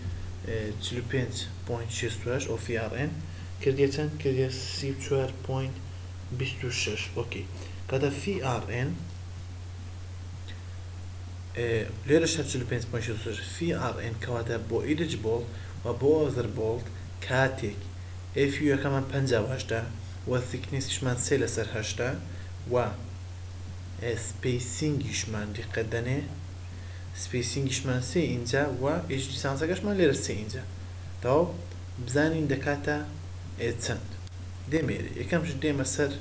45.6 ئەو فی RN کردیە چەند کردیە 34.26 ئۆکەی کاتە فی RN لێرە 45.6 فی RN کەواتە بۆ ئیدج بۆڵت و بۆ ئۆزەر بۆڵت کاتێک FU-یەکەمان 58 و thickness-شمان 3/8 و spacing-شمان دیقەت دەنێ spacing-شمان 3 ئینجا و h دیسانسەکەشمان لێرە 3 ئینجا تەواو بزانین دەکاتە چەند دێمێرە یەکەمش دێمە سەر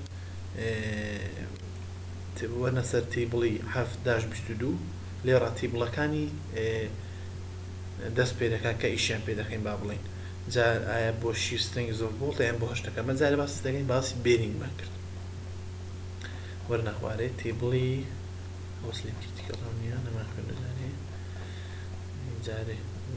وەرنە سەر تیبڵی 7-22 لێرە تیبڵەکانی دەست پێ دەکات کە ئیشیان پێ دەکەین با بڵێن جار ئایا بۆ شیر سترنگز ئۆف بۆڵت یان بۆ هەشتەکە مە جارە باسی دەکەین باسی بێرینگمان کرد وەرنەخوارێ تیبڵی هەوسڵی کریتیکەڵ نییە نەمان خوێن نەزانێ جارێ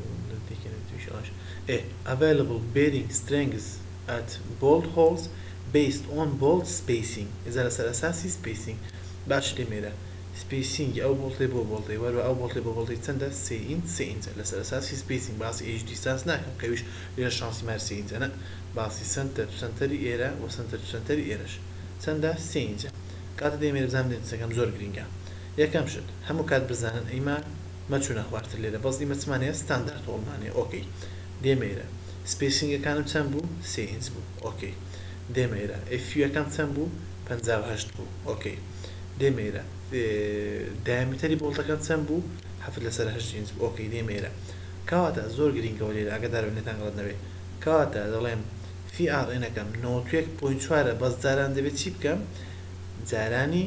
available bearing strengths at bolt holes based on bolt spacing إذا لەسەر ئەساسی spacing باش دێمێرە spacing ئەو بۆڵتەی بۆ بۆڵتەی وەروە ئەو بۆڵتەی بۆ بۆڵتەی چەندە 3 ئینچ لەسەر ئەساسی spacing باسی h دیستانس ناکەم کەویش لێرە شانسی مار 3 ئینچە نە باسی سنتەر تو سنتەری ئێرە و سنتەر تو سنتەری ئێرەش چەندە 3 ئینچە کاتە دێمێرە بزانم دێنچەکەم زۆر گرینگە یەکەم شت هەموو کات بزانن ئەیما مەچوونە خوارتر لێرە بەس دیمە چمانەیە ستاندارد هۆڵمانەیە ئۆکەی دێمێرە سپیسینگەکانم چەند بوو 3 ئینچ بوو ئۆکەی دێمێرە FU-یەکەم چەند بوو 58 بوو ئۆکەی دێمێرە دایامتەری بۆڵتەکەم چەند بوو 7/8 ئینچ بوو ئۆکەی دێمێرە کەواتە زۆر گرینگەوە لێرە ئاگادار بن نێتان غەڵەت نەبێت کەواتە دەڵێم فی RN-ئەکەم 91.4 بەس جاران دەبێت چی بکەم جارانی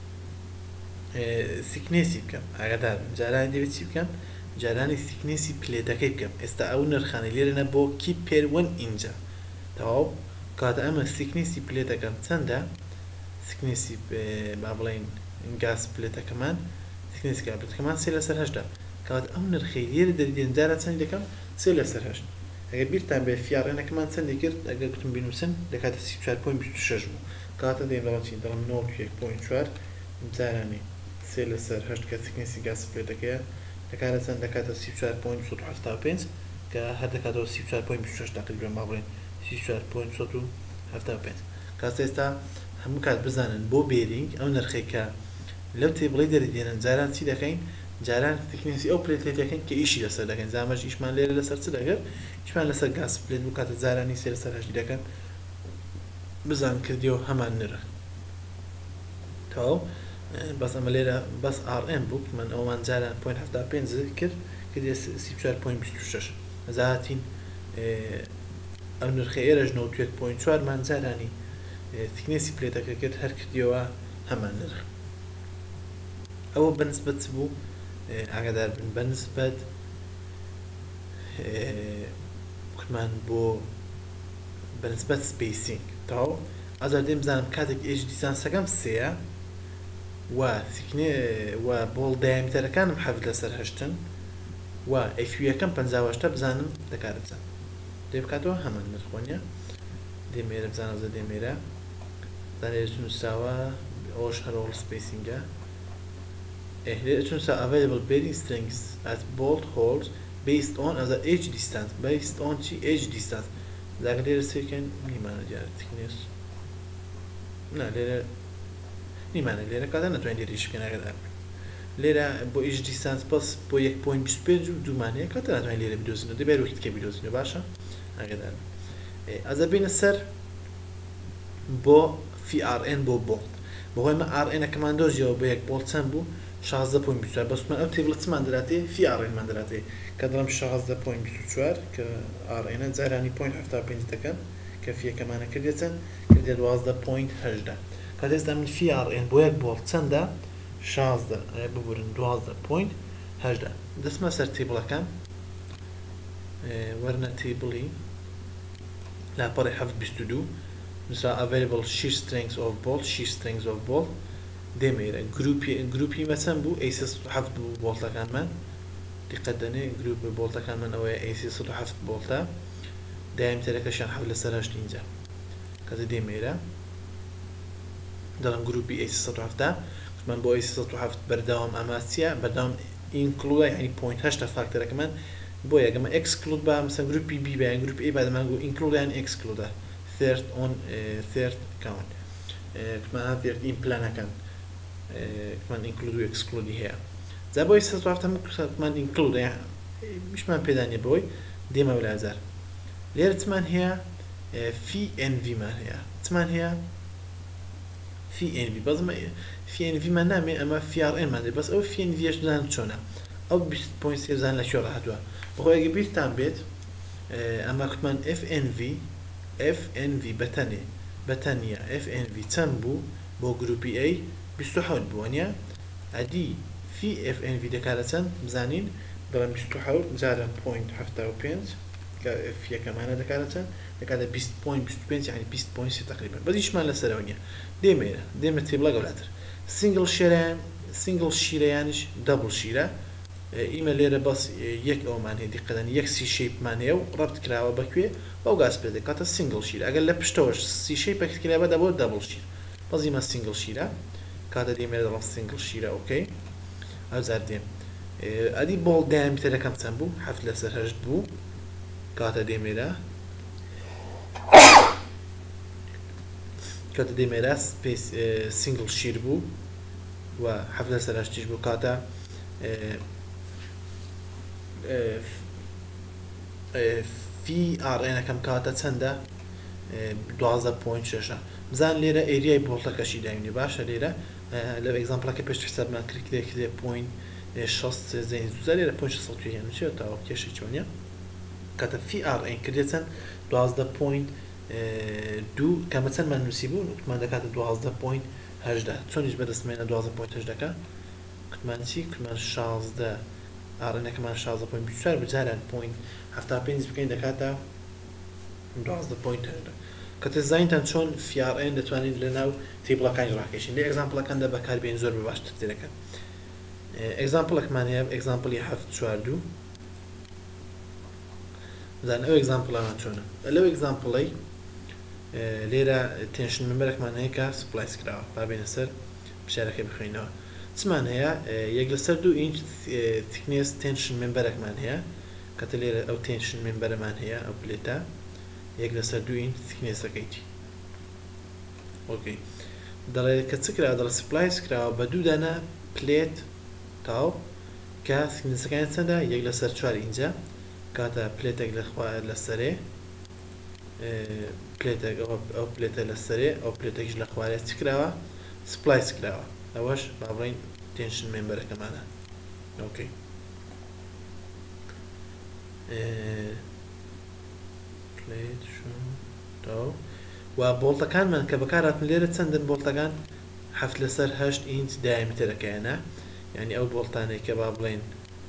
سیکنێسی بکەم ئاگادار جارانی دەبێت چی بکەم جارانی سیکنێسی پلێتەکەی بکەم ئێستا ئەو نرخانەی لێرەنە بۆ کی پێر 1 ئینجا تەواو کاتە ئەمە سیکنێسی پلێتەکەم چەندە سیکنێسی با بڵێن گاز پلێتەکەمان سیکنێسی پلێتەکەمان 3/8 کاتە ئەم نرخەی لێرە دەریدێن جارە چەندی دەکەم 3/8 ئەگەر بیرتان بێ فی RN-ئەکەمان چەندی کرد ئەگەر گوتم بینووسن دەکاتە 34.26 بوو کاتە دێم لەوەچی دەڵم 91.4 جارانی 3/8 کە سیکنێسی گاز پلێتەکەیە دەکاتە چەند دەکاتە 34.75 کە هەر دەکاتەوە 34.26 تقریبا با بڵێن 34.75 کاتە ئێستا هەموو کات بزانن بۆ بێرینگ ئەو نرخێک کە لەو تێبڵی دەردێنن جاران چی دەکەین جاران تکنیسی ئەو پلێت دەکەین کە ئیشی لەسەر دەکەین زامەش ئیشمان لێرە لەسەر چ دەگەر ئیشمان لەسەر گاز پلێت بوو کاتە جارانی سێ لەسەر هەشتی دەکەن بزان کردیەوە هەمان نرخ تەواو بەس ئەمە لێرە بەس RM بوو من ئەومان جاران 0.75 کرد کە 34.26 زاتین ئەو نرخە ئێرەش 92.4 مان جارانی تکنیسی پلێتەکە کرد هەر کردیەوە هەمان نرخ ئەوە بەنسبەت بوو ئاگادار بن بەنسبەت کوتمان بۆ بەنسبەت سپیسینگ تەواو ئازار دێم بزانم کاتێک ئێژ دیسانسەکەم سێە و بۆڵ دایمتەرەکانم حەفت لەسەر هەشتن و ئەفویەکەم 58 بزانم دەکارە بزان دێ بکاتەوە هەمان نرخۆنیە دێمێرە بزانەوە دێمێرە زانێت نووسراوە ئەوش هەرۆڵ سپیسینگە چونسا available bearing strengths at bolt holes based on as a edge distance based on چی edge distance زاگە لێرە سێکەن نیمانە دیارە تکنیس نا لێرە نیمانە لێرە کاتە نەتوانین لێرە ئیش بکەین ئاگادار بن لێرە بۆ edge distance بەس بۆ 1.25 و دوومانەیە کاتە ناتوانین لێرە بدۆزینەوە دەبێت وەختکە بدۆزینەوە باشە ئاگادار بن ئەزە بینە سەر بۆ FRN بۆ بۆڵت بەهۆی مە RN-ەکەمان دۆزیەوە بۆ یەک بۆڵت چەند بوو 16.24 بەسمان ئەو تێبڵە چمان دەراتێ FRN-مان دەراتێ کە دەڵم 16.24 کە RN-ە جارانی 0.75 دەکەن کە فیەکەمانە کردێتن کردێ 12.18 کات ئێستا من FRN بۆ یەک بۆڵت چەندە 16 ببورن 12.18 دەستمە سەر تێبڵەکان وەرنە تێبڵی لاپەڕی 722 مثلا available shear strengths of bolt shear strengths of bolt دێمێرە گروپی مەچەند بوو A307 بوو بۆڵتەکانمان دیقەتدەنێ گروپ بۆڵتەکانمان ئەوەیە A307 بۆڵتە دایمتەرەکەشیان حەوت لەسەر هەشت اینجا کاتە دێمێرە دەڵم گروپی A307 من بۆ A307 بەردەوام ئاماچیە بەردەوام include یعنی 0.8 فاکتەرەکەمان بۆ یەگەمە exclude بە مثلا گروپی B بە گروپی A بەدەمان بۆ include یان exclude third on third count كمان third in plan كان كمان include و exclude هي زي بوي سطوعت هم كمان include يعني مش ما بيداني بوي ديما ولا هزار لير تمان هي في ان في ما هي تمان هي في ان في بس ما في ان في ما نامي اما في ار ان ما بس او في ان في ايش زان شونا او بيست بوينت زان لا شو راح دوا وهو يجيب تام بيت اما كمان اف ان في بەتەنیا FNV چەند بوو بۆ گروپی A 27 بووەنیا ئەدی FNV دەکارە چەند بزانین بەڵام 27 جارە 0.75 کە فیەکەمانە دەکارە چەند دەکاتە 20.25 یعنی 20.3 تقریبا بەزیشمان لەسەرەوە نییە دێمە تێبڵە گەوراتر سینگل شیرەیانش دەبڵ شیرە ئیمە لێرە بەس یەک ئەومان هەیە دیقەدەن یەک سی شەیپمان هەیە و ڕەبت کراوە بەکوێ ئەو گاز پێ دەکاتە سینگل شیر ئەگەر لە پشتەوەش سی شەیپێک کرا دەبۆ دەبڵ شیر بەس ئیمە سینگل شیرە کاتە دێمێرە دەڵم سینگل شیرە ئۆکەی ئەوزار دێم ئەدی بۆڵ دایمتەرەکەم چەند بوو 7 لەسەر 8 بوو کاتە دێمێرە سینگل شیر بوو و 7 لەسەر 8 بوو کاتە في RN كم كاتا چەندە 12.6 بزان لێرە ئێریای بۆڵتەکەشی داوینێ باشە لێرە لە ئێگزامپڵەکە پێش حسابمان کرد پوین 6 زين لێرە 0.6 یان چێ تاوە کێشی چۆنیە کاتە في RN کردێ چەند 12.2 کەمە چەندمان نووسی بوو وتمان دەکاتە 12.8 چۆنیش بەدەستمێنە 12.8 دەکات کتمان چی کتمان 16 RN-ەکەمان 16.24 بجاران 0.75 بکەین دەکاتە 12.8 کەتە زانیتان چۆن FRN دەتوانین لەناو تێبڵەکانی ڕاکێشین لێ ئێگزامپڵەکاندا بەکاربێن زۆر باشتر دەکەن ئێگزامپڵێکمان هەیە ئێگزامپڵی 742 زان ئەو ئێگزامپڵەمان چۆنە لەو ئێگزامپڵەی لێرە تێنشن ممبەرێکمان هەیە کە سپلایس کراوە با بێنە سەر پشارەکە بخوێنەوە چمان هەیە یەک لەسەر 2 ئینچ تکنێس تێنشن ممبەرێکمان هەیە کاتە لێرە ئەو تێنشن مێمبەرەمان هەیە ئەو پلێتە 1/2 تکنێسەکەیتی ئۆکەی دەڵێ کە چ کراوە دەڵێ سپلایس کراوە بە دوو دانە پلێت تاو کە تکنێسەکانی چەندە 1/4 ئینجە کاتە پلێتێک لە سەرێ پلێتێک ئەو پلێتە لە سەرێ ئەو پلێتێکش لە خوارێ چ کراوە سپلایس کراوە ئەوەش با بڵێن تێنشن مێمبەرەکەمانە ئۆکەی پلێت تاو و بۆڵتەکانمان کە بەکارهاتن لێرە چەندن بۆڵتەکان 7/8 ئینچ دایمترەکەیانە یعنی ئەو بۆڵتانەی کە با بڵێن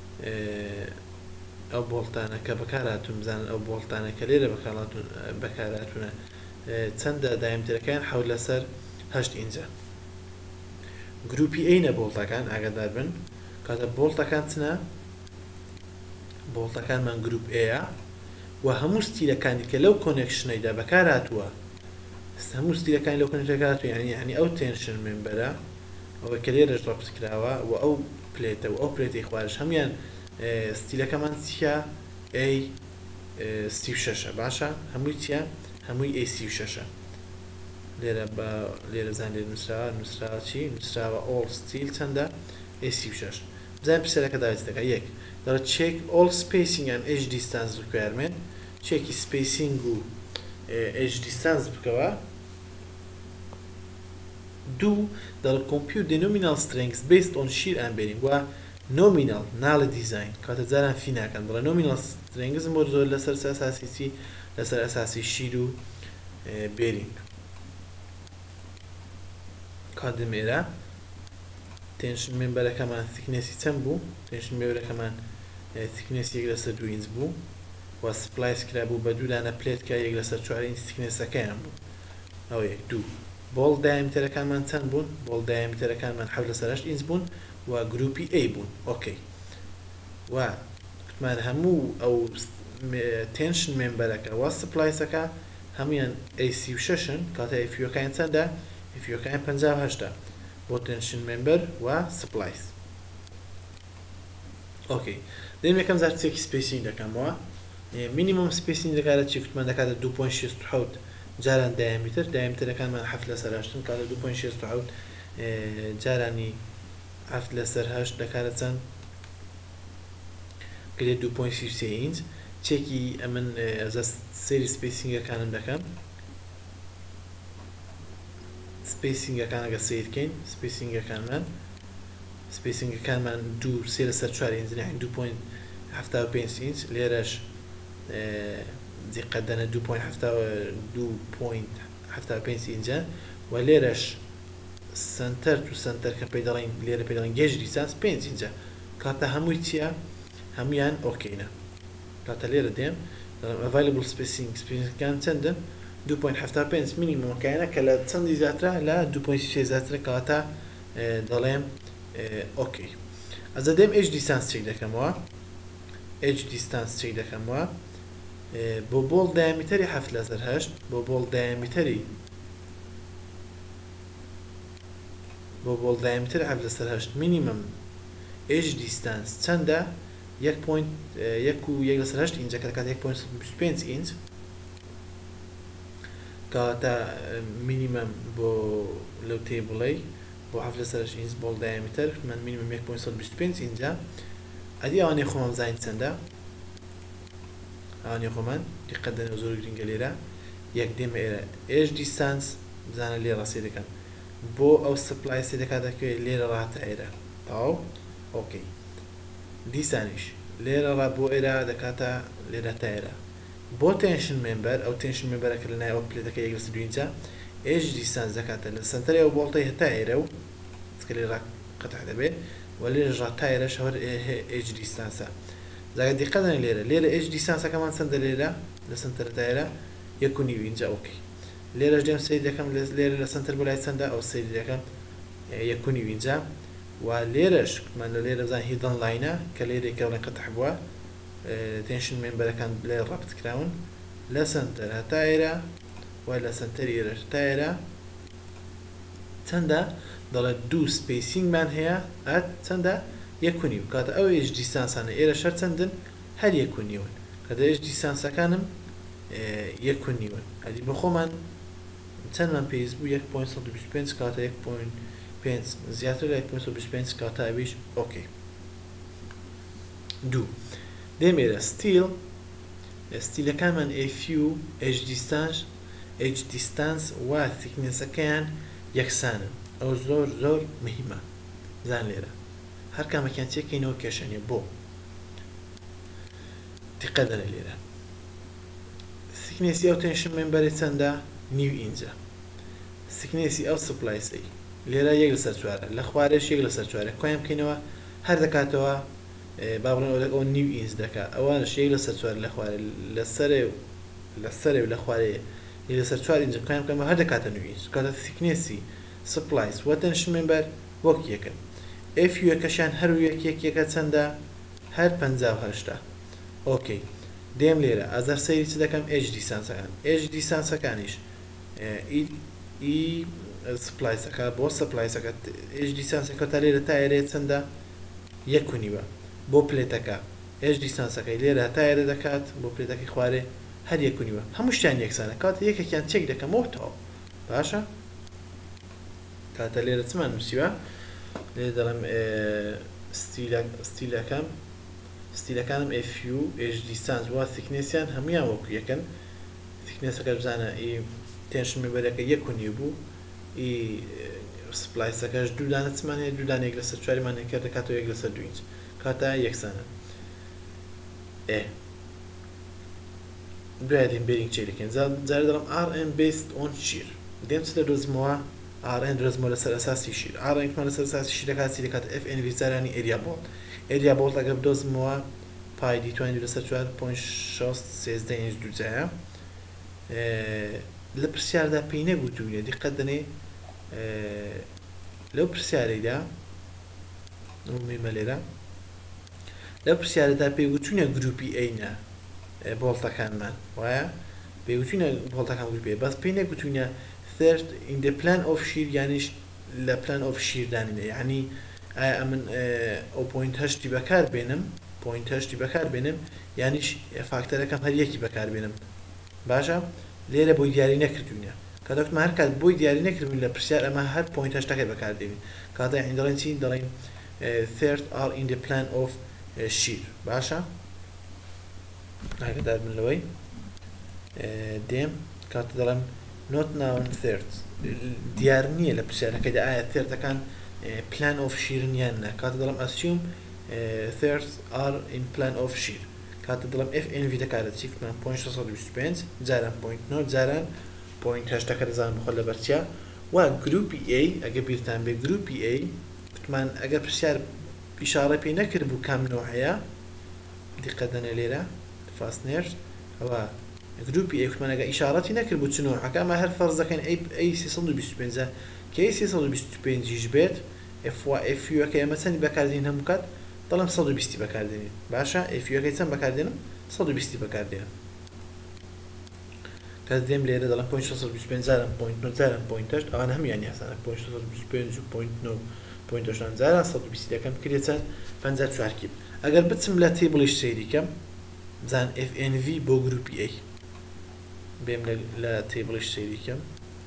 ئەو بۆڵتانە کە بەکارهاتون بزانن ئەو بۆڵتانە کە لێرە بەکارهاتونە چەندە دایمترەکەیان 7/8 ئینجە گروپی ئەینە بۆڵتەکان ئاگادار بن کاتە بۆڵتەکان چنە بۆڵتەکانمان گروپ ئەیە و هەموو ستیلەکانی کە لەو کۆنێکشنەیدا بەکارهاتووە هەموو ستیلەکانی لەو کۆنێکشنەکە یعنی ئەو تێنشن مێمبەرە ئەوە کە لێرەش ڕەبط کراوە و ئەو پلێتە و ئەو پلێتی خوارش هەمیان ستیلەکەمان چیە A36 باشە هەمووی چیە هەمووی A36 لێرە بە لێرە زان لێر نووسراوە چی نووسراوە all steel چەندە A36 بزانین پرسیارەکە داوێت دەکات یەک دەڵێت check all spacing and edge distance requirement چێکی spacing و edge distance بکەوە دوو دەڵێت compute the nominal strengths based on shear and bearing و nominal ناڵە دیزاین کاتە جاران فی ناکەن دەڵێ nominal strengths بۆ زۆر لەسەر ئەساسی چی لەسەر ئەساسی شیر و bearing کاتدمێرە تێنشن مێمبەرەکەمان thicknesسی چەند بوو تێنشن مێمبەرەکەمان thickness 1/2 ئینچ بوو و سپلایس کرا بوو بە دوو دانە پلێت کە 1/4 ئینچ thicknessەکەیان بوو ئەو یەک دوو بۆڵ دایمترەکانمان چەند بوون بۆڵ دایمترەکانمان 7/8 ئینچ بوون و گروپی A بوون ئۆکەی و کتمان هەموو ئەو تێنشن مێمبەرەکە و سپلایسەکە هەمویان A36ن کاتە FU-ەکان چەندە FU-ەکان 58 بۆ تێنشن مێمبەر و سپلایس ئۆکەی دەیم یەکەم جار چێکی سپیسینگ دەکەمەوە مینیمم سپیسینگ دەکاتە چی کوتمان دەکاتە 2.67 جاران دایمترەکانمان 7/8 کاتە 2.67 جارانی 7/8 دەکاتە چەند گرێ 2.33 ئینچ چێکی ئەمن سێری سپیسینگەکانم دەکەم سپیسینگەکان ئەگە سیرکەین سپیسینگەکانمان 3/4 ئینچ یعنی 2.75 ئینچ لێرەش دیقەدەنە 2.75 ئینچە و لێرەش سنتەر تو سنتەر کە پێی دەڵێن لێرە پێی دەڵێن گەژ دیسانس 5 ئینچە کاتە هەمووی چییە هەمویان ئۆکەینە کاتە لێرە دێم available spacingەکان چەندن 2.75 مینیممەکەیانە کە لە چەندی زیاترە لە 2.3 زیاترە کاتە دەڵێم ئۆکەی ئەزە دێم edge distance چێک دەکەمەوە edge distance چێک دەکەمەوە بۆ بۆڵ دایمتری 7/8 بۆ بۆڵ دایمتری 7/8 مینیمم edge distance چەندە 1.1/8 ئینچ کاتە 1.25 ئینچ کاتە مینیمم بۆ لەو تێبڵێ بۆ 7/8 ئینچ بۆڵ دایمتر من مینیمم 1.25 ئینجا ئەدی ئەوانەی خۆمان بزانین چەندە ئەوانەی خۆمان دیقەدەنە زۆر گرنگە لێرە یەک دێمە ئێرە edge distance بزانە لێ ڕاستی دەکەم بۆ ئەو سپلایسی دەکاتەکوێ لێرە ڕاتە ئێرە تاو ئۆکەی دیسانیش لێرە ڕات بۆ ئێرە دەکاتە لێرە تا ئێرە بۆ تێنشن مێمبەر ئەو تێنشن مێمبەرەکە لە ناوە پلێتەکە 1/2 ئینچە edge distance دەکاتە لە سنتەری ئەو بۆڵتەی هەتا ئێرە و چکە لێرە قەتع دەبێت و لێرە ڕات تا ئێرە هەر edge distance زاگە دیقەدەنە لێرە edge distance-ەکەمان چەندە لێرە لە سنتەر تا ئێرە 1.5 ئینچە ئۆکەی لێرەش دێم سەیری دەکەم لێرە لە سنتەر بۆ لای چەندە ئەو سەیری دەکەم 1.5 ئینچە و لێرەش من لە لێرە بزان هیدن لاینە کە لێرە کەڵێن قەتح بووە تێنشن مێمبەرەکان لێ ڕەبط کراون لە سنتەر هەتا ئێرە و لە سنتەری ئێرەش تا ئێرە چەندە دەڵێت دوو سپیسینگمان هەیە چەندە 1.5 کاتە ئەو edge distance-انە ئێرە شەر چەندن هەر 1.5 کە دەیش دیسانسەکانم 1.5 هەری بە خۆمان چەندمان پێویست بوو 1.125 کاتە 1.5 زیاتر لە 1.125 کاتە ئەویش ئۆکەی. دوو دێمێرە ستیلەکانمان FU H distance و thicknessەکەیان یەکسانن ئەو زۆر مهمە زان لێرە هەر کامەکیان چێکەینەوە کێشەنیە بۆ دیقەدەنە لێرە thicknesسی ئەو tension memberێ چەندە نیو ئینجە thicknesسی ئەو سپلایسی لێرە 1/4 لە خوارێش 1/4 کۆیان بکەینەوە هەر دەکاتەوە با بڵێن ئەو نیو ئینج دەکات ئەوانش 1/4 لە خوارێ لە خوارێ 1/4 ئینج کۆیان بکەمە هەر دەکاتە نیو ئینج کاتە thicknesسی سپلایس و tension member وەک یەکن FU یەکەشیان هەر یەکێکە چەندە هەر 58 ئۆکەی. دێم لێرە ئازار سەیری چ دەکەم H دیسانسەکانیش سپلایسەکە بۆ سپلایسەکە H دیسانسەکە تا لێرە تا ئێرە چەندە 1.5 بۆ پلێتەکە H دیسانسەکەی لێرە تا ئێرە دەکات بۆ پلێتەکەی خوارێ هەر 1.5 هەموو شتیان یەکسانە کاتە یەکێکیان چێک دەکەمەوە تەواو باشە کاتە لێرە چمان نووسیوە لێ دەڵێم ستیلەکانم FU H distance و thicknessiان هەمویان وەکو یەکەن thicknessەکە بزانە tension memberەکە 1.5 بوو سپلایسەکەش دوودانە چمانەیە دوودانە 1/4 مان کرد دەکاتەوە 1/2 ئینج کاتە یەکسانە دوای دێم بێرینگ چێلەکەین جارە دەڵم RN based on shear دێم چ دەدۆزمەوە RN درۆزمەوە لەسەر ئەساسی شیر RN لەسەر ئەساسی شیرەکە چی دەکات FNV زارانی ئێریا بۆڵت ئەگەر بدۆزمەوە پای دیتوانی لەسەر 4.6 ئینج دووجایە لە پرسیاردا پێی نەگوتووینە دیقەت دەنێ لەو پرسیارەیدا میمە لێرە لەو پرسیارەدا پێیگوتوونە گروپی ئەینە بۆڵتەکانمان وایە پێیگوتوونە بۆڵتەکان گروپی بەس پێی نەگوتوونە third in the plan of shear یانیش لە plan of shear دانینە یعنی ئایا من ئەو پوینت هەشتی بەکار بێنم یانیش فاکتەرەکەم هەر یەکی بەکار بێنم باشە لێرە بۆی دیاری نەکردوینە کاتەکتمە هەر کات بۆی دیاری نەکردوین لە پرسیار ئەمە هەر پوینت هەشتەکەی بەکاردێنین کاتە یعنی دەڵێن چی دەڵێن third are in the plan of shear باشە ئاگادار بن لەوەی دێم کاتە دەڵێم not known thirds دیار نییە لە پرسیارەکەیدا ئایا thirdsەکان plan of shear یان نا کاتە دەڵێم assume thirds are in plan of shear کاتە دەڵێم FNV دەکاتە چی کتمان 0.625 جاران 0.9 جاران 0.8 دەزانم بخۆ لە بەرچیا و گروپی A ئەگە بیرتان بێ گروپی A کتمان ئەگەر پرسیار ئیشارە پێی نەکرد بوو کام نوعەیە دیقەت دەنێ لێرە فاستنێرز ئەوە گروپی A کتمان ئەگە ئیشارەتی نەکرد بوو چ نوعەکە ئەمە هەر فەرز دەکەین A325 کە A325 بێت FU-ەکە ئەمە چەندی بەکاردێنین هەموو کات دەڵێم 120 بەکاردێنین باشە FU-ەکەی چەند بەکاردێنم 120 بەکاردێنم کەس دێم لێرە دەڵێم 0.625 جاران 0.9 ئەوانە هەمیان یاسانە 0.625 و 0.9 جاران 120 دەکەم کرێت چەند 54 کیب ئەگەر بچم لە تێبڵیش سەیریکەم بزان FNV بۆ گروپی A بێم لە تێبڵیش سەیریکەم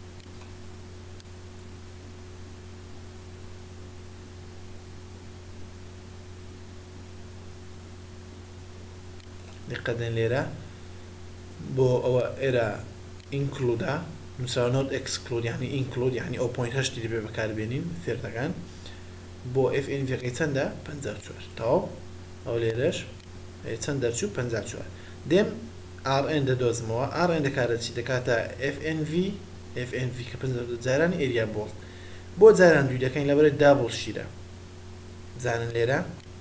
دقەدەن لێرە بۆ ئەوە ئێرە include مثلا not exclude يعني include يعني ئەو پوینت هەشتی دەبێ بەکاربێنین ثێردەکان بۆ FNV-ەکەی چەندە 54 تەواو ئەو لێرەش چەند دەرچوو 54 دێم RN دەدۆزمەوە RN دەکاتە چی دەکاتە FNV کە 52 جارانی ئێریا بۆڵت بۆ جاران دوی دەکەین لەبەرەوەی دابڵ شیرە زانن لێرە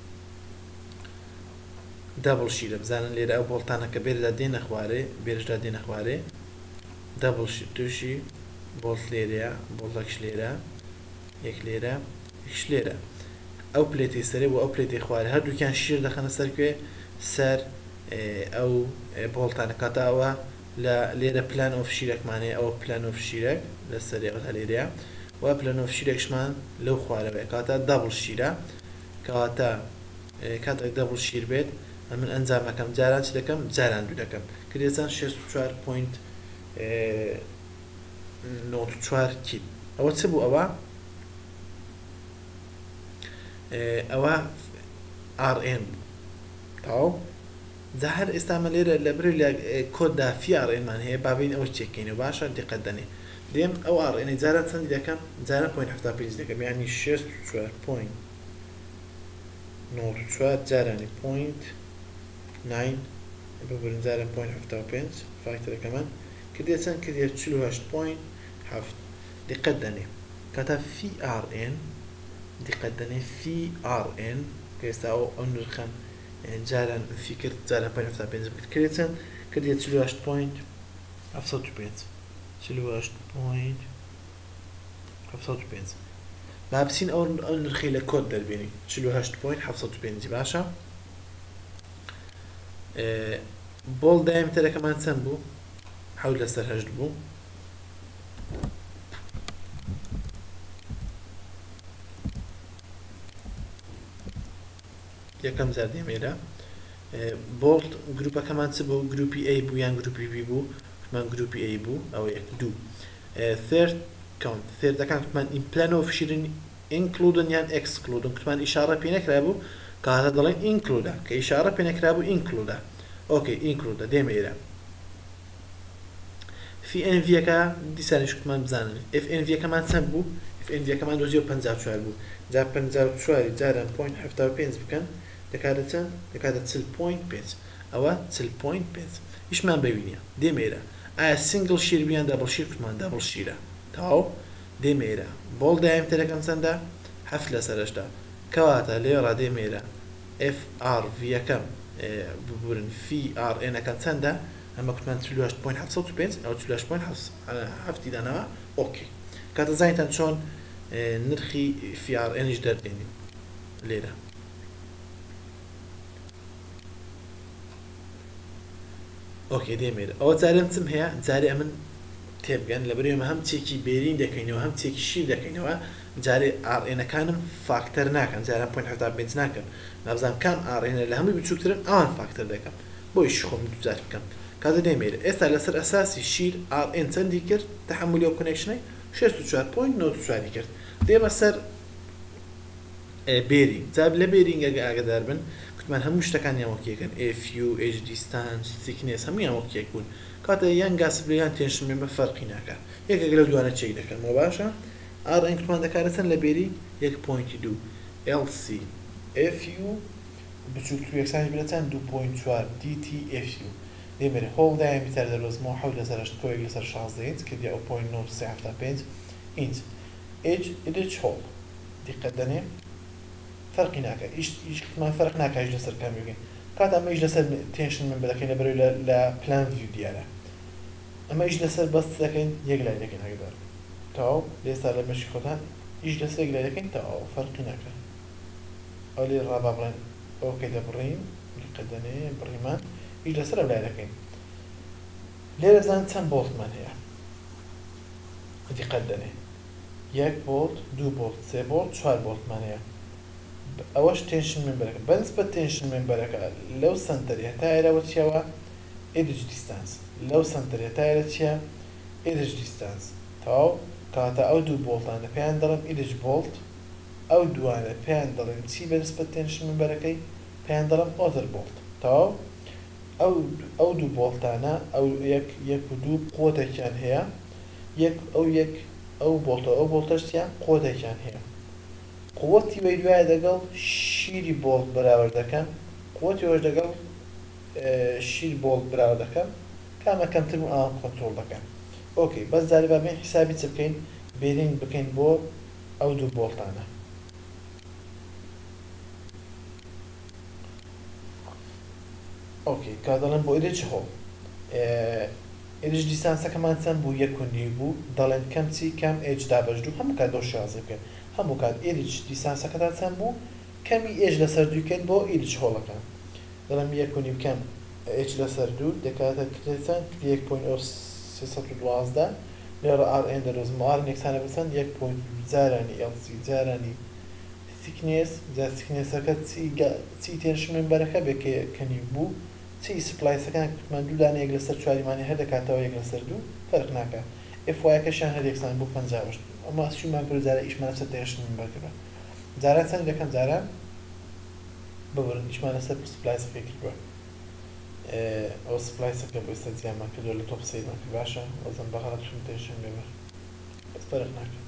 دابڵ شیرە بزانن لێرە ئەو بۆڵتانە کە بێرەدا دێنە خوارێ بێرشدا دێنە خوارێ دابڵ تووشی بۆڵت لێرەیە بۆڵتەکش لێرە یەک لێرە یەکش لێرە ئەو پلێتی سەرێ بۆ ئەو پلێتی خوارێ هەردووکیان شیر دەخەنە سەر کوێ سەر ئەو بۆڵتانە کاتاوە لە لێرە پلان ئۆف شیرەکمانەیە ئەوە پلان ئۆف شیرەک لە سەر ئەوە لێرەیە و پلان ئۆف شیرێکشمان لەو خوارەوەیە کاتە دابڵ شیرە کاتە کاتێک دابڵ شیر بێت من ئەنجامەکەم جاران چ دەکەم جاران دوو دەکەم کردێتان 64.94 کیل ئەوە چ بوو ئەوە RN بوو تاو جا هەر ئێستامە لێرە لە بر لە کۆددا FRN-مان هەیە بابین ئەوە چێکینەوە باشە دیقەت دەنێ دێم ئەو RN جاران چەندی دەکەم جاران 0.75 دەکەم یعنی 64.94 جارانی 0.9 ببرن جاران 0.75 فاکتەرەکەمان کردێ چەند کردێ 48.7 دیقەت دەنێ کاتە FRN دیقەت دەنێ FRN کە ئێستا ئەو نرخەم جاران فی کرد جاران 0.75 بکرد کردێ چەند کردێ 48.75 با بچین ئەو نرخی لە کۆد دەربێنی 48.75 باشە بۆڵ دایمتەرەکەمان چەند بوو 7/8 بوو یەکەم جار دێمێرە بۆڵت گروپەکەمان چ بوو گروپی A بوو یان گروپی B بوو من گروپی A بوو ئەوە یەک دوو third count third-ەکان کوتمان in plan of sharing including یان excluding کوتمان ئیشارە پێ نەکرا بوو کاتە دەڵێن include کە ئیشارە پێ نەکرا بوو include اوكي include دێمێرە FNV-ەکە دیسانیش کوتمان بزانن FNV-ەکەمان چەند بوو FNV-ەکەمان 254 بوو جا 54 جاران 0.75 بکەن دەکاتە چەند دەکاتە 40.5 ئەوە 40.5 هیچمان ببینە دێمێرە ئایا سنگل شیر بیان دەبڵ شیر کوتمان دەبڵ شیرە تاو دێمێرە بۆڵ دایمتەرەکەم چەندە 7/8 کەواتە لێرە دێمێرە FRV-ەکەم ببورن FRN-ئەکەم چەندە ئەمە کوتمان 48.75 ئەو 48.7 دانەوە ئۆکێ کاتە زانیتان چۆن نرخی FRN-ش دەردێنین لێرە اوكي دێمێرە ئەوە جارێم چم هەیە جارێ ئەمن تێبگەن لە بەرێمە هەم چێکی بێرین دەکەینەوە هەم چێکی شیر دەکەینەوە جارێ RN-ەکانم فاکتەر ناکەم جاران 0.75 ناکەم نابزانم کام RN لە هەمووی بچووکترن ئەوان فاکتەر دەکەم بۆیش خۆم دوجار بکەم کاتە دێمێرە ئێستا لەسەر ئەساسی شیر RN چەندی کرد تەحملی ئەو کۆنێکشنەی 64.94 کرد دێمە سەر بێرینگ جا لە بێرینگ ئاگادار بن کوتمان هەموو شتەکانیان وەکیەکەن FU HD distance thickness هەموویان وەکیەک بوون کاتە یان گاسبلێ یان تێنشن بێ بە فەرقی ناکات یەکێک لەو دوانە چێک دەکەنەوە باشە RN کوتمان دەکاتە چەند لە بێری 1.2 LC FU بچووکتر یەکسانی بێتە چەند 2.4 DT FU دێمێرە هۆڵ دایمتەر دەرۆزمەوە 7/8 کۆیەک لەسەر 16 کردی ئەو 0.975 ئینچ H هۆڵ دیقەت دەنێ فەرقی ناکە ئیشمان فەرق ناکە هیچ لەسەر کام بگەین کات ئەمە هیچ لەسەر تێنشن من بدەکەین لە بەرەوەی لە پلان ڤیو دیارە ئەمە هیچ لەسەر بەست دەکەین یەک لای دەکەین ئەگەدار تاو لێستا لە مەشی خۆتان هیچ لەسەر یەک لای دەکەین تاو فەرقی ناکە ئەو لێ ڕابا بڵێن ئەوکەی دەبڕین دیقەت دەنێ بڕیمان هیچ لەسەر ئەو لای دەکەین لێرە بزانین چەند بۆڵتمان هەیە دیقەت دەنێ 1 بۆڵت 2 بۆڵت 3 بۆڵت 4 بۆڵتمان هەیە ئەوەش تێنشن ممبەرەکە بەنسبەت تێنشن ممبەرەکە لەو سنتەری هەتا ئێرەوە چیەوە ئێدج دیستانس لەو سنتەری هەتا ئێرە چیە ئێدج دیستانس تاو کاتە ئەو دوو بۆڵتانە پێیان دەڵێن ئێدج بۆڵت ئەو دوانە پێیان دەڵێن چی بەنسبەت تێنشن ممبەرەکەی پێیان دەڵێن ئۆزەر بۆڵت تاو ئەو دوو بۆڵتانە ئەو یەک و دوو قوتێکیان هەیە ئەو بۆڵتە ئەو بۆڵتەشتیان قوتێکیان هەیە قوتی وی دوایە دەگەڵ شیری بۆڵت بەراورد دەکەن قوتی وەش دەگەڵ شیر بۆڵت بەراورد دەکەن کامە کەمتر و ئەوان کۆنترۆڵ دەکەن ئۆکەی بەس جارێ با بێن حیسابی چ بکەین بێرینگ بکەین بۆ ئەو دوو بۆڵتانە ئۆکەی کا دەڵێن بۆ ئێدە چ هۆڵ ئێدج دیسانسەکەمان چەند بوو 1.9 بوو دەڵێن کەم چی کەم ئێج دابەشدوو هەموو کات 216 بکەین هەموو کات ئێدج دیسانسەکەتان چەند بوو کەمی ئێج لەسەر دووکەین بۆ ئێدج هۆڵەکان دەڵێم 1.9 بکەم ئێج لەسەر دوو دەکاتە کرێتەن 1.312 لێرە RN دەرۆزم RN یەکسانە بچەند 1. جارانی LC جارانی thickness جا thicknessەکە چی تێنش منبەرەکە بێکێ کەنی بوو چی سپلایسەکان کوتمان دوو دانەیەک لەسەر چواریمانی هەر دەکاتەوە یەک لەسەر دوو فەرق ناکات FY-کەشیان هەر یەکسان بۆ 50 ئەمە سویمان کرد جارە ئیشمان لەسەر تێنش منبەر کردووە جاران چەند دەکەم جاران ببرن ئیشمان لەسەر سپلایسەکەی کردووە ئەو سپلایسەکە بۆ ئێستا جیامان کردووە لە تۆپ سەیرمان کرد باشە وەزن بەغەڵەت چون تێنشم بێبەر بەس فەرق ناکات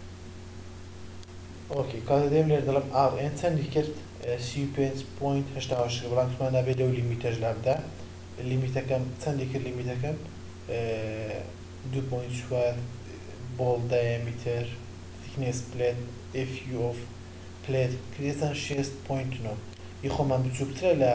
اوکی کاتە دێم لێر دەڵم RN چەندی کرد 35.88 بەڵام تومان نابێت لەو لیمیتەش لابدا لیمیتەکەم چەندی کرد لیمیتەکەم 2.4 ball diameter thickness plate FU of plate کردێتان 6.9 یخۆمان بچووکترە لە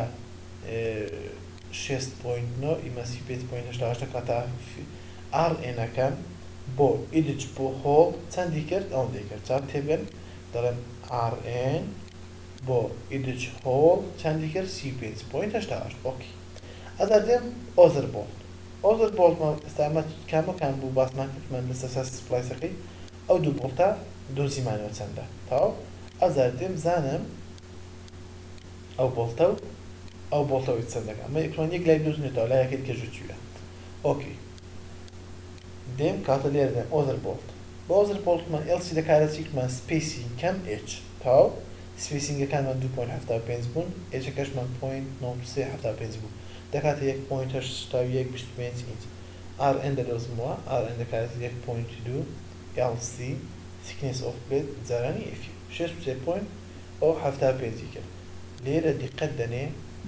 6.9 ئیمە 35.88 کاتە RN-ەکەم بۆ ئیدج بۆ هۆڵ چەندی کرد ئەوەندەی کرد چاک تێبێن دەڵێن RN بۆ ئیدج هۆڵ چەندی کرد 35.88 ئۆکی ئەدا دێم ئۆزربۆڵت ئۆزربۆڵتمان ئێستا ئەمە کامەکان بوو باسمان کردمان لەسەر ئەساسی سپلایسەکەی ئەو دوو بۆڵتە دۆزیمانەوە چەندە تەواو ئەزار دێم زانم ئەو بۆڵتە و ئەو بۆڵتەوەی چەندەکە ئەمە ئەکرۆن یەک لای دۆزنێتەوە لایەکەی کەژوچووە ئۆکی دێم کاتە لێرە دێم ئۆزربۆڵت بۆ ئۆزربۆڵتمان LC دەکارە چیکمان سپیسینگ کەم H تەواو سپیسینگەکانمان 2.75 بوون H-ەکەشمان 0.9375 بوو دەکاتە 1.825 ئینچ RN دەدۆزمەوە RN دەکاتە 1.2 LC thickness of plate جارانی FU 6.75 کرد لێرە دیقەت دەنێ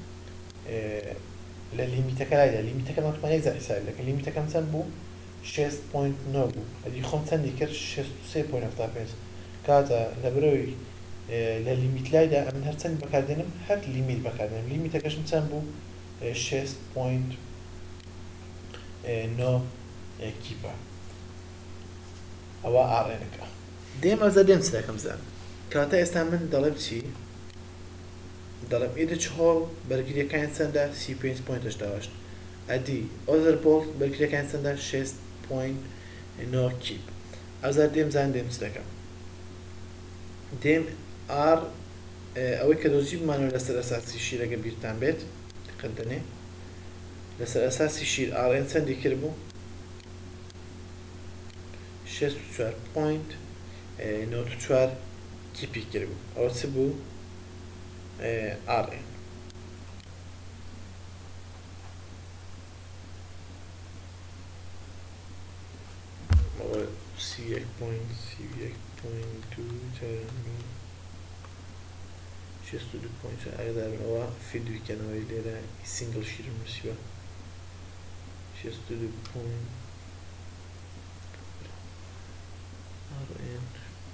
لە لیمیتەکە لایدا لیمیتەکەمان تومان یەک جار حساب دەکەن لیمیتەکەم چەند بوو 6.9 بوو ئەدی خۆم چەندی کرد 6.75 کاتە لە برەوەی لە لیمیت لایدا ئەمن هەر چەند بەکاردێنم هەر لیمیت بەکاردێنم لیمیتەکەشم چەند بوو 6.9 کیپە ئەوە RN-ەکە دێم ئەزە دێم چ دەکەم زان کاتە ئێستا من دەڵێم چی دەڵێم ئیدج هۆڵ بەرگریەکان چەندە 35.88 ئەدی ئۆزربۆڵت بەرگریەکان چەندە 6.9 کیپ ئەزار دێم زان دێم چ دەکەم دێم R ئەوەی کە دۆزی بمانەوە لەسەر ئەساسی شیرەکە بیرتان بێت قدنێ لەسەر ئەساسی شیر RN چەندی کرد بوو 64.94 کیپی کرد بوو ئەوە چ بوو RN ئەوە فیدویکەنەوەی لێرە سینگل شیرم نووسیوە 62 RN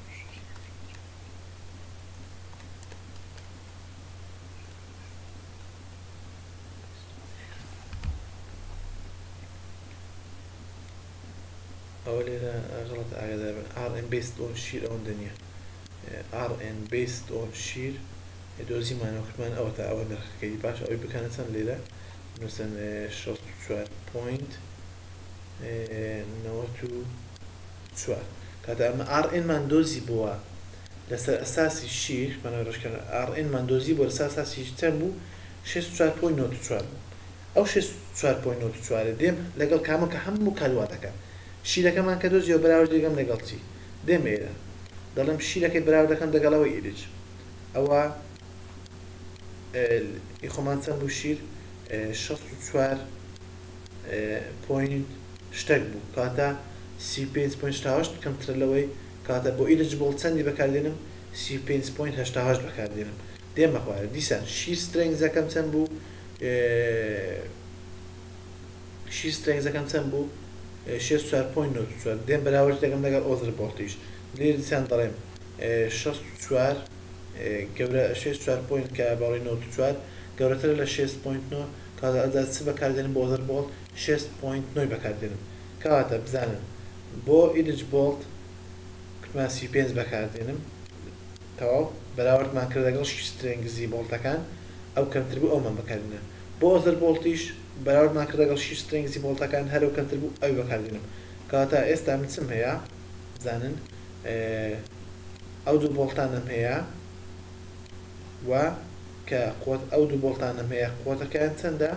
ئەوە لێرە غەڵەت ئاگادار بن RN based on شیر ئەوەندە نییە RN based on شیر دۆزیمانەوە کردمان ئەوە تا ئەوە نرخەکەی باش ئەوەی بکەنە چەند لێرە نووسن 64.94 کاتە ئەمە RN-مان دۆزی بووە لەسەر ئەساسی شیر بەناوڕۆژکردن RN-مان دۆزی بۆ لەسەر ئەساسی چەند بوو 64.94 بوو ئەو 64.94 دێم لەگەڵ کامەکە هەموو کالوا دەکەن شیرەکەمان کە دۆزیەوە بەراورد دەکەم لەگەڵ چی دێم ئێرە دەڵێم شیرەکەی بەراورد دەکەم لەگەڵەوەی ئیدج ئەوە ئیخۆمان چەند بوو شیر 64 پوینت شتێک بوو کاتە 35.88 کەمترە لەوەی کاتە بۆ ئیدج بۆڵ چەندی بەکاردێنم 35.88 بەکاردێنم دێمە خوارە دیسان شیر سترێنگزەکەم چەند بوو شیر سترێنگزەکەم چەند بوو 64.94 دێم بەراورد دەکەم لەگەڵ ئۆزربۆڵتیش لێر دیسان دەڵێم 64 گەورە 64 پوینت کە باڵی 94 گەورەتر لە 6.9 کاتە ئەدا چ بەکاردێنم بۆ ئۆزربۆڵت 6.9 بەکاردێنم کاتە بزانم بۆ ئیدج بۆڵت کتمان 35 بەکاردێنم تەواو بەراوردمان کرد لەگەڵ سترێنگزی بۆڵتەکان ئەو کەمتر بوو ئەومان بەکاردێنم بۆ ئۆزربۆڵتیش بەراوردمان کرد لەگەڵ سترێنگزی بۆڵتەکان هەرو کەمتر بوو ئەوی بەکاردێنم کاتە ئێستا من چم هەیە بزانن ئەو دوو بۆڵتانم هەیە و کە قوت ئەو دوو بۆڵتانە هەیە قوتەکەیان چەندە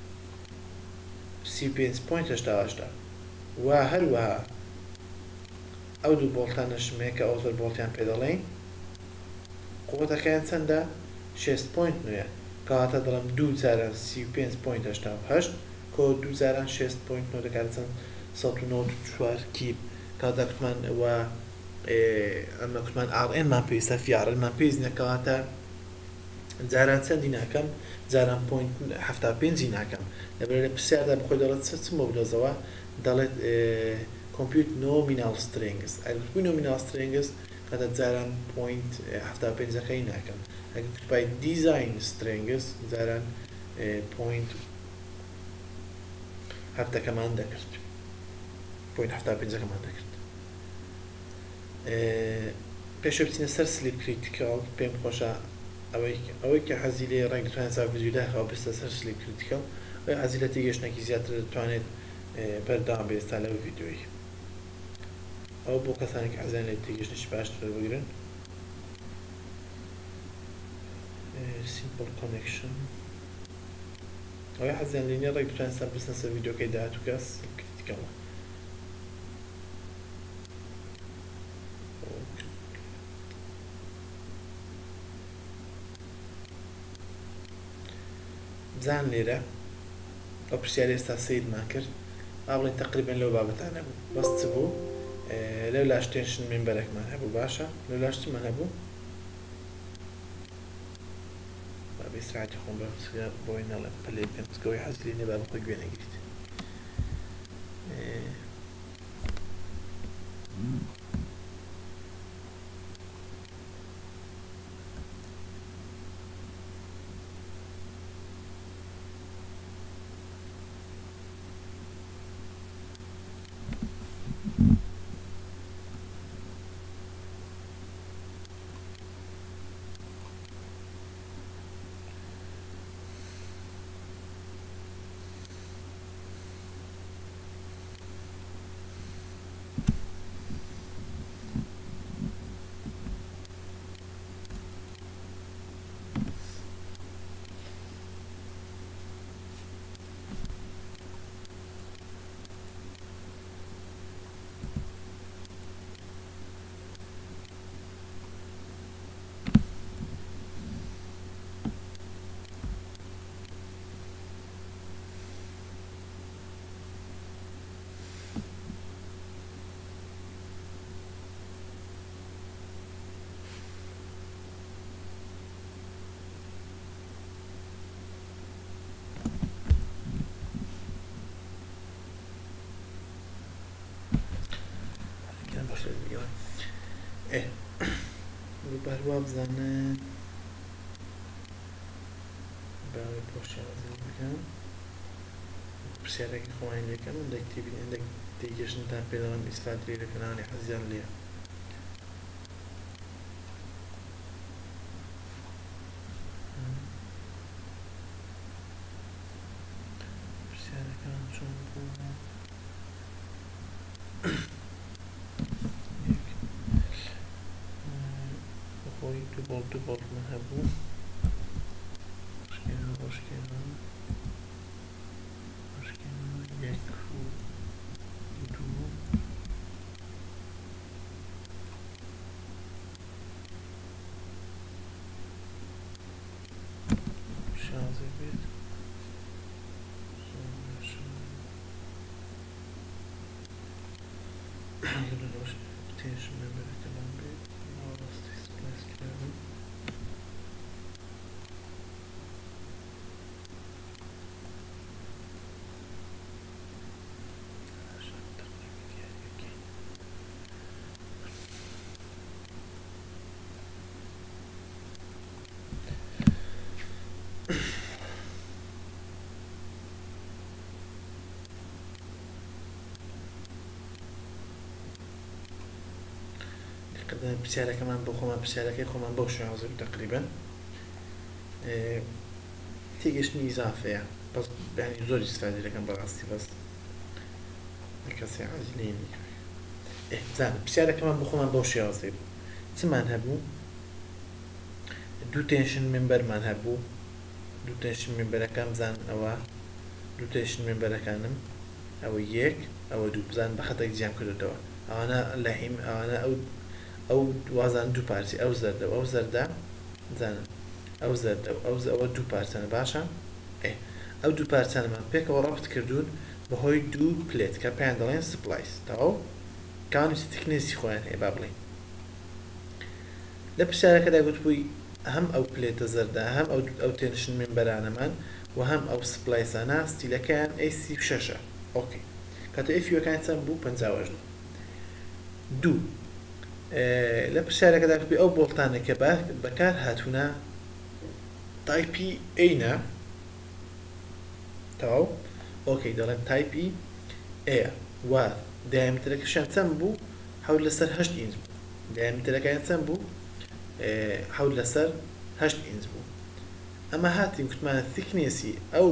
35.8 و هەروەها ئەو دوو بۆڵتانەشمەیە کە ئەو زۆر بۆڵتیان پێ دەڵێن قوتەکەیان چەندە 6.9 کەواتە دەڵم 2 جاران 35.8 کۆ 2 جاران 6.9 دەکات چەند 194 کیب کاتە کوتمان و ئەمە کوتمان RN-مان پێویستە فیارمان پێویست نەکەواتە جاران چەندی ناکەم جاران 0.75 ناکەم لەبەرێ پرسیاردا بخۆی دەڵێت چم بۆ بدۆزەوە دەڵێت compute nominal strings ئەگەر nominal strings کاتە جاران 0.75ەکەی ناکەم ئەگەر کوتپای design strings جاران 0.7ەکەمان دەکرد 0.75ەکەمان دەکرد پێشە بچینە سەر سلیپ کریتیکال پێم خۆشە ئەوەی کە حەزی لێ ڕێک دەتوانێت چاو ڤیدیۆدا خەوە بستە سەر سلیپ کریتیکال ئەوەی حەزی لە تێگەشتێکی زیاتر دەتوانێت بەردەوام بێستا لەو ڤیدیۆی ئەو بۆ کەسانی کە حەزیان لێ تێگەشتێکی باشتر بگرن simple connection ئەوەی حەزیان لێنیە ڕێک دەتوانێت ستا بستە سەر ڤیدیۆکەی داهاتوو کە سلیپ کریتیکالە بزان لێرە ئەو پرسیارە ئێستا سەیرمان کرد با بڵێن تەقریبەن لەو بابەتانە بوو بەس چ بوو لەو لاش تێنشن مێمبەرێکمان هەبوو باشە لەو لاش چمان هەبوو با بێسراعەتی خۆم بۆی نەڵێم پەلێ بکەم چکەوەی حەزی لێ نییە با بخۆی گوێ نەگریت بەروە بزانن باوی پۆشیازی بکەم پرسیارێکی خۆیان لێکەم هەندێک هەندێک تێگەشتنتان پێ دەڵێم ئیسفادری لە کەناڵی حەزیان لێە پرسیارەکان چۆن بوو دوو بۆڵ من هەبوو ڕۆژکێنە یەک و دوو شازێ بێت تێنشم مێمبەرەکەمان بێت ڕاستی سپلاس کردم پرسیارەکەمان بۆ خۆمان پرسیارەکەی خۆمان بۆ شێوازە تقریبا تێگەشتنی ئیزافەیە بەس ینی زۆر ئیسفادە دەکەم بەڕاستی بەس کەسی حەزی لێ نییە بزانم پرسیارەکەمان بۆ خۆمان بۆ شێوازە چمان هەبوو دوو تێنشن ممبەرمان هەبوو دوو تێنشن ممبەرەکەم بزان ئەوە دوو تێنشن ممبەرەکانم ئەوە یەک ئەوە دوو بزان بە خەتێک جیام کردوتەوە ئەوانە لەهیم ئەوانە ئەو وازان دوو پارچی ئەو زەردە و ئەو زەردە بزانن ئەو زەردە و ئەوە دوو پارچەنە باشە ئەو دوو پارچانەمان پێکەوە ڕەبت کردوون بەهۆی دوو پلێت کە پێیان دەڵێن سپلایس تەواو کاوانێکی تکنێسی خۆیان هەیە با بڵێن لە پرسیارەکەدا گوتبووی هەم ئەو پلێتە زەردە هەم ئەو تێنشن ممبەرانەمان و هەم ئەو سپلایسانە ستیلەکەیان AC6 ئۆکێ کاتە ئفیەکان چەند بوو 58 دوو لە پرسیارەکەدا گوتبووی ئەو بۆڵتانە کە بەکار هاتوونە تایپی ئەینە تەواو ئۆکەی دەڵێن تایپی ئەیە و دایامترەکەشیان چەند بوو 7/8 ئینچ بوو دایامترەکەیان چەند بوو 7/8 ئینچ بوو ئەمە هاتیم کوتمانە تیکنێسی ئەو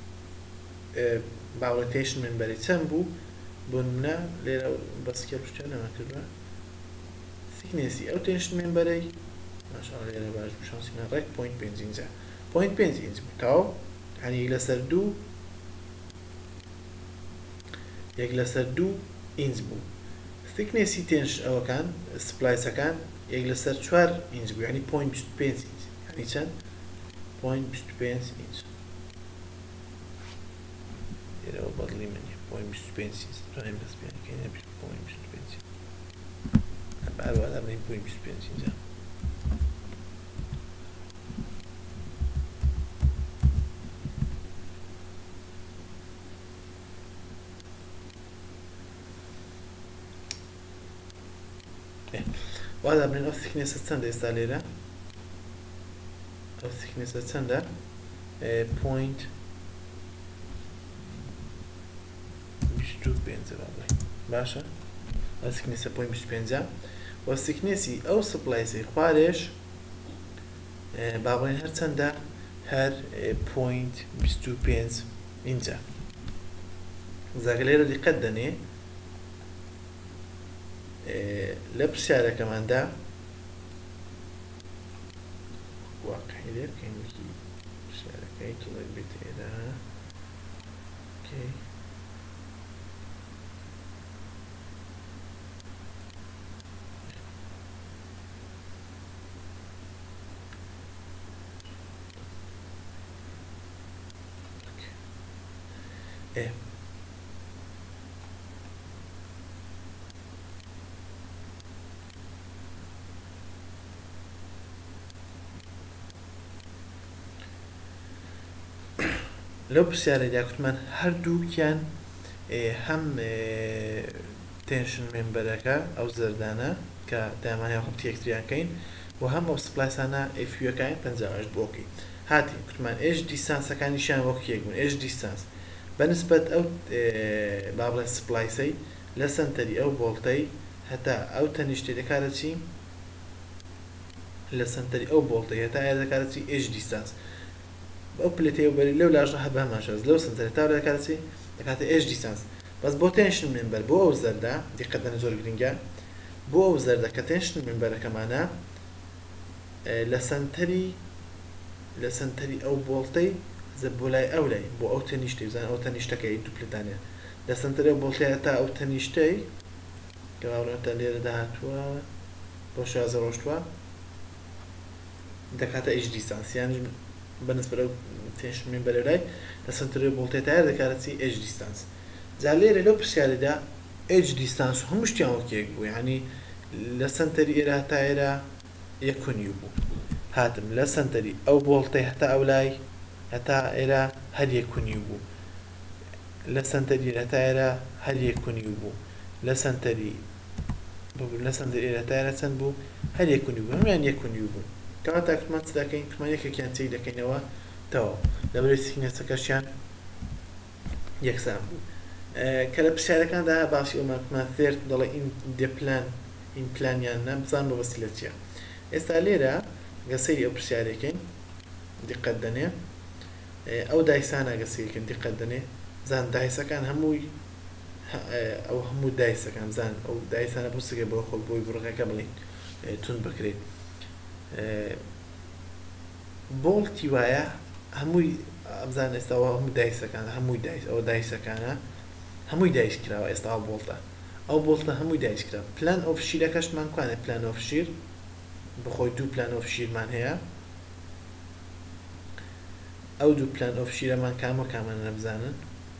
باڵێتێشن منبەری چەند بوو بۆ نمونە لێرە بەسکە پشتیان نەما کردووە تیکنێسی ئەو تێنشن منبەرەی ماشاءڵڵا لێرە باش بشانسیمان ڕێک 0.5 ئینچە 0.5 ئینچ بوو تەواو هەنی یەک لەسەر دوو ئینچ بوو تیکنێسی تێنش ئەوەکان سپلایسەکان 1/4 ئینچ بوو یعنی 0.25 ئینچ یعنی چەند 0.25 ئینچ لێرەوە بەدڵی منی 0.25 ئینچ توانین بەس بیانکەین 0.25 هەروەها بڵێن 0.25 ئینچە وهذا من ئەو تیکنێسە چەندە ئێستا لێرە ئەو تیکنێسە چەندە 0.25 باشە ئەو تیکنێسە 0.25 و تیکنێسی ئەو سپلایسی خوارێش با بڵێن هەر چەندە هەر 0.25 ئینچە زاگە لێرە دیقەت دەنێ لە پرسیارەکەماندا واقعی لێ بکەین وەکی پرسیارەکەی توڵێک بێت ئێرە لەو پرسیارەدا کوتمان هەردووکیان هەم تێنشن مێمبەرەکە ئەو زەردانە کە دامانیان خۆ تێکتریانکەین و هەم ئەو سپلایسانە ئفیەکان 58 بۆکەی هاتی کوتمان ئێش دیستانسەکانیشیان وەک یەک بوون ئێش دیستانس بەنسبەت ئەو با بڵێن سپلایسەی لە سەنتەری ئەو بۆڵتەی هەتا ئەو تەنیشتەی دەکارە چی لە سەنتەری ئەو بۆڵتەی هەتا ئێرە دەکارە چی ئێش دیستانس ئەو پلێتەی بەری لەو لاژە هەبە هەماشەز لەو سنتەرێت تا دەکاتە چی دەکاتە ئێش دیستانس بەس بۆ تێنشن مێمبەر بۆ ئەو زەردە دیقەتەنە زۆر گرنگە بۆ ئەو زەردە کە تێنشن مێمبەرەکەمانە لە سنتەری ئەو بۆڵتەی بۆ لای ئەو لای بۆ ئەو تەنیشتەی بزانە ئەو تەنیشتەکەی دوو پلێتانێ لە سنتەری ئەو بۆڵتەیە تا ئەو تەنیشتەی کە باوڕێتە لێرە داهاتووە بۆ شازە ڕۆشتووە دەکاتە ئێش دیستانس یان بەنسبەت ئەو تێنشن مێمبەرە لای لە سنتەری ئەو بۆڵتەی تا دەکاتە چی ئێش دیستانس جا لێرە لەو پرسیارەدا ئێج دیستانس هەموو شتیان وەک یەک بوو یعنی لە سنتەری ئێرە هەتا ئێرە 1.5 بوو هاتم لە سنتەری ئەو بۆڵتەی هەتا ئەو لای هەتا ئێرە هەر 1.5 بوو لە سنتەری هەتا ئێرە هەر 1.5 بوو لە سنتەری ئێرە هەتا ئێرە چەند بوو هەر 1.5 بوو هەموویان 1.5 بوو کەواتە کوتمان چ دەکەین کوتمان یەکێکیان چی دەکەینەوە تەواو لەبەرەوەی سیگنەچەکەشیان یەکسان بوو کە لە پرسیارەکاندا باسی ئەومان ثێرد دەڵێ ئین پلانیان نە بزان بە وەسیلە چییە ئێستا لێرە گەسەی ئەو پرسیارێکین دیقەت دەنێ ئەو دایسانە گەسەیەکن دیقەت دەنێ زان دایسەکان هەمووی ئەو هەموو دایسەکان زان ئەو دایسانە بۆ سگە بۆ خۆ بۆی بڕەکە بڵین تون بکرێت بۆڵتی وایە هەمووی ئەبزان ئێستاەوە هەموو دایسەکان هەمووی دایس ئەو دایسەکانە هەمووی دایس کراوە ئێستا بۆڵتە ئەو بۆڵتە هەمووی دایسکرا پلان ئۆف شیرەکەشمان کوانێت پلان ئۆف شیر بخۆی دوو پلان ئۆف شیرمان هەیە ئەو دوو پلان ئۆف شیرەمان کامە کامانە نەبزانن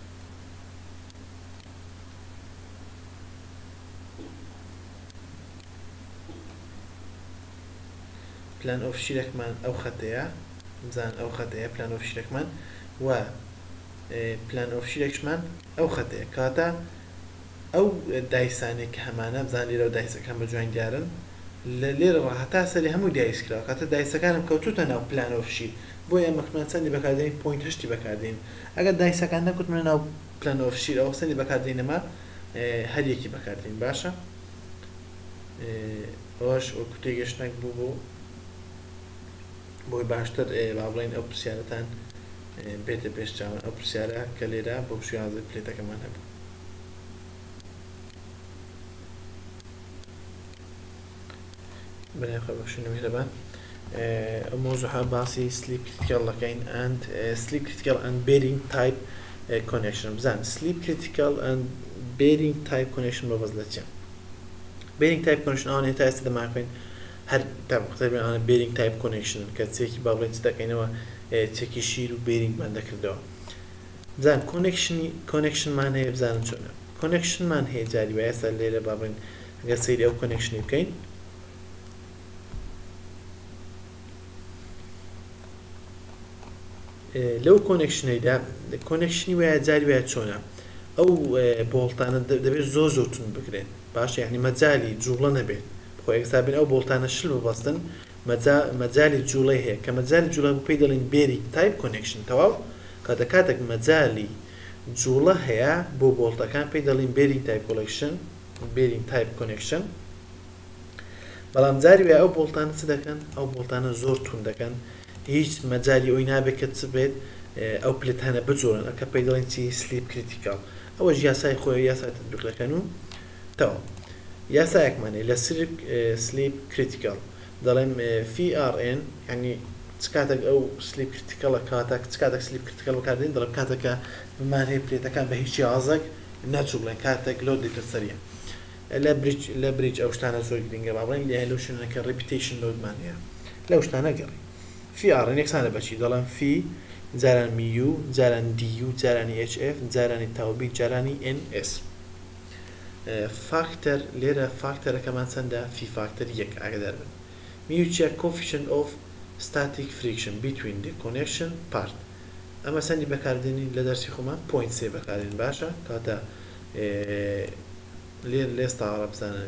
پلان ئۆف شیرێکمان ئەو خەتەیە بزان ئەو خەتەیە پلان ئۆف شیرێکمان و پلان ئۆف شیرێکشمان ئەو خەتەیە کاتە ئەو دایسانێک کە هەمانە بزان لێرە و دایسەکان بە جوان دیارن لە لێرە هەتا سەری هەمووی دایسکراوە کاتە دایسەکانم کەوتوتە ناو پلان ئۆف شیر بۆ ئێمەمان چەندی بەکاردێنین پوینت هەشتی بەکاردێن ئەگەر دایسەکان نەکوتمە ناو پلان ئۆف شیر ئەو سەری بەکاردێنەمە هەریەکی بەکاردێن باشە ئەوەش وەکو تێگەشتێک بوو بۆی باشتر با بڵێن ئەو پرسیارەتان بێتە پێشچاوە ئەو پرسیارە کە لێرە بۆ شوازی پلێتەکەمان هەبوو بناخذ شنو هنا موضوع باسی sleep critical لكن and sleep critical and bearing type connection بزن sleep critical and bearing type connection ببزلتشم bearing type connection آن تا است دماغين هر تقریبا آن bearing type connection كتسيك بابلين تدقينه تسيك شير و bearing من ذكر بزن connection معناه بزن شنو connection معناه جاري ويا ليلة بابلين اگر سيري او connection يمكن لو كونكشنيدا كونكشني ويا جاري ويا تشونا او بولتانا دبي زوزوتون بكرين باش يعني مجالي جوله نبي بخو حسابين او بولتانا شلو بستن مجالي جوله هي كمجالي جوله بيدلين بيري تايب كونكشن تمام كاتك مجالي جوله هي بو بولتا كان بيدلين بيري تايب كونكشن بيري تايب كونكشن بلام جاري ويا او بولتانا سدكن او بولتانا زورتون دكن هیچ مجالی اوی نبود که تبید او پلیت هنر بجورن اکا پیدالین چی سلیپ کریتیکال اوج یاسای خوی یاسای تطبیق لکنو تمام یاسای اکمانی لسلیپ کریتیکال داریم فی آر ان یعنی تکاتک او سلیپ کریتیکال تکاتک سلیپ کریتیکال بکردین داریم کاتک معنی پلیت کن به هیچ عازق نتوبلن کاتک لود دیگر سریع لبریج اوشتانه زوج دینگه بابرین لیهلوشون که ریپیتیشن لود معنیه لوشتانه گری في ار نكسانه باشي دالان في جاران ميو جاران ديو جاران اتش اف جاران تاوبي جاران ان اس فاكتور ليرا فاكتور كمان سنده في فاكتور يك اقدر ميو تشيك coefficient of static friction between the connection part اما سندي بكارديني لدرسي خما 0.3 بكاردين باشا كاتا لير استعرب سنه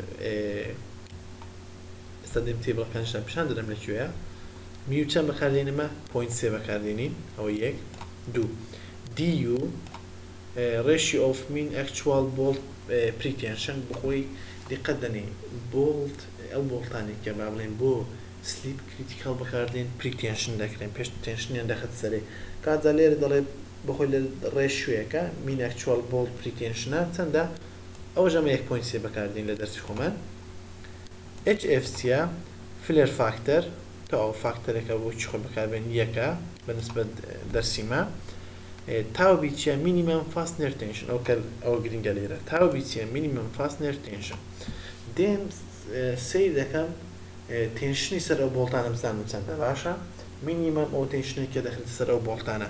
استخدمتي بلكانشن بشان درم لكويا ميو چند بکردینی ما 0.3 بکردینی او یک دو du ratio of mean actual bolt pretension بخوی دقت دنی bolt او بولتانی که بابلین بو sleep critical بکردین pretension دکرین پیش tension یان دخت سری که دلیل داره بخوی ratio که mean actual bolt pretension چنده او جمع 1.3 بکردین لدرسی خومن HFC flare factor تو فاکتور که وجود خود بکردن یکه بالنسبه درسی ما تاو بیچه مینیمم فاستنر تنشن او گرینگ لیره تاو بیچه مینیمم فاستنر تنشن دیم سیر دکم تنشنی سر او بولتانه بزن چنده باشه مینیمم او تنشنی که داخل سر او بولتانه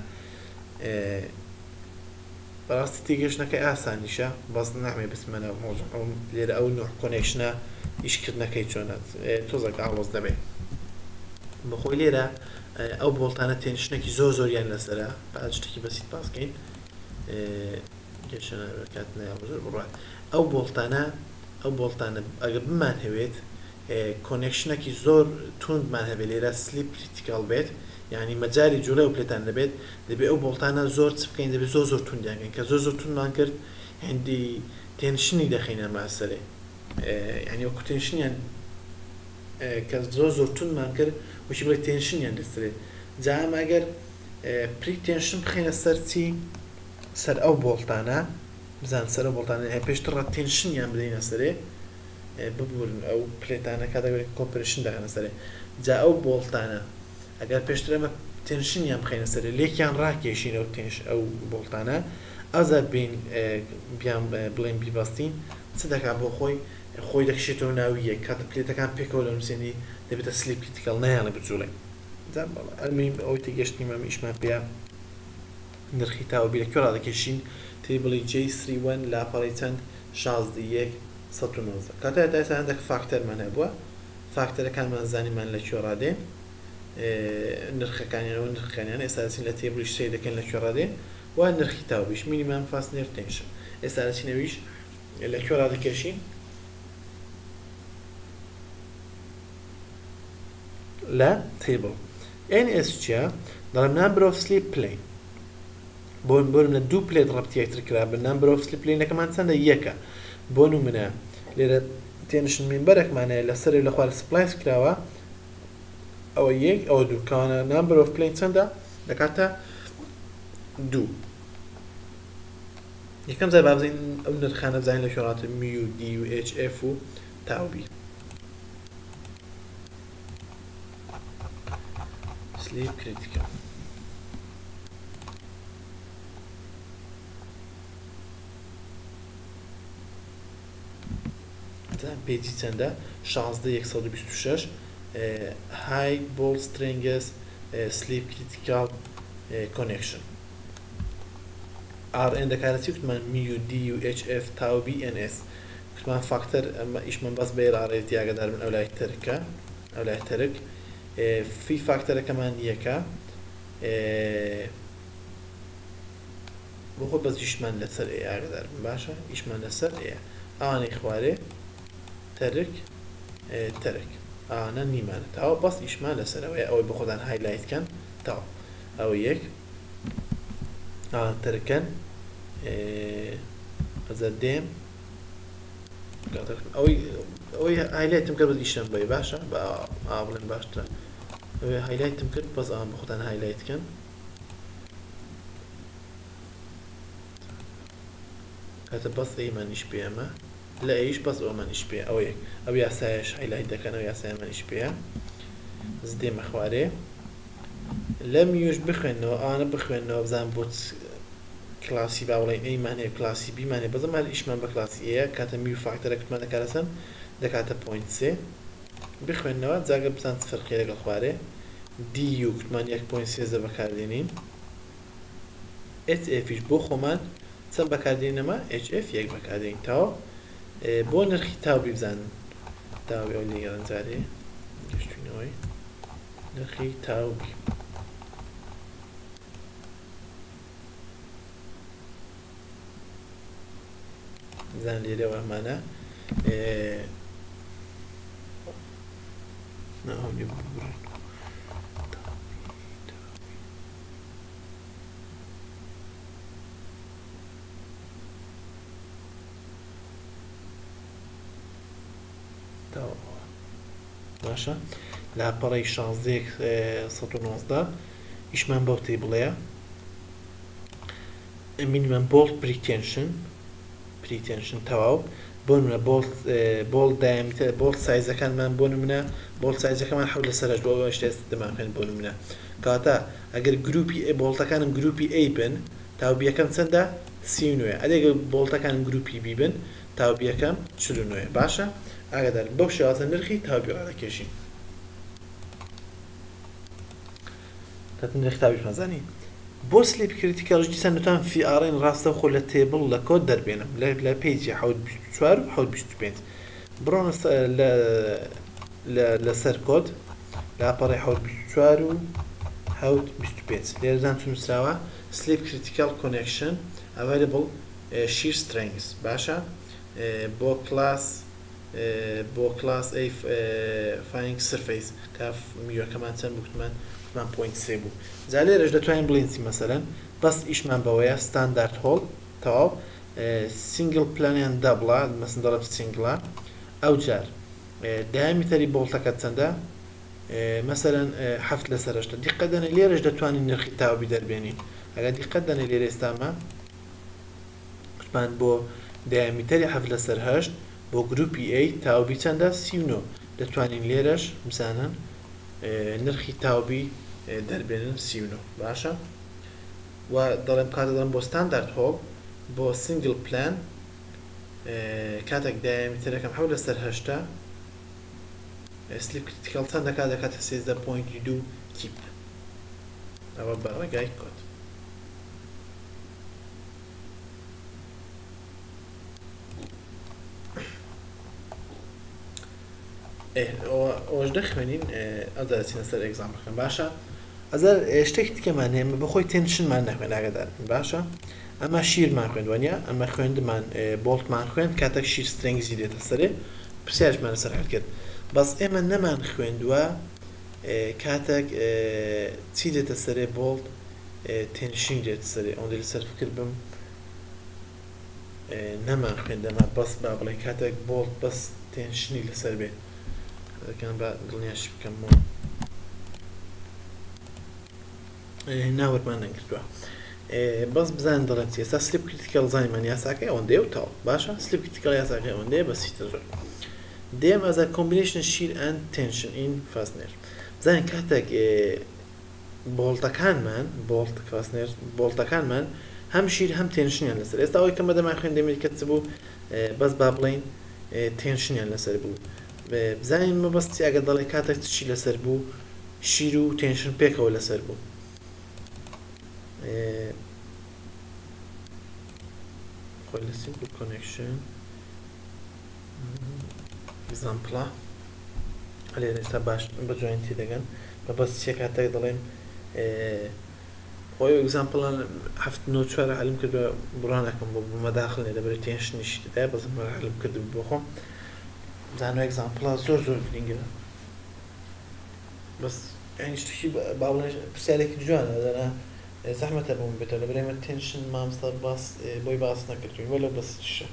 براستی تیگش نکه آسانیشه باز نعمه بس من موضوع لیره او نوع کانکشنه ایش کرد نکی چونت توزک عوض دبی بخوی لیره او بولتانه تنشنکی زور یعنی لسره بعدش تکی بسیط باز کن گشنه برکت نه بزرگ برای او بولتانه اگر بمان هوید کانکشنکی زور توند من هوید لیره سلیپ کریتیکال بید یعنی مجاری جوله و پلیتان لبید دبی او بولتانه زور تسبکین دبی زور توند یعنی که زور توند من کرد هندی تنشنی دخینه مسئله یعنی او تنشنی یعنی که زور توند من کرد وش بله تنشن یعنی سری جام اگر پریتنشن بخینه سرتی سر او بولتانه بزن سر او بولتانه پیشتر تنشن یعنی بدین سری ببورن او پلیتانه کادا بله کمپریشن دهنه سری جا او بولتانه ئەگەر پێشتر ئەمە تێنشنیان بخەینە سەر لێکیان ڕاکێشین ئەو تێنش ئەو بۆڵتانە ئازار بین بیان بڵێن بیبەستین چ دەکات بۆ خۆی دەکشێتەوە ناویە کاتە پلێتەکان پێکەوە لە نووسێنی دەبێتە سلیپ کریتیکال نەیانە بچوڵێ ئەلمی ئەوەی تێگەشتنی مەمە ئیشمان پێە نرخی تاوەبی لە کوێ ڕادەکێشین تێبڵی J31 لاپەڕی چەند 16 کاتە ئێستا هەندێک فاکتەرمان هەبووە فاکتەرەکانمان زانیمان لە کوێ ڕادێن نرخەکانیانەوە نرخەکانیان ئێستا دەچین لە تێبڵی شتێک دەکەن لە کوێ ڕادێن و نرخی تاوەبیش مینیمم فاست نێر تێنشن ئێستا دەچینەویش لە کوێ ڕادەکێشین لە تێبڵ NS چیە؟ دەڵێم number of sleep plane بۆم لە دوو پلێت ڕەبتی یەکتر کرا بە number of sleep planeەکەمان چەندە یەکە بۆ نمونە لێرە تێنشن مینبەرێکمانەیە لەسەر لە خوار سپلایس کراوە ئەوە یەک ئەوە دوو کەوانە number of plane چەندە دەکاتە دوو یەکەم جار بابزین ئەو نرخانە بزانین لە کوێڕاتە میو دی و ئیچ ئێف و تاوبی sleep critical پیجی چەندە 16 high ball strength sleep critical connection RN دەکاتێتی وتمان میو دی و ئیچ ئێف تاو بی ئەن ئێس وتمان فاکتەر ئەمە ئیشمان بەس بێ ڕارێتی ئاگادار بن ئەو لای ترکە ئەو لای ترک فی فاکتەرەکەمان یەکە بۆ خۆ بەس ئیشمان لەسەر ئێ ئاگادار بن باشە ئیشمان لەسەر ئێ ئانەی خوارێ ترک ترک ئانە نیمانە تاوە بەس ئیشمان لەسەرەوەی ئەوەی بە خۆدان هایلایتکەن تاو ئەوە یەک ترکەن ئەزە دێم ئەوەی هایلایتم کرد بەس ئیشم بێ باشە بە ئابڵێن باشترە ئەوەی هایلایتم کرد بەس ئەوان بە خۆدان هایلایتکەن کاتە بەس ئەیمانیش پێمە لە ئەیش بەس ئەومانیش پێ ئەو یەک ئەو یاسایش هایلایت دەکەن ئەو یاسایمانیش پێە دێمە خوارێ لەم یوش بخوێنەوە ئانە بخوێنەوە بزان بۆ کلاسی با بڵێن ئەیمان هەیە کلاسی بیمان هەیە بەزەم هەر ئیشمان بە کلاسی ئەیە کاتە میو فاکتەرەکەتمان دەکاتەسەن دەکاتە پوینت سێ بخوێنەوە جاگە بزان چ فەرقی لەگەڵ خوارێ دی یو کتمان 1.3 بەکاردێنین HF بۆ خۆمان چەند بەکاردێنەمە HF یەک بەکاردێنین تاوە بۆ نرخی تاوبی بزانن تاوبی ئەو لێگەڕن جارێ گەشتوینەوەی نرخی تاوبی زان لێرەوە ئەمانە باشە لاپەڕی 16 ئیشمان بەو تێبڵەیە minimum bolt pretension تەواو بۆ نمونە بۆڵ دایمتر بۆڵ سایزەکانمان بۆ نمونە بۆڵ سایزەکەمان حەوت لەسەرش بۆ شتێت دەمانکەن بۆ نمونە کاتە ئەگەر گروپی بۆڵتەکانم گروپی A بن تاوبیەکەم چەندە 39 ئەدەگە بۆڵتەکانم گروپی B بن تاوبیەکەم 49 باشە ئاگادار بەو شێوازە نرخی تاوبی ڕادەکێشین کاتە نرخی تاوبی مەزانی بۆ سلیپ کریتیکال دیسانتان فی ئارین ڕاستە خۆ لە تێبڵ لە کۆد دەربێنم لە پیجی 24 و 25 بڕۆنە لەسەر کۆد لاپەڕی 24 و 25 لێرەدان نووسراوە سلیپ کریتیکال کۆنێکشن available shear strengths باشە بۆ کلاس A flying surface کاف میوەکەمان چەند بووکتمان 0.3 بوو جا لێرەش دەتوانین بڵێنسی مەسەلەن بەس ئیشمان بەوەیە ستاندارد هۆڵ تەواو سینگل پلانیان دەبڵە مەسن دەڵێت سینگڵە ئەو جار دایامیتەری بۆڵتەکە چەندە مەسەلەن 7 لەسەرشتە دیقەت دەنێ لێرەش دەتوانین نرخی تاوبی دەربێنین ئەگەر دیقەت دەنێ لێرە ئێستامە کوتمان بۆ دایامیتەری 7 لەسەر 8 بۆ گروپی A تاوبی چەندە 39 دەتوانین لێرەش بزانن نرخی تاوبی دەربێنن 39 باشە و دەڵێم کاتە دەڵێم بۆ ستاندارد هۆڵ بۆ سینگل پلان کاتێک دایامیترەکەم 7/8 سلیپ کریتیکال چەند دەکاتە 13.2 کیپ ئەوە بە ڕێگای کۆت ئەوەش دەخوێنین ئەو دەچینە سەر ئێگزامپڵەکەم باشە ئەزار شتێک دیکەمان هەیە بەخۆی تێنشنمان نەخوێن ئاگادار باشە ئەمە شیرمان خوێندوانە ئەمە خوێندمان بۆڵتمان خوێند کاتێک شیر سترنگزی دێتە سەرێ پرسیارشمان سەر هەر کرد بەس ئێمە نەمان خوێندووە کاتێک چی دێتە سەرێ بۆڵت تێنشین دێتە سەرێ ئەوەندە لەسەر فکر بم نەمان خوێندەمە بەس با بڵێ کاتێک بۆڵت بەس تێنشنی لەسەر بێ دەکەم بە دڵنیاشی بکەمەوە ناوەرمان نەگرتووە بەس بزان دەڵێن چی ئێستا سلیپ کریتیکال زانیمان یاساکەی ئەوەندەیە و تاو باشە سلیپ کریتیکال یاساکەی ئەوەندەیە بەسیتە زۆر دێم ئەز کۆمبینیشن شیر ئەند تێنشن ئین فاسنێر بزانین کاتێک بۆڵتەکانمان هەم شیر هەم تێنشنیان لەسەر ئێستا ئەوەی کەمە دەمان خوێندەمێت کە چ بوو بەس با بڵین تێنشنیان لەسەر بوو بزانین مەبەستی ئەگە دەڵێ کاتێک چی لەسەر بوو شیر و تێنشن پێکەوە لەسەر بوو خۆی لە سیمپل کۆنێکشن ئێگزامپڵە لێرە ئێستا باش بە جوینتی دەگەن بەبەست چیە کاتێک دەڵێم خۆی ئێگزامپڵان 7/4 حەلم کردووە بڕانەکەم بۆ مەداخل لێ دەبێت تێنشنیشی دەدای بەزم حەلم کرد بۆ خۆم زانوە ئێگزامپڵە زۆر گرنگە بەس یعنی شتێکی باوڵێ پرسیارێکی جوانە دەنا زەحمەتە بۆم بێتەوە لە بەرێمە تێنشن مامۆستا باس بۆی باس نەکردوین وەلە بەس چشە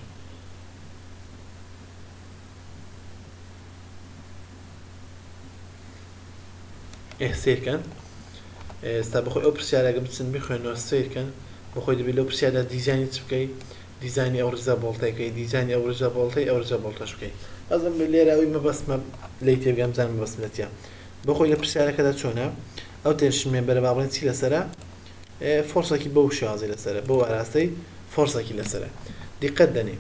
سیرکەن ئێستا بەخۆی ئەو پرسیارەکە بچن بخوێنەوە سیرکەن بەخۆی دەبێت لەو پرسیاردا دیزانی چ بکەیت دیزانی ئەو ڕزە بۆڵتەکەی دیزانی ئەو ڕزە بۆڵتەی ئەو ڕزە بۆڵتەش بکەیت ئەزم لێرە ئەوی مەبەستمە لی تێبگەم بزان مەبەستمەتیە بەخۆی لە پرسیارەکەدا چۆنە ئەو تێنشنمێن بەرە با بڵێن چی لەسەرە فۆرسێکی بەو شێوازی لەسەرە بەو ئاراستەی فۆرسێکی لەسەرە دیقەت دەنێ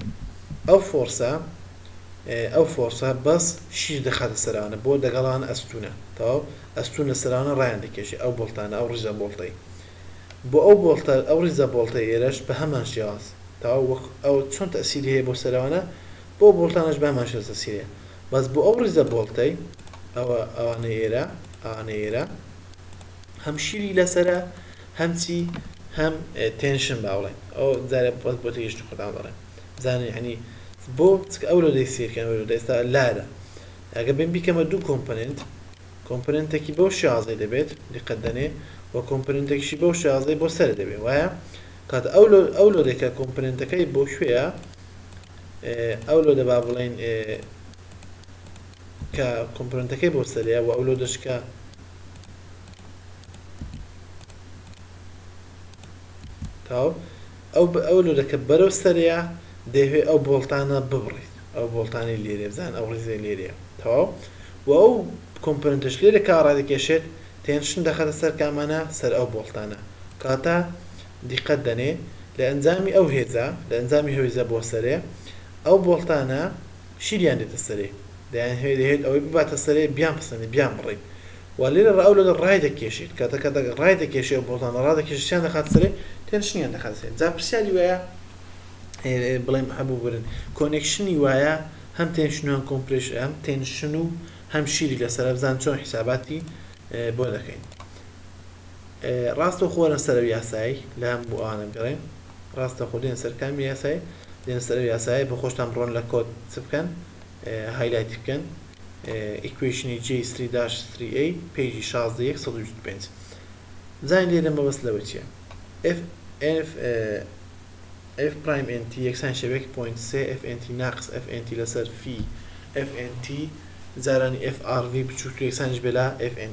ئەو فۆرسە بەس شیر دەخاتە سەرانە بۆ دەگەڵان ئەستونە تاو ئەستونە سەرانە ڕایان دەکێشی ئەو بۆڵتانە ئەو ڕیزە بۆڵتەی بۆ ئەو بۆڵتە ئەو ڕیزە بۆڵتەی ئێرەش بە هەمان شێواز تاو ئەو چۆن تەسیری هەیە بۆ سەرانە بۆ بۆڵتانەش بە هەمان شێوازە تەسیریە بەس بۆ ئەو ڕیزە بۆڵتەی ئەوانە ئێرە هەم شیری لەسەرە هەمچی هەم تێنشن باوڵێن ئەو جارە بۆ تێگەشت خۆتان دەڵێن زانێ ینی بۆ ئەو لە دەی سیرکەن ئێستا لارە ئەگە بێن بیکەمە دوو کۆمپۆننتێکی بەو شێوازەی دەبێت دیقەت دەنێ و کۆمپۆننتێکیشی بەو شێوازەی بۆ سەر دەبێت وایە کات ئەو لۆدێکە کۆمپۆننتەکەی بۆ شوێیە ئەو لۆ دەبا بڵێن کە کۆمپۆننتەکەی بۆ سەرەیە و ئەو لۆ دەشکە ئەو لۆدەکە بەرەو سەرەیە دەوێت ئەو بۆڵتانە ببڕیت ئەو بۆڵتانی لێرێ بزان ئەو ڕیزە لێرەیە تەواو و ئەو کۆمپۆننتش لێرە کە ڕادەکێشێت تێنشن دەخەتە سەر کامانە سەر ئەو بۆڵتانە کاتە دیقەت دەنێ لە ئەنجامی ئەو هێزە لە ئەنجامی هێزە بۆ سەرێ ئەو بۆڵتانە شیریان دێتە سەرێ دەیانهێت ئەوەی بباتە سەرێ بیان پسەنێ بیان بڕیت و لێرە ئەو لە ڕای دەکێشێت کاتەکە ڕای دەکێشێت ئەو بۆڵتانە ڕادەکێشیان دەخات سەرێ تێنشنیان دەخات سەرێ جا پرسیاری وایە بڵێم هەبوو برن کۆنێکشنی وایە هەم تێنشنیان کۆمپرێش ئەم تێنشن و هەم شیری لەسەر بزان چۆن حیساباتی بۆ دەکەین ڕاستە خۆرە سەرەوی یاسایی لە هەم بۆ ئانە بگەڕێن ڕاستە خۆ دێن سەر کامی یاسایی دێن سەرەوی یاسایی بە خۆشتان بڕۆن لە کۆد چ بکەن هایلایتی بکەن ئیکوێشنی J3-3A پێیجی 16.125 بزانین لێرە مەبەست لەوە چییە f prime nt یەکسان شەوێکی پوینت 3 fnt ناقص fnt لەسەر فی fnt زارانی frv بچووکتر یەکسانش بێلا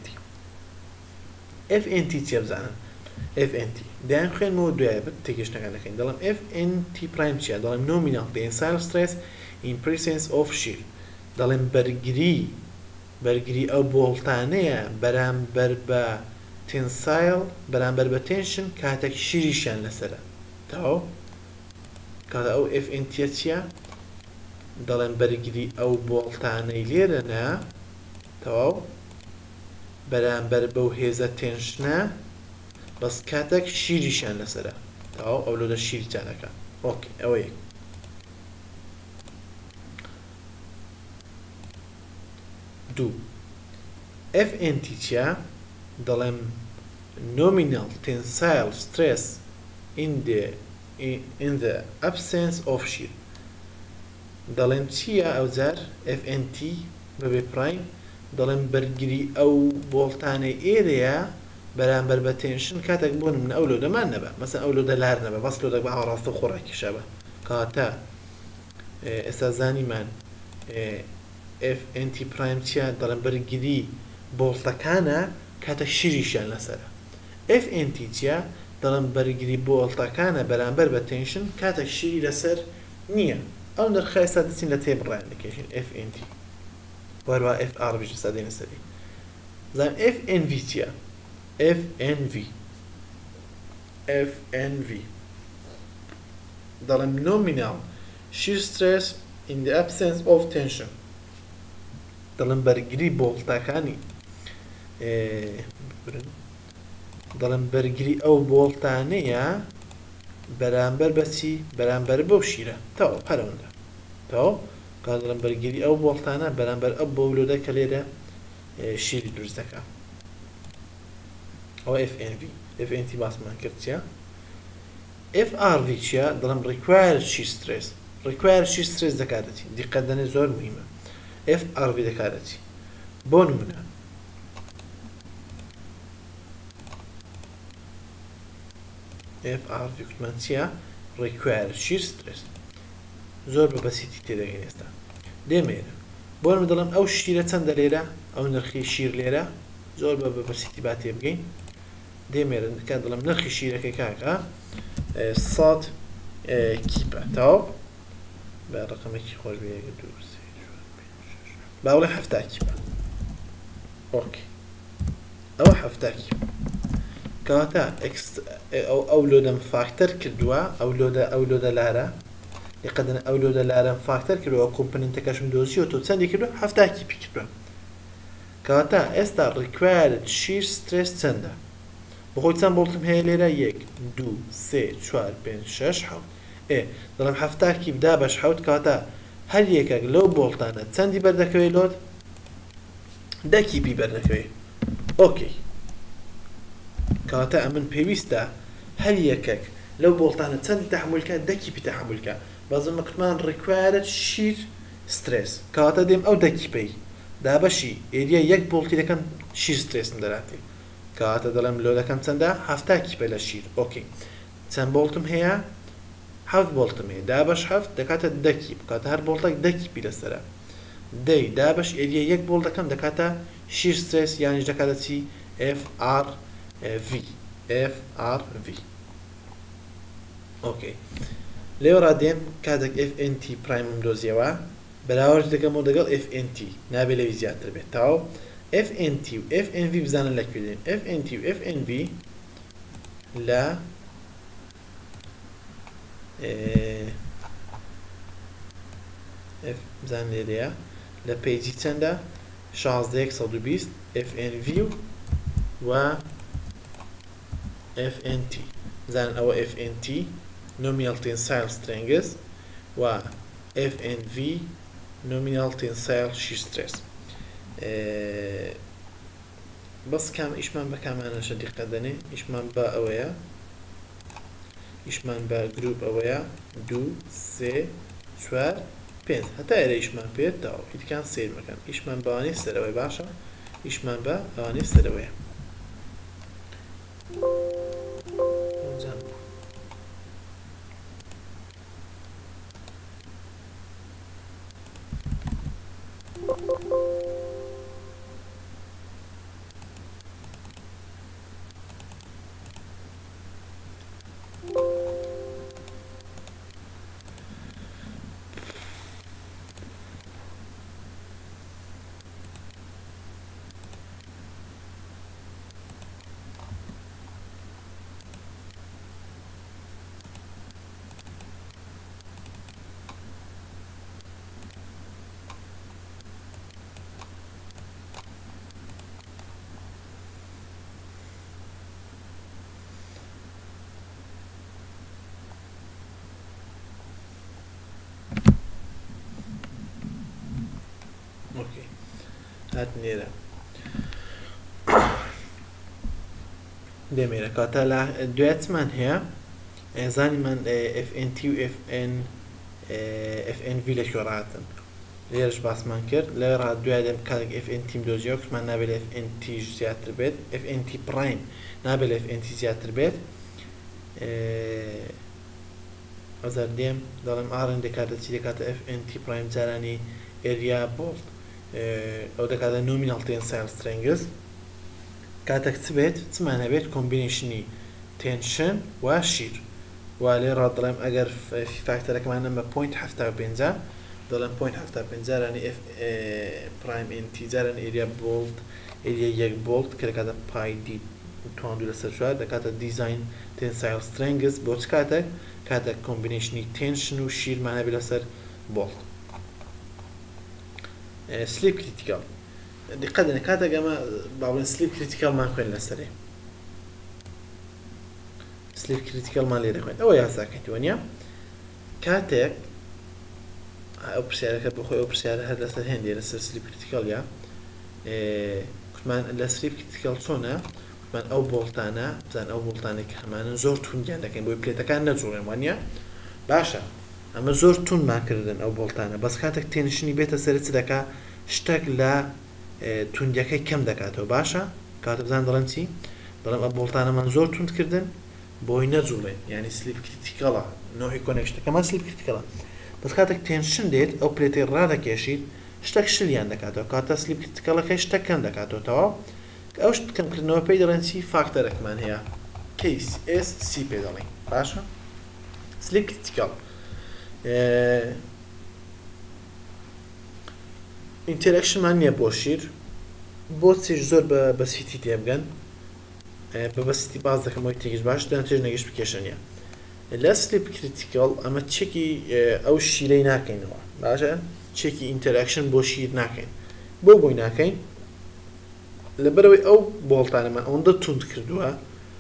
fnt چیە بزانن fnt دایان خوێنمەوە دوایە بێت تێگەشتەکان دەکەین دەڵم fnt prime چیە دەڵم nominal tensile stress in presence of shear دەڵێن بەرگری ئەو بۆڵتانەیە بەرامبەر بە tensile بەرامبەر بە tension کاتێک شیریشیان لەسەرە تاو کاتە ئەو FNT چییە دەڵێن بەرگری ئەو بۆڵتانەی لێرەنە تەواو بەرامبەر بەو هێزە تێنشنە بەس کاتێک شیریشیان لەسەرە تەواو ئەو لۆدە شیریتانەکە ئۆکێ ئەوە یەک دوو FNT چیە دەڵێم nominal tensile stress in the absence of shear دەڵێن چییە ئەو جار FNT بەبێ پرایم دەڵێن بەرگری ئەو بۆڵتانەی ئێرەیە بەرامبەر بە تێنشن کاتێک بوون من ئەو لۆدەمان نەبە مەسەن ئەو لۆدە لار نەبە بەس لۆدە بە هاوڕاستە خۆڕاکیشە بە کاتە ئێستا زانیمان FNT پرایم چیە دەڵێن بەرگری بۆڵتەکانە کاتە شیریشیان لەسەرە FNT چیە دەڵێن بەرگری بۆڵتەکانە بەرامبەر بە تێنشن کاتە شیری لەسەر نییە ئەو نرخە ئێستا دەچین لە تێبڕیان دەکەشین FNT وەروە FR بژ سادێنە سەری زانین FNV چیە FNV دەڵێن nominal shear stress in the absence of tension دەڵێن بەرگری بۆڵتەکانی دەڵێن بەرگری ئەو بۆڵتانەیە بەرامبەر بەچی بەرامبەر بەو شیرە تەواو هەرەوەندە تەواو کات دەڵێن بەرگری ئەو بۆڵتانە بەرامبەر ئەو بەولۆدە کە لێرە شیری دروست دەکات ئەوە FNT باسمان کرد چیە FRV چیە دەڵێن required shear stress دەکاتێتی دیقەت دەنێ زۆر مهمە FRV دەکاتێتی بۆ نمونە FRV کوتمان چیە required shear stress زۆر بە بەسیتی تێدەگەین ئێستا دێمێرە بۆ نمە دەڵێم ئەو شیرە چەندە لێرە ئەو نرخی شیر لێرە زۆر بە بەسیتی با تێ بگەین دێمێرە کات دەڵێم نرخی شیرەکەی کاکە 100 کیپە تاو بە ڕقمێکی خۆش بێگە 2 باوڵێ 70 کیپە ئۆکێ ئەوە 70 کیپە کەواتە ئەو لۆدەم فاکتەر کردووە ئەو لۆدە لارە یقدن ئەو لۆدە لارەم فاکتەر کردووە کۆمپۆننتەکەشم دۆزیوە تۆ چەندی کردووە 70 کیپی کردووە کەواتە ئێستا required shear stress چەندە بخۆی چەند بۆڵتم هەیە لێرە 1 2 3 4 5 6 7 دەڵێم 70 کیپ دا بەش 7 کەواتە هەر یەکێک لەو بۆڵتانە چەندی بەردەکەوێت لۆت 10 کیپی بەردەکەوێت ئۆکەی کەواتە ئەمن پێویستە هەر یەکێک لەو بۆڵتانە چەندی تەحمولکە 10 کیپی تەحمولکە بازم کتمان required shear stress کەواتە دێم ئەو 10 کیپەی دابەشی ئێریە یەک بۆڵتی دەکەم شیر سترێسم دەراتی کەواتە دەڵێم لۆدەکەم چەندە 70 کیپە لە شیر ئۆکەی چەند بۆڵتم هەیە 7 بۆڵتم هەیە دابەش 7 دەکاتە 10 کیپ کاتە هەر بۆڵتێک 10 کیپی لەسەرە دەی دابەش ئێریە یەک بۆڵ دەکەم دەکاتە شیر سترێس یانیش دەکاتە چی FRV ئۆکەی لێوە ڕادێم کاتێک FNT پرایمم دۆزیەوە بەراورد دەکەمەوە دەگەڵ FNT نابێت لەوی زیاتر بێت تاو FNT و FNV بزانن لەکوێ دێن FNT و FNV لە بزان لێرەیە لە پیجی چەندە 16 FNV و FNT بزانن ئەوە FNT nominal tensile strength و FNV nominal tensile shear stress بەس کام ئیشمان بە کامانەشە دیقەت دەنێ ئیشمان بە ئەوەیە ئیشمان بە گروپ ئەوەیە 2 3 4 5 هەتا ئێرە ئیشمان پێت داوە هیچکان سیر مەکەن ئیشمان بەوانەی سەرەوەی باشە ئیشمان بە ئەوانەی سەرەوەیە اوكي هات نيرة دميرة كاتلا دوات من هي زاني من FNT و FNV لشوراتن ليرش باس من كرد ليرا دوادم كالك FNT مدوزيوكس من نابل FNT زيادر بيت FNT برايم نابل FNT زيادر بيت أزر ديم دارم آرن دكاتة چی دكاتة FNT برايم جاراني area bold أو دكاتة nominal tensile strengths كاتك تبيت تسمعنا بيت combinationi tension و shear وعليه راه ضلم اگر في فاكتور كمان لما بوينت حفتة بنزا ضلم بوينت حفتة بنزا يعني اف برايم انتيزر يعني اريا بولد اريا يك بولد كذا باي دي توان دولا سرشوار دكاتا ديزاين تنسايل سترينجز بوتش كاتك كومبينيشني تنشن وشير معنا بلا سر بولد سليب كريتيكال دقة أنا كاتا جماعة بعض سليب كريتيكال ما كون لسري سليب كريتيكال ما لي ركون أو يا ساكت ونيا كاتك أو برسالة كبخوي أو برسالة هذا لسر هندي لسر سليب كريتيكال يا كمان السليب كريتيكال صونا كمان أو بولتانا بزن أو بولتانا كمان زور تون جانا كان بوي بليتا كان نزورين ونيا باشا أما زور تون ما كردن أو بولتانا بس كاتك تنشني بيتا سرت دكا اشتاق لا توندەکەی کەم دەکاتەوە باشە کاتە بزان دەڵێن چی دەڵێم ئە بۆڵتانە من زۆر توندکردن بۆی نەجوڵێ یعنی سلیپ کریتیکەڵە نۆعی کۆنێکشنەکەمان سلیپ کریتیکەڵە بەس کاتێک تێنشن دێت ئەو پلێتەی ڕادەکێشیت شتێک شلیان دەکاتەوە کاتە سلیپ کریتیکەڵەکەی شتێک کەم دەکاتەوە کە ئەو شت کەمکردنەوە پێی دەڵێن چی فاکتەرێکمان هەیە KC پێ دەڵێن باشە سلیپ کریتیکەڵ interaction نییە بۆ شیر بۆچیش زۆر بە بەسیتی تێبگەن بە بەسیتی باز دەکەمەوەی تێگەش باش دەیان تێژ نەگەشت بکێشەنە لە سلیپ کریتیکەڵ ئەمە چێکی ئەو شیرەی ناکەینەوە باشە چێکی interaction بۆ شیر ناکەین بۆی ناکەین لەبەرەوەی ئەو بۆڵتانەمان ئەوەندە توند کردووە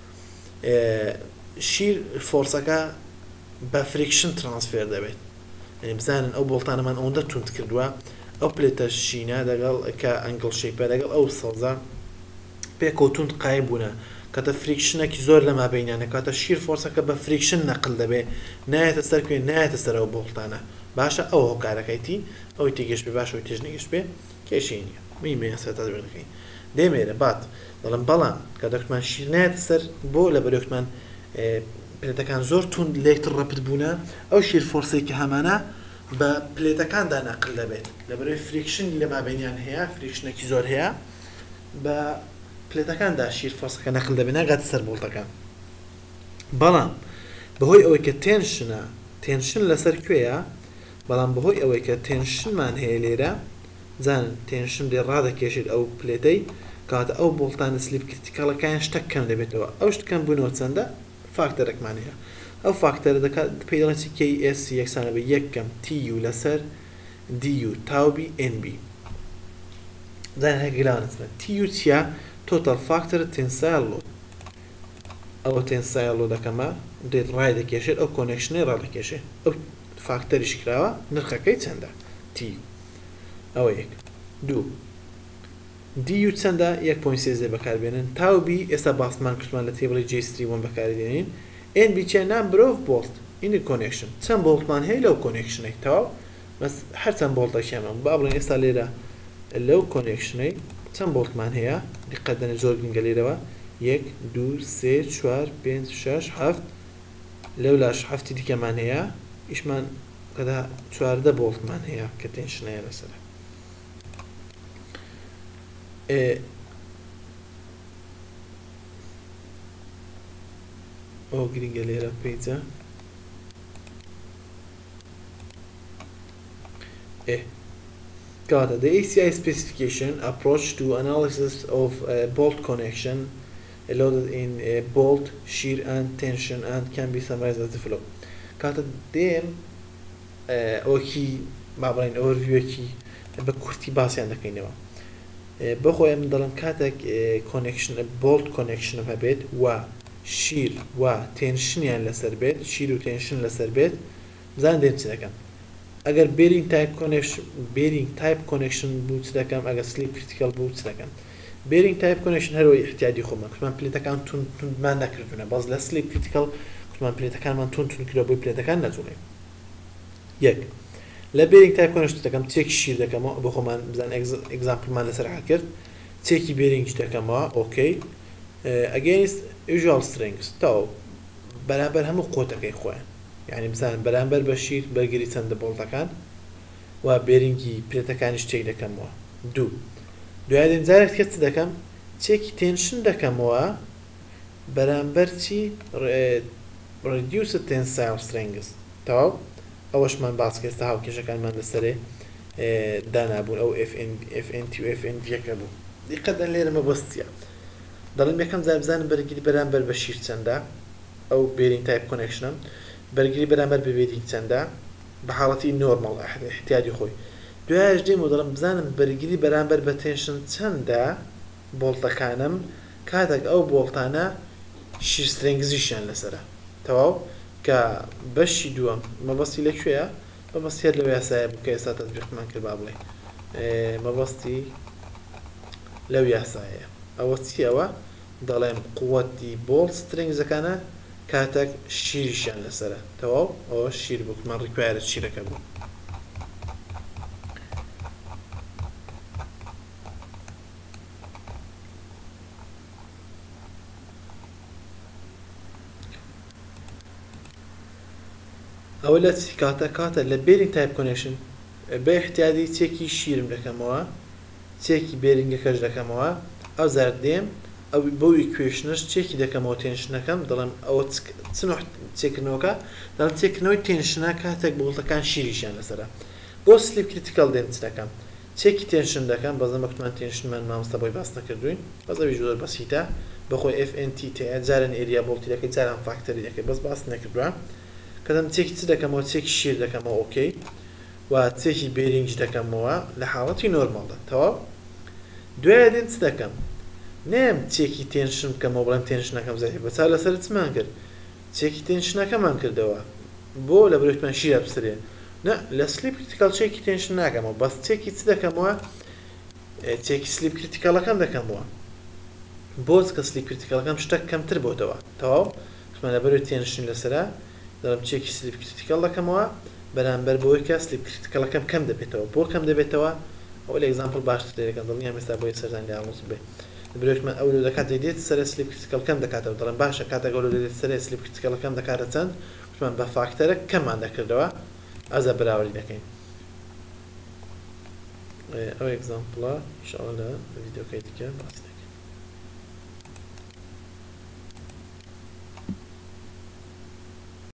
شیر فۆرسەکە بە فریکشن ترانسفێر دەبێت یعنی بزانن ئەو بۆڵتانەمان ئەوەندە توند کردووە ئەو پلێتە شینە دەگەڵ کە ئەنگڵ شەیپە دەگەڵ ئەو سەڵزە پێکەوتوند قایم بوونە کاتە فریکشنێکی زۆر لە مابینیانە کاتە شیر فۆرسەکە بە فریکشن نەقل دەبێ نایەتە سەر کوێ نایەتە سەر ئەو بۆڵتانە باشە ئەو هۆکارەکەیتی ئەوی تێگەشت بێ باشەوەی تێژ نەگەشت بێ کێشەی نییە میمێ سەرتا دەکەین دێمێرە بات دەڵم بەڵام کە دەکتمان شیر نایەتە سەر بۆ لە بەرەوتمان پلێتەکان زۆر توند لێکتر ڕەپت بوونە ئەو شیر فۆرسەی کە هەمانە بە پلێتەکاندا نەقل دەبێت لەبەرەوەی فریکشنی لە مابینیان هەیە فریکشنێکی زۆر هەیە بە پلێتەکاندا شیر فۆرسەکە نەقل دەبێت ناگاتە سەر بۆڵتەکان بەڵام بەهۆی ئەوەی کە تێنشن لەسەر کوێیە بەڵام بەهۆی ئەوەی کە تێنشنمان هەیە لێرە زانن تێنشن لێ ڕادەکێشێت ئەو پلێتەی کاتە ئەو بۆڵتانە سلیپ کریتیکەڵەکان شتێک کەم دەبێتەوە ئەو شت کەم بوونەوە چەندە فاکتەرێکمان هەیە ئەو فاکتەرە دەکات پێی دەڵێن KS یەکسانە بە یەکەم TU لەسەر DU تاوبی NB دان هەگەلانەچنە TU چیە total factor tensile load ئەوە tensile load دەکەمە دێت ڕای دەکێشێت ئەو کۆنێکشنەی ڕادەکێشێت ئەو فاکتەریش کراوە نرخەکەی چەندە TU ئەوە یەک دوو DU چەندە 1.3 بەکاربێنن تاوبی ئێستا باسمان کردمان لە تێبڵی J3 بەکاردێنین NB چه number of bolt in the connection چەند بۆڵتمان هەیە لەو کۆنێکشنەی تەواو بەس هەر چەند بۆڵتەکیانە با بڵێن ئێستا لێرە لەو کۆنێکشنەی چەند بۆڵتمان هەیە دیقەت دەنێ زۆر گرنگە لێرەوە 1 2 3 4 5 6 7 لەو لاش هەفتی دیکەمان هەیە ئیشمان کەدا 14 بۆڵتمان هەیە کە تێنشنەیە لەسەر ئەو گرنگە لێرە پیجە Got it. The ACI specification approach to analysis of bolt connection loaded in bolt, shear and tension and can be summarized as follow. Got it. Then okay مابرين overview كي بكورتي باسي عندك كينوا بخويا من ضمن كاتك connection bolt connection ما بيت و شیر و تنشنیان لەسەر بێت شیر و تنشن لەسەر بێت بزان دێم چی دەکەن ئەگەر bearing type connection بوو چ دەکەم ئەگەر sleep critical بوو چ دەکەم bearing type connection هەرەوەی احتیاجی خۆمان کوتمان پلێتەکان تونمان نەکردوونە بەس لە sleep critical کوتمان پلێتەکانمان تون کردەوە بۆی پلێتەکان نەجوڵێ یەک لە bearing type connection دەکەم چێکی شیر دەکەمەوە بۆ خۆمان بزان exampleمان لەسەر کرد چێکی bearing دەکەمەوە okay against usual strings تاو بەرامبەر هەموو قۆتەکەی خۆیان یعنی بزانن بەرامبەر بە شیر بەرگری چەندە بۆڵتەکان و بێرینگی پلێتەکانیش چێک دەکەمەوە دوای جارێک کەس دەکەم چێکی تێنشن دەکەمەوە بەرامبەر چی reduced tensile strings تاو ئەوەشمان باس کەستا هاوکێشەکانمان لەسەرێ دانابوون ئەو FNT و FNV-ەکە بوو دیقەتەن لێرە مەبەستیە دەڵێن یەکەم جار بزانم بەرگری بەرامبەر بە شیر چەندە ئەو bearing type connection بەرگری بەرامبەر بە bearing چەندە بە حاڵەتی نۆرمەڵ احتیاجی خۆی دوایش دێم و دەڵم بزانم بەرگری بەرامبەر بە تێنشن چەندە بۆڵتەکانم کاتێک ئەو بۆڵتانە شیر سترنگزیشیان لەسەرە تەواو کە بەشی دووەم مەبەستی لەکوێیە مەبەستی هەر لەو یاسایە بوو کە ئێستا تەطبیقمان کرد با بڵێ مەبەستی لەو یاسایە ئەوە چی ئەوە دەڵێم قووەتی بۆڵ سترنگزەکانە کاتێک شیریشیان لەسەرە تەواو ئەوە شیر بوو کمان ڕیکوایرە شیرەکە بوو ئەوە لە چی کاتە لە bearing type connection بە احتیاجی چێکی شیرم دەکەمەوە چێکی bearingەکەش دەکەمەوە ئەو زار دێم ئەو بۆ equationش چێکی دەکەمەوە تێنشنەکەم دەڵێم ئەوە چ نوع چێکردنەوەکە دەڵێم چێکردنەوەی تێنشنە کاتێک بۆڵتەکان شیریشیان لەسەرە بۆ sleep critical دێم چ دەکەم چێکی تێنشن دەکەم بەزەمە کوتمان تێنشنمان مامۆستا بۆی باس نەکردوین بەس ئەویش زۆر بەسیتە بەخۆی FNT تەیە جاران ئێریا بۆڵتی دەکەی جاران فاکتەری دەکەی بەس باس نەکردووە کەدەم چێکی چ دەکەمەوە چێکی شیر دەکەمەوە ئۆکەی و چێکی bearing دەکەمەوە لە حاڵەتی نۆرماڵدا تەواو دوای دێن چ دەکەم نێم چێکی تێنشن بکەمەوە بڵێم تێنشنەکەم زەحی بەچا لەسەر چمان کرد چێکی تێنشنەکەمان کردەوە بۆ لە بەرەوەتمان شیرە بسرێ نە لە sleep critical چێکی تێنشن ناکەمەوە بەس چێکی چ دەکەمەوە چێکی sleep criticalەکەم دەکەمەوە بۆ کە sleep criticalەکەم شتێک کەمتر بۆتەوە تەواو کەمە لە بەرەوەی تێنشن لەسەرە دەڵم چێکی sleep critical دەکەمەوە بەرامبەر بۆی کە sleep criticalەکەم کەم دەبێتەوە بۆ کەم دەبێتەوە ئەو لە example باشتر دەکەم دڵنیام ئێستا بۆی سەرزان لێڵوس بێ برێکمان ئەو دەکات دێت سەر sleep critical کەم دەکاتەوە دەڵم باشە کاتێک ئەو دێت سەر sleep criticalەکەم دەکاتە چەند کوتمان بە فاکتەرە کەممان دەکردەوە ئەزە بەراوردی دەکەین ئەو example ئینشاءالله لە ڤیدیۆکەی دیکە باسی